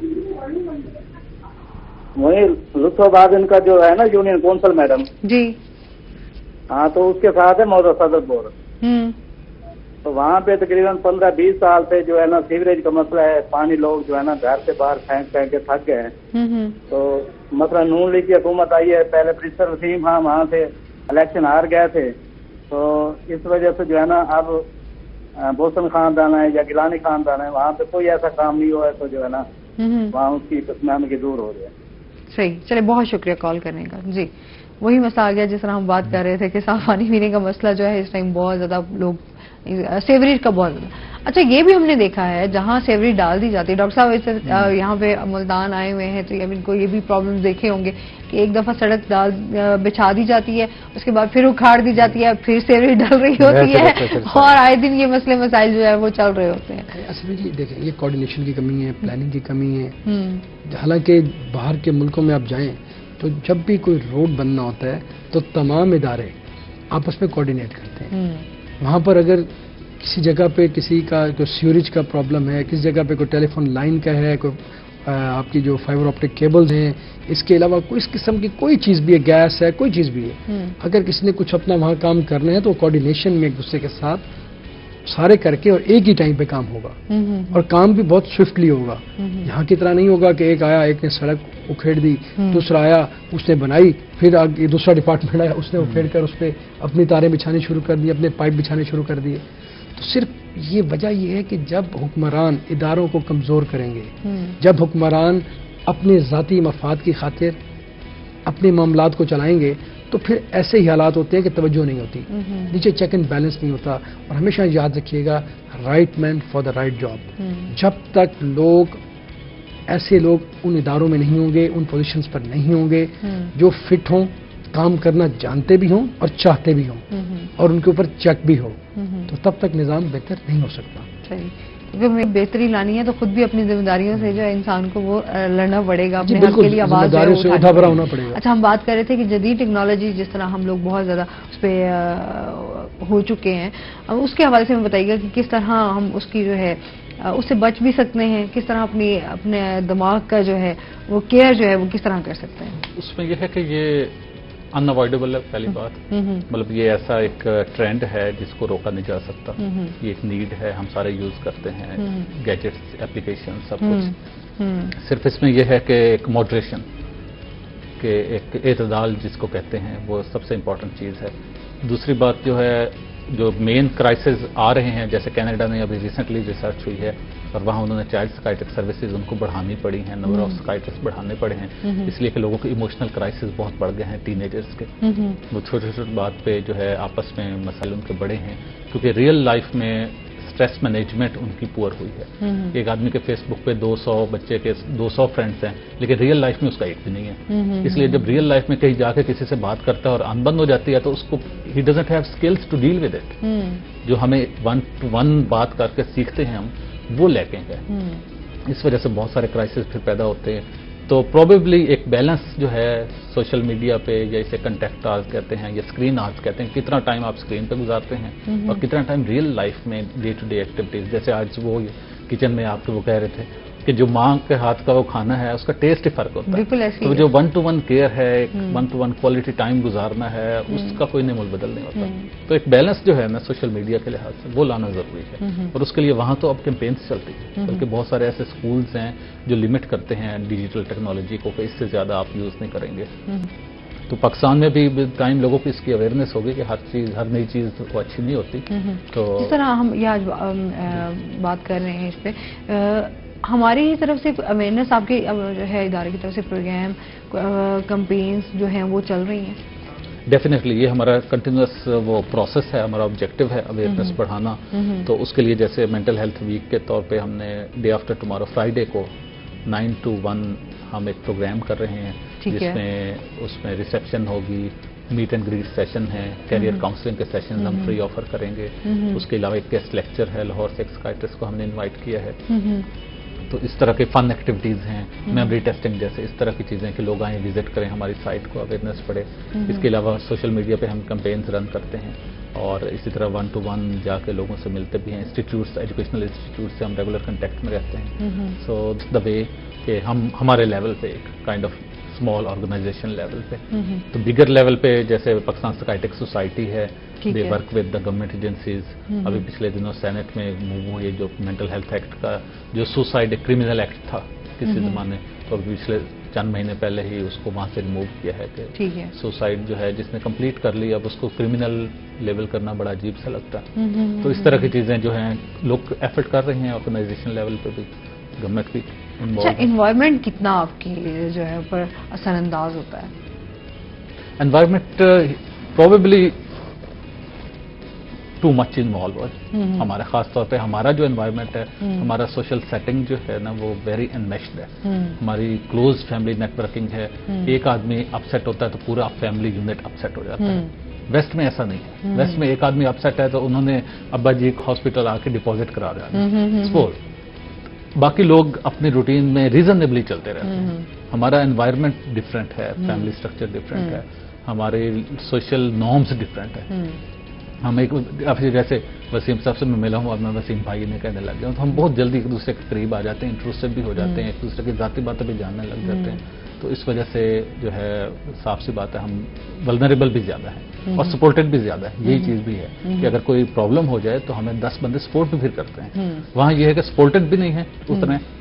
लुत्फाबाद इनका जो है ना यूनियन कौंसिल मैडम जी, हाँ, तो उसके साथ है मौजूदा सदर बोर्ड। तो वहाँ पे तकरीबन 15-20 साल से जो है ना सीवरेज का मसला है, पानी लोग जो है ना घर से बाहर फेंक के थक गए हैं। तो मसला नून लीग की हुकूमत आई है, पहले प्रिंसिपल वसीम हाँ वहाँ से इलेक्शन हार गए थे, तो इस वजह से जो है ना अब बोसन खानदान है या गिलानी खानदान है, वहाँ पे कोई ऐसा काम नहीं हुआ है, तो जो है ना वहाँ उसकी नामगी दूर हो रही है। सही, चले बहुत शुक्रिया कॉल करने का। जी, वही मसला आ गया जिस तरह हम बात कर रहे थे कि साफ पानी पीने का मसला जो है इस टाइम बहुत ज्यादा लोग सेवरेज का बहुत ज्यादा। अच्छा, ये भी हमने देखा है जहां सेवरेज डाल दी जाती है, डॉक्टर साहब इस यहाँ पे मुल्तान आए हुए हैं तो इनको ये भी प्रॉब्लम देखे होंगे कि एक दफा सड़क बिछा दी जाती है, उसके बाद फिर उखाड़ दी जाती है, फिर सेवरेज डल रही होती है और आए दिन ये मसले मसाइल जो है वो चल रहे होते हैं। असल में देखें, ये कोऑर्डिनेशन की कमी है, प्लानिंग की कमी है। हालांकि बाहर के मुल्कों में आप जाएं तो जब भी कोई रोड बनना होता है तो तमाम इदारे आपस में कोऑर्डिनेट करते हैं। वहाँ पर अगर किसी जगह पे किसी का कोई सीवरेज का प्रॉब्लम है, किसी जगह पे कोई टेलीफोन लाइन का है, कोई आपकी जो फाइबर ऑप्टिक केबल्स हैं, इसके अलावा कोई इस किस्म की कोई चीज़ भी है, गैस है, कोई चीज़ भी है, अगर किसी ने कुछ अपना वहाँ काम करना है तो कोऑर्डिनेशन में एक दूसरे के साथ सारे करके और एक ही टाइम पे काम होगा और काम भी बहुत स्विफ्टली होगा। यहाँ की तरह नहीं होगा कि एक आया, एक ने सड़क उखेड़ दी, दूसरा आया उसने बनाई, फिर आगे दूसरा डिपार्टमेंट आया उसने उखेड़ कर उस पर अपनी तारें बिछानी शुरू कर दी, अपने पाइप बिछाने शुरू कर दिए। तो सिर्फ ये वजह ये है कि जब हुक्मरान इदारों को कमज़ोर करेंगे, जब हुक्मरान अपने ज़ाती मफाद की खातिर अपने मामलात को चलाएंगे, तो फिर ऐसे ही हालात होते हैं कि तवज्जो नहीं होती, नीचे चेक एंड बैलेंस नहीं होता। और हमेशा याद रखिएगा, right man for the right job. जब तक ऐसे लोग उन इदारों में नहीं होंगे, उन पोजीशंस पर नहीं होंगे जो फिट हों, काम करना जानते भी हों और चाहते भी हों, और उनके ऊपर चेक भी हो, तो तब तक निज़ाम बेहतर नहीं हो सकता। सही, क्योंकि हमें बेहतरी लानी है तो खुद भी अपनी जिम्मेदारियों से जो है इंसान को वो लड़ना पड़ेगा, अपने हक के लिए आवाज होना पड़ेगा। अच्छा, हम बात कर रहे थे कि जदीद टेक्नोलॉजी जिस तरह हम लोग बहुत ज्यादा उस पर हो चुके हैं, उसके हवाले से हमें बताइएगा कि किस तरह हम उसकी जो है उससे बच भी सकते हैं, किस तरह अपने दिमाग का जो है वो केयर जो है वो किस तरह कर सकते हैं। उसमें यह है कि ये अनअवॉइडेबल है, पहली बात। मतलब ये ऐसा एक ट्रेंड है जिसको रोका नहीं जा सकता। ये एक नीड है, हम सारे यूज करते हैं, गैजेट्स, एप्लीकेशन, सब कुछ। सिर्फ इसमें यह है कि एक मॉडरेशन के एक एतदाल जिसको कहते हैं, वो सबसे इम्पोर्टेंट चीज़ है। दूसरी बात जो है, जो मेन क्राइसिस आ रहे हैं, जैसे कनाडा में अभी रिसेंटली रिसर्च हुई है और वहाँ उन्होंने चाइल्ड साइकियाट्रिक सर्विसेज उनको बढ़ानी पड़ी हैं, नंबर ऑफ साइकियाट्रिस्ट बढ़ाने पड़े हैं, इसलिए कि लोगों के इमोशनल क्राइसिस बहुत बढ़ गए हैं टीनेजर्स के। वो छोटी छोटी बात पे जो है आपस में मसाले उनके बड़े हैं, क्योंकि रियल लाइफ में स्ट्रेस मैनेजमेंट उनकी पुअर हुई है। एक आदमी के फेसबुक पे 200 बच्चे के 200 फ्रेंड्स हैं, लेकिन रियल लाइफ में उसका एक भी नहीं है। इसलिए जब रियल लाइफ में कहीं जाके किसी से बात करता है और अनबन हो जाती है, तो उसको ही doesn't have skills to deal with it. जो हमें 1-to-1 बात करके सीखते हैं हम, वो लेके गए। इस वजह से बहुत सारे क्राइसिस फिर पैदा होते हैं। तो प्रोबेबली एक बैलेंस जो है सोशल मीडिया पे, या इसे कंटेक्ट आवर्स कहते हैं या स्क्रीन आवर्स कहते हैं, कितना टाइम आप स्क्रीन पे गुजारते हैं और कितना टाइम रियल लाइफ में डे टू डे एक्टिविटीज। जैसे आज वो किचन में आपके वो कह रहे थे कि जो माँ के हाथ का वो खाना है उसका टेस्ट ही फर्क होता है। तो जो 1-to-1 केयर है, 1-to-1 क्वालिटी टाइम गुजारना है, उसका कोई मोल बदल नहीं होता। तो एक बैलेंस जो है ना सोशल मीडिया के लिहाज से, वो लाना जरूरी है। और उसके लिए वहाँ तो अब कैंपेन्स चलती है, बल्कि बहुत सारे ऐसे स्कूल्स हैं जो लिमिट करते हैं डिजिटल टेक्नोलॉजी को, कि इससे ज्यादा आप यूज नहीं करेंगे। तो पाकिस्तान में भी टाइम लोगों को इसकी अवेयरनेस होगी कि हर नई चीज को अच्छी नहीं होती। तो जिस तरह हम ये आज बात कर रहे हैं इस पे, हमारी तरफ से अवेयरनेस आपके जो है इदारे की तरफ से प्रोग्राम कैंपेन्स जो हैं वो चल रही हैं? डेफिनेटली ये हमारा कंटिन्यूअस वो प्रोसेस है, हमारा ऑब्जेक्टिव है अवेयरनेस बढ़ाना। तो उसके लिए जैसे मेंटल हेल्थ वीक के तौर पे हमने डे आफ्टर टुमारो फ्राइडे को 9 to 1 हम एक प्रोग्राम कर रहे हैं, जिसमें उसमें रिसेप्शन होगी, मीट एंड ग्रीट सेशन है, कैरियर काउंसलिंग के सेशन हम फ्री ऑफर करेंगे। उसके अलावा एक गेस्ट लेक्चर है, लाहौर से एक साइकियाट्रिस्ट को हमने इन्वाइट किया है। तो इस तरह के फन एक्टिविटीज हैं, मेमोरी टेस्टिंग जैसे इस तरह की चीजें कि लोग आए, विजिट करें हमारी साइट को, अवेयरनेस बढ़े। इसके अलावा सोशल मीडिया पे हम कैंपेन्स रन करते हैं और इसी तरह 1-to-1 जाके लोगों से मिलते भी हैं। इंस्टीट्यूट्स, एजुकेशनल इंस्टीट्यूट से हम रेगुलर कांटेक्ट में रहते हैं। सो द वे कि हम हमारे लेवल पे एक kind of small organisation level पे, तो बिगर लेवल पे जैसे पाकिस्तान साइकियाट्रिक सोसाइटी है, they work with the government agencies. अभी पिछले दिनों सेनेट में मूव हुई जो मेंटल हेल्थ एक्ट का, जो सुसाइड एक क्रिमिनल एक्ट था किसी जमाने, तो अभी पिछले चंद महीने पहले ही उसको वहां से रिमूव किया है कि सुसाइड जो है जिसने कंप्लीट कर ली, अब उसको क्रिमिनल लेवल करना बड़ा अजीब सा लगता है। तो इस तरह की चीजें जो हैं लोग एफर्ट कर रहे हैं, ऑर्गेनाइजेशन लेवल पे भी, गवर्नमेंट भी। अच्छा, एनवायरनमेंट कितना आपकी जो है ऊपर असरअंदाज होता है? Environment probably too much involve है हमारा, खास तौर पे हमारा जो एनवायरनमेंट है, हमारा सोशल सेटिंग जो है ना वो वेरी एनमेश्ड है। हमारी क्लोज फैमिली नेटवर्किंग है, एक आदमी अपसेट होता है तो पूरा फैमिली यूनिट अपसेट हो जाता है। वेस्ट में ऐसा नहीं है। वेस्ट में एक आदमी अपसेट है तो उन्होंने अब्बा जी हॉस्पिटल आके डिपॉजिट करा दिया, सपोज बाकी लोग अपनी रूटीन में रीजनेबली चलते रहते हैं। हमारा एनवायरनमेंट डिफरेंट है, फैमिली स्ट्रक्चर डिफरेंट है, हमारे सोशल नॉर्म्स डिफरेंट है। हम एक जैसे वसीम साहब से मैं मिला हूँ और मैं वसीम भाई ने कहने लग गया, तो हम बहुत जल्दी एक दूसरे के करीब आ जाते हैं, इंट्रोस्टेड भी हो जाते हैं, एक दूसरे की जाती बातें भी जानने लग जाते हैं। तो इस वजह से जो है साफ सी बात है, हम वल्नरेबल भी ज्यादा हैं और सपोर्टेड भी ज्यादा है। यही चीज भी है कि अगर कोई प्रॉब्लम हो जाए तो हमें 10 बंदे सपोर्ट भी फिर करते हैं। वहाँ ये है कि सपोर्टेड भी नहीं है उतने,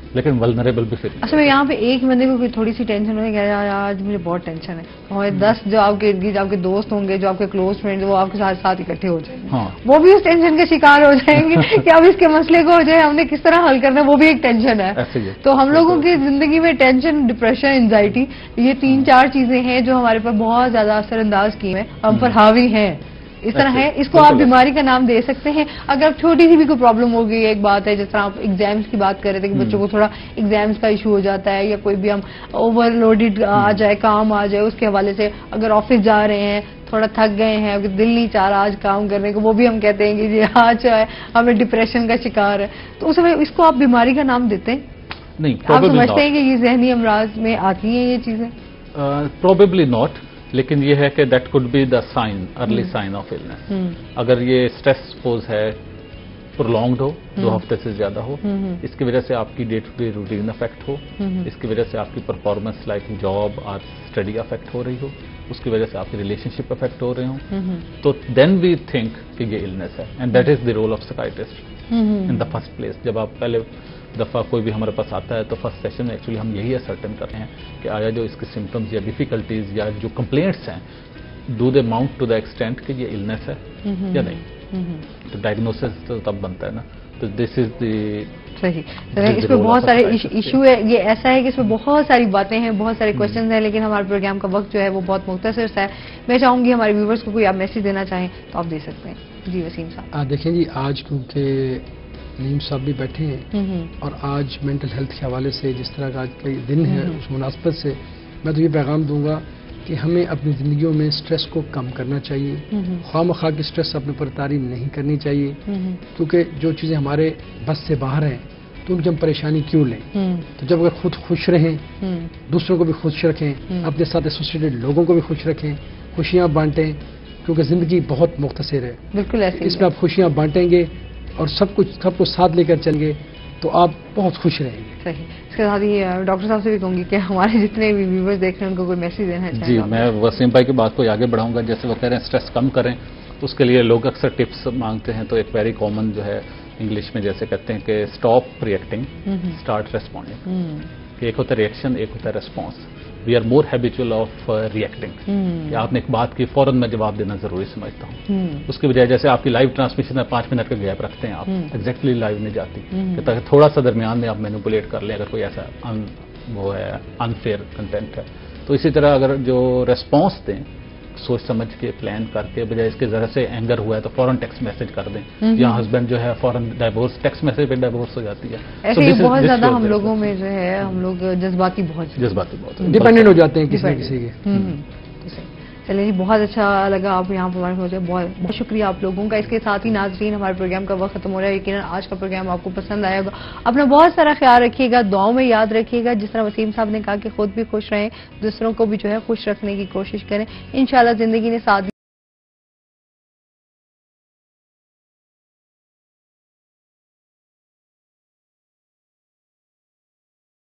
लेकिन वल्नरेबल भी फिर। अच्छा, मैं यहाँ पे एक बंदे को कोई थोड़ी सी टेंशन हो गया, आज मुझे बहुत टेंशन है, हमारे 10 जो आपके इर्द गिर्द आपके दोस्त होंगे, जो आपके क्लोज फ्रेंड्स, वो आपके साथ साथ इकट्ठे हो जाएंगे। हाँ। वो भी उस टेंशन के शिकार हो जाएंगे कि अब इसके मसले को हो जाए, हमने किस तरह हल करना है, वो भी एक टेंशन है। तो हम लोगों की जिंदगी में टेंशन, डिप्रेशन, एंजाइटी, ये 3-4 चीजें हैं जो हमारे पर बहुत ज्यादा असरअंदाज की हैं, हम पर हावी हैं, इस तरह है। इसको आप बीमारी का नाम दे सकते हैं। अगर छोटी सी भी कोई प्रॉब्लम हो गई, एक बात है, जिस तरह आप एग्जाम्स की बात कर रहे थे कि बच्चों को थोड़ा एग्जाम्स का इशू हो जाता है, या कोई भी हम ओवरलोडेड आ जाए, काम आ जाए, उसके हवाले से अगर ऑफिस जा रहे हैं, थोड़ा थक गए हैं, अगर दिल नहीं चाह रहा आज काम करने को, वो भी हम कहते हैं कि जी आज हमें डिप्रेशन का शिकार है, तो उस समय इसको आप बीमारी का नाम देते हैं? नहीं, आप समझते हैं कि ये जहनी अमराज में आती हैं ये चीजें? प्रोबेबली नॉट, लेकिन ये है कि that could be the sign, early sign of illness. अगर ये स्ट्रेस सपोज है प्रोलॉन्ग्ड हो, 2 हफ्ते से ज्यादा हो, इसकी वजह से आपकी day to day routine affect हो, इसकी वजह से आपकी परफॉर्मेंस लाइक जॉब और स्टडी अफेक्ट हो रही हो, उसकी वजह से आपकी रिलेशनशिप अफेक्ट हो रहे हो, तो देन वी थिंक कि ये इलनेस है, and that is the role of psychiatrist in the first place. जब आप पहले दफ़ा कोई भी हमारे पास आता है तो फर्स्ट सेशन में एक्चुअली हम यही असर्टेन करते हैं कि आया जो इसके सिम्टम्स या डिफिकल्टीज या जो कंप्लेंट्स हैं, do they mount to the extent कि ये इलनेस है या नहीं। तो डायग्नोसिस तो तब बनता है ना। तो दिस इज द सही। इसमें बहुत सारे इशू है, ये ऐसा है कि इसमें बहुत सारी बातें हैं, बहुत सारे क्वेश्चंस हैं, लेकिन हमारे प्रोग्राम का वक्त जो है वो बहुत मुख्तसर सा है। मैं चाहूंगी हमारे व्यूवर्स को कोई आप मैसेज देना चाहें तो आप दे सकते हैं। जी वसीम साहब। देखें जी, आज क्योंकि नीम साहब भी बैठे हैं और आज मेंटल हेल्थ के हवाले से जिस तरह का आज का दिन है, उस मुनासबत से मैं तो ये पैगाम दूंगा कि हमें अपनी ज़िंदगियों में स्ट्रेस को कम करना चाहिए, खामखा की स्ट्रेस अपने पर तारी नहीं करनी चाहिए, क्योंकि जो चीज़ें हमारे बस से बाहर हैं तो उनकी हम परेशानी क्यों लें। तो जब अगर खुद खुश रहें, दूसरों को भी खुश रखें, अपने साथ एसोसिएटेड लोगों को भी खुश रखें, खुशियाँ बांटें, क्योंकि ज़िंदगी बहुत मुख्तसर है। बिल्कुल ऐसे इसमें आप खुशियाँ बांटेंगे और सबको साथ लेकर चलेंगे तो आप बहुत खुश रहेंगे। सही। इसके साथ ही डॉक्टर साहब से भी कहूंगी कि हमारे जितने भी व्यूवर्स देख रहे हैं उनको कोई मैसेज देना है? जी, मैं वसीम भाई की बात को आगे बढ़ाऊंगा। जैसे वो कह रहे हैं स्ट्रेस कम करें, उसके लिए लोग अक्सर टिप्स मांगते हैं। तो एक वेरी कॉमन जो है इंग्लिश में जैसे कहते हैं कि स्टॉप रिएक्टिंग, स्टार्ट रेस्पॉन्डिंग। एक होता है रिएक्शन, एक होता है response. We are more habitual of reacting. आपने एक बात की फौरन मैं जवाब देना जरूरी समझता हूँ। उसकी बजाय जैसे आपकी लाइव ट्रांसमिशन में 5 मिनट का गैप रखते हैं, आप एग्जैक्टली लाइव नहीं जाती, ताकि थोड़ा सा दरमियान में आप मैनिपुलेट कर लें अगर कोई ऐसा वो है अनफेयर कंटेंट है। तो इसी तरह अगर जो रेस्पॉन्स दें सोच समझ के प्लान करके, बजाय इसके जरा से एंगर हुआ है तो फौरन टेक्स्ट मैसेज कर दें, या हस्बैंड जो है फौरन डाइवोर्स, टेक्स्ट मैसेज पे डाइवोर्स हो जाती है। ऐसे ही बहुत ज्यादा हम लोगों में जो है, हम लोग जज्बाती बहुत डिपेंडेंट हो जाते हैं किसी न किसी के। चलिए जी, बहुत अच्छा लगा आप यहाँ पर हमारे पहुंचे, बहुत बहुत शुक्रिया आप लोगों का। इसके साथ ही नाज़रीन, हमारे प्रोग्राम का वक्त खत्म हो रहा है। यकीनन आज का प्रोग्राम आपको पसंद आया होगा। अपना बहुत सारा ख्याल रखिएगा, दुआओं में याद रखिएगा। जिस तरह वसीम साहब ने कहा कि खुद भी खुश रहें, दूसरों को भी जो है खुश रखने की कोशिश करें। इंशाल्लाह जिंदगी ने साथ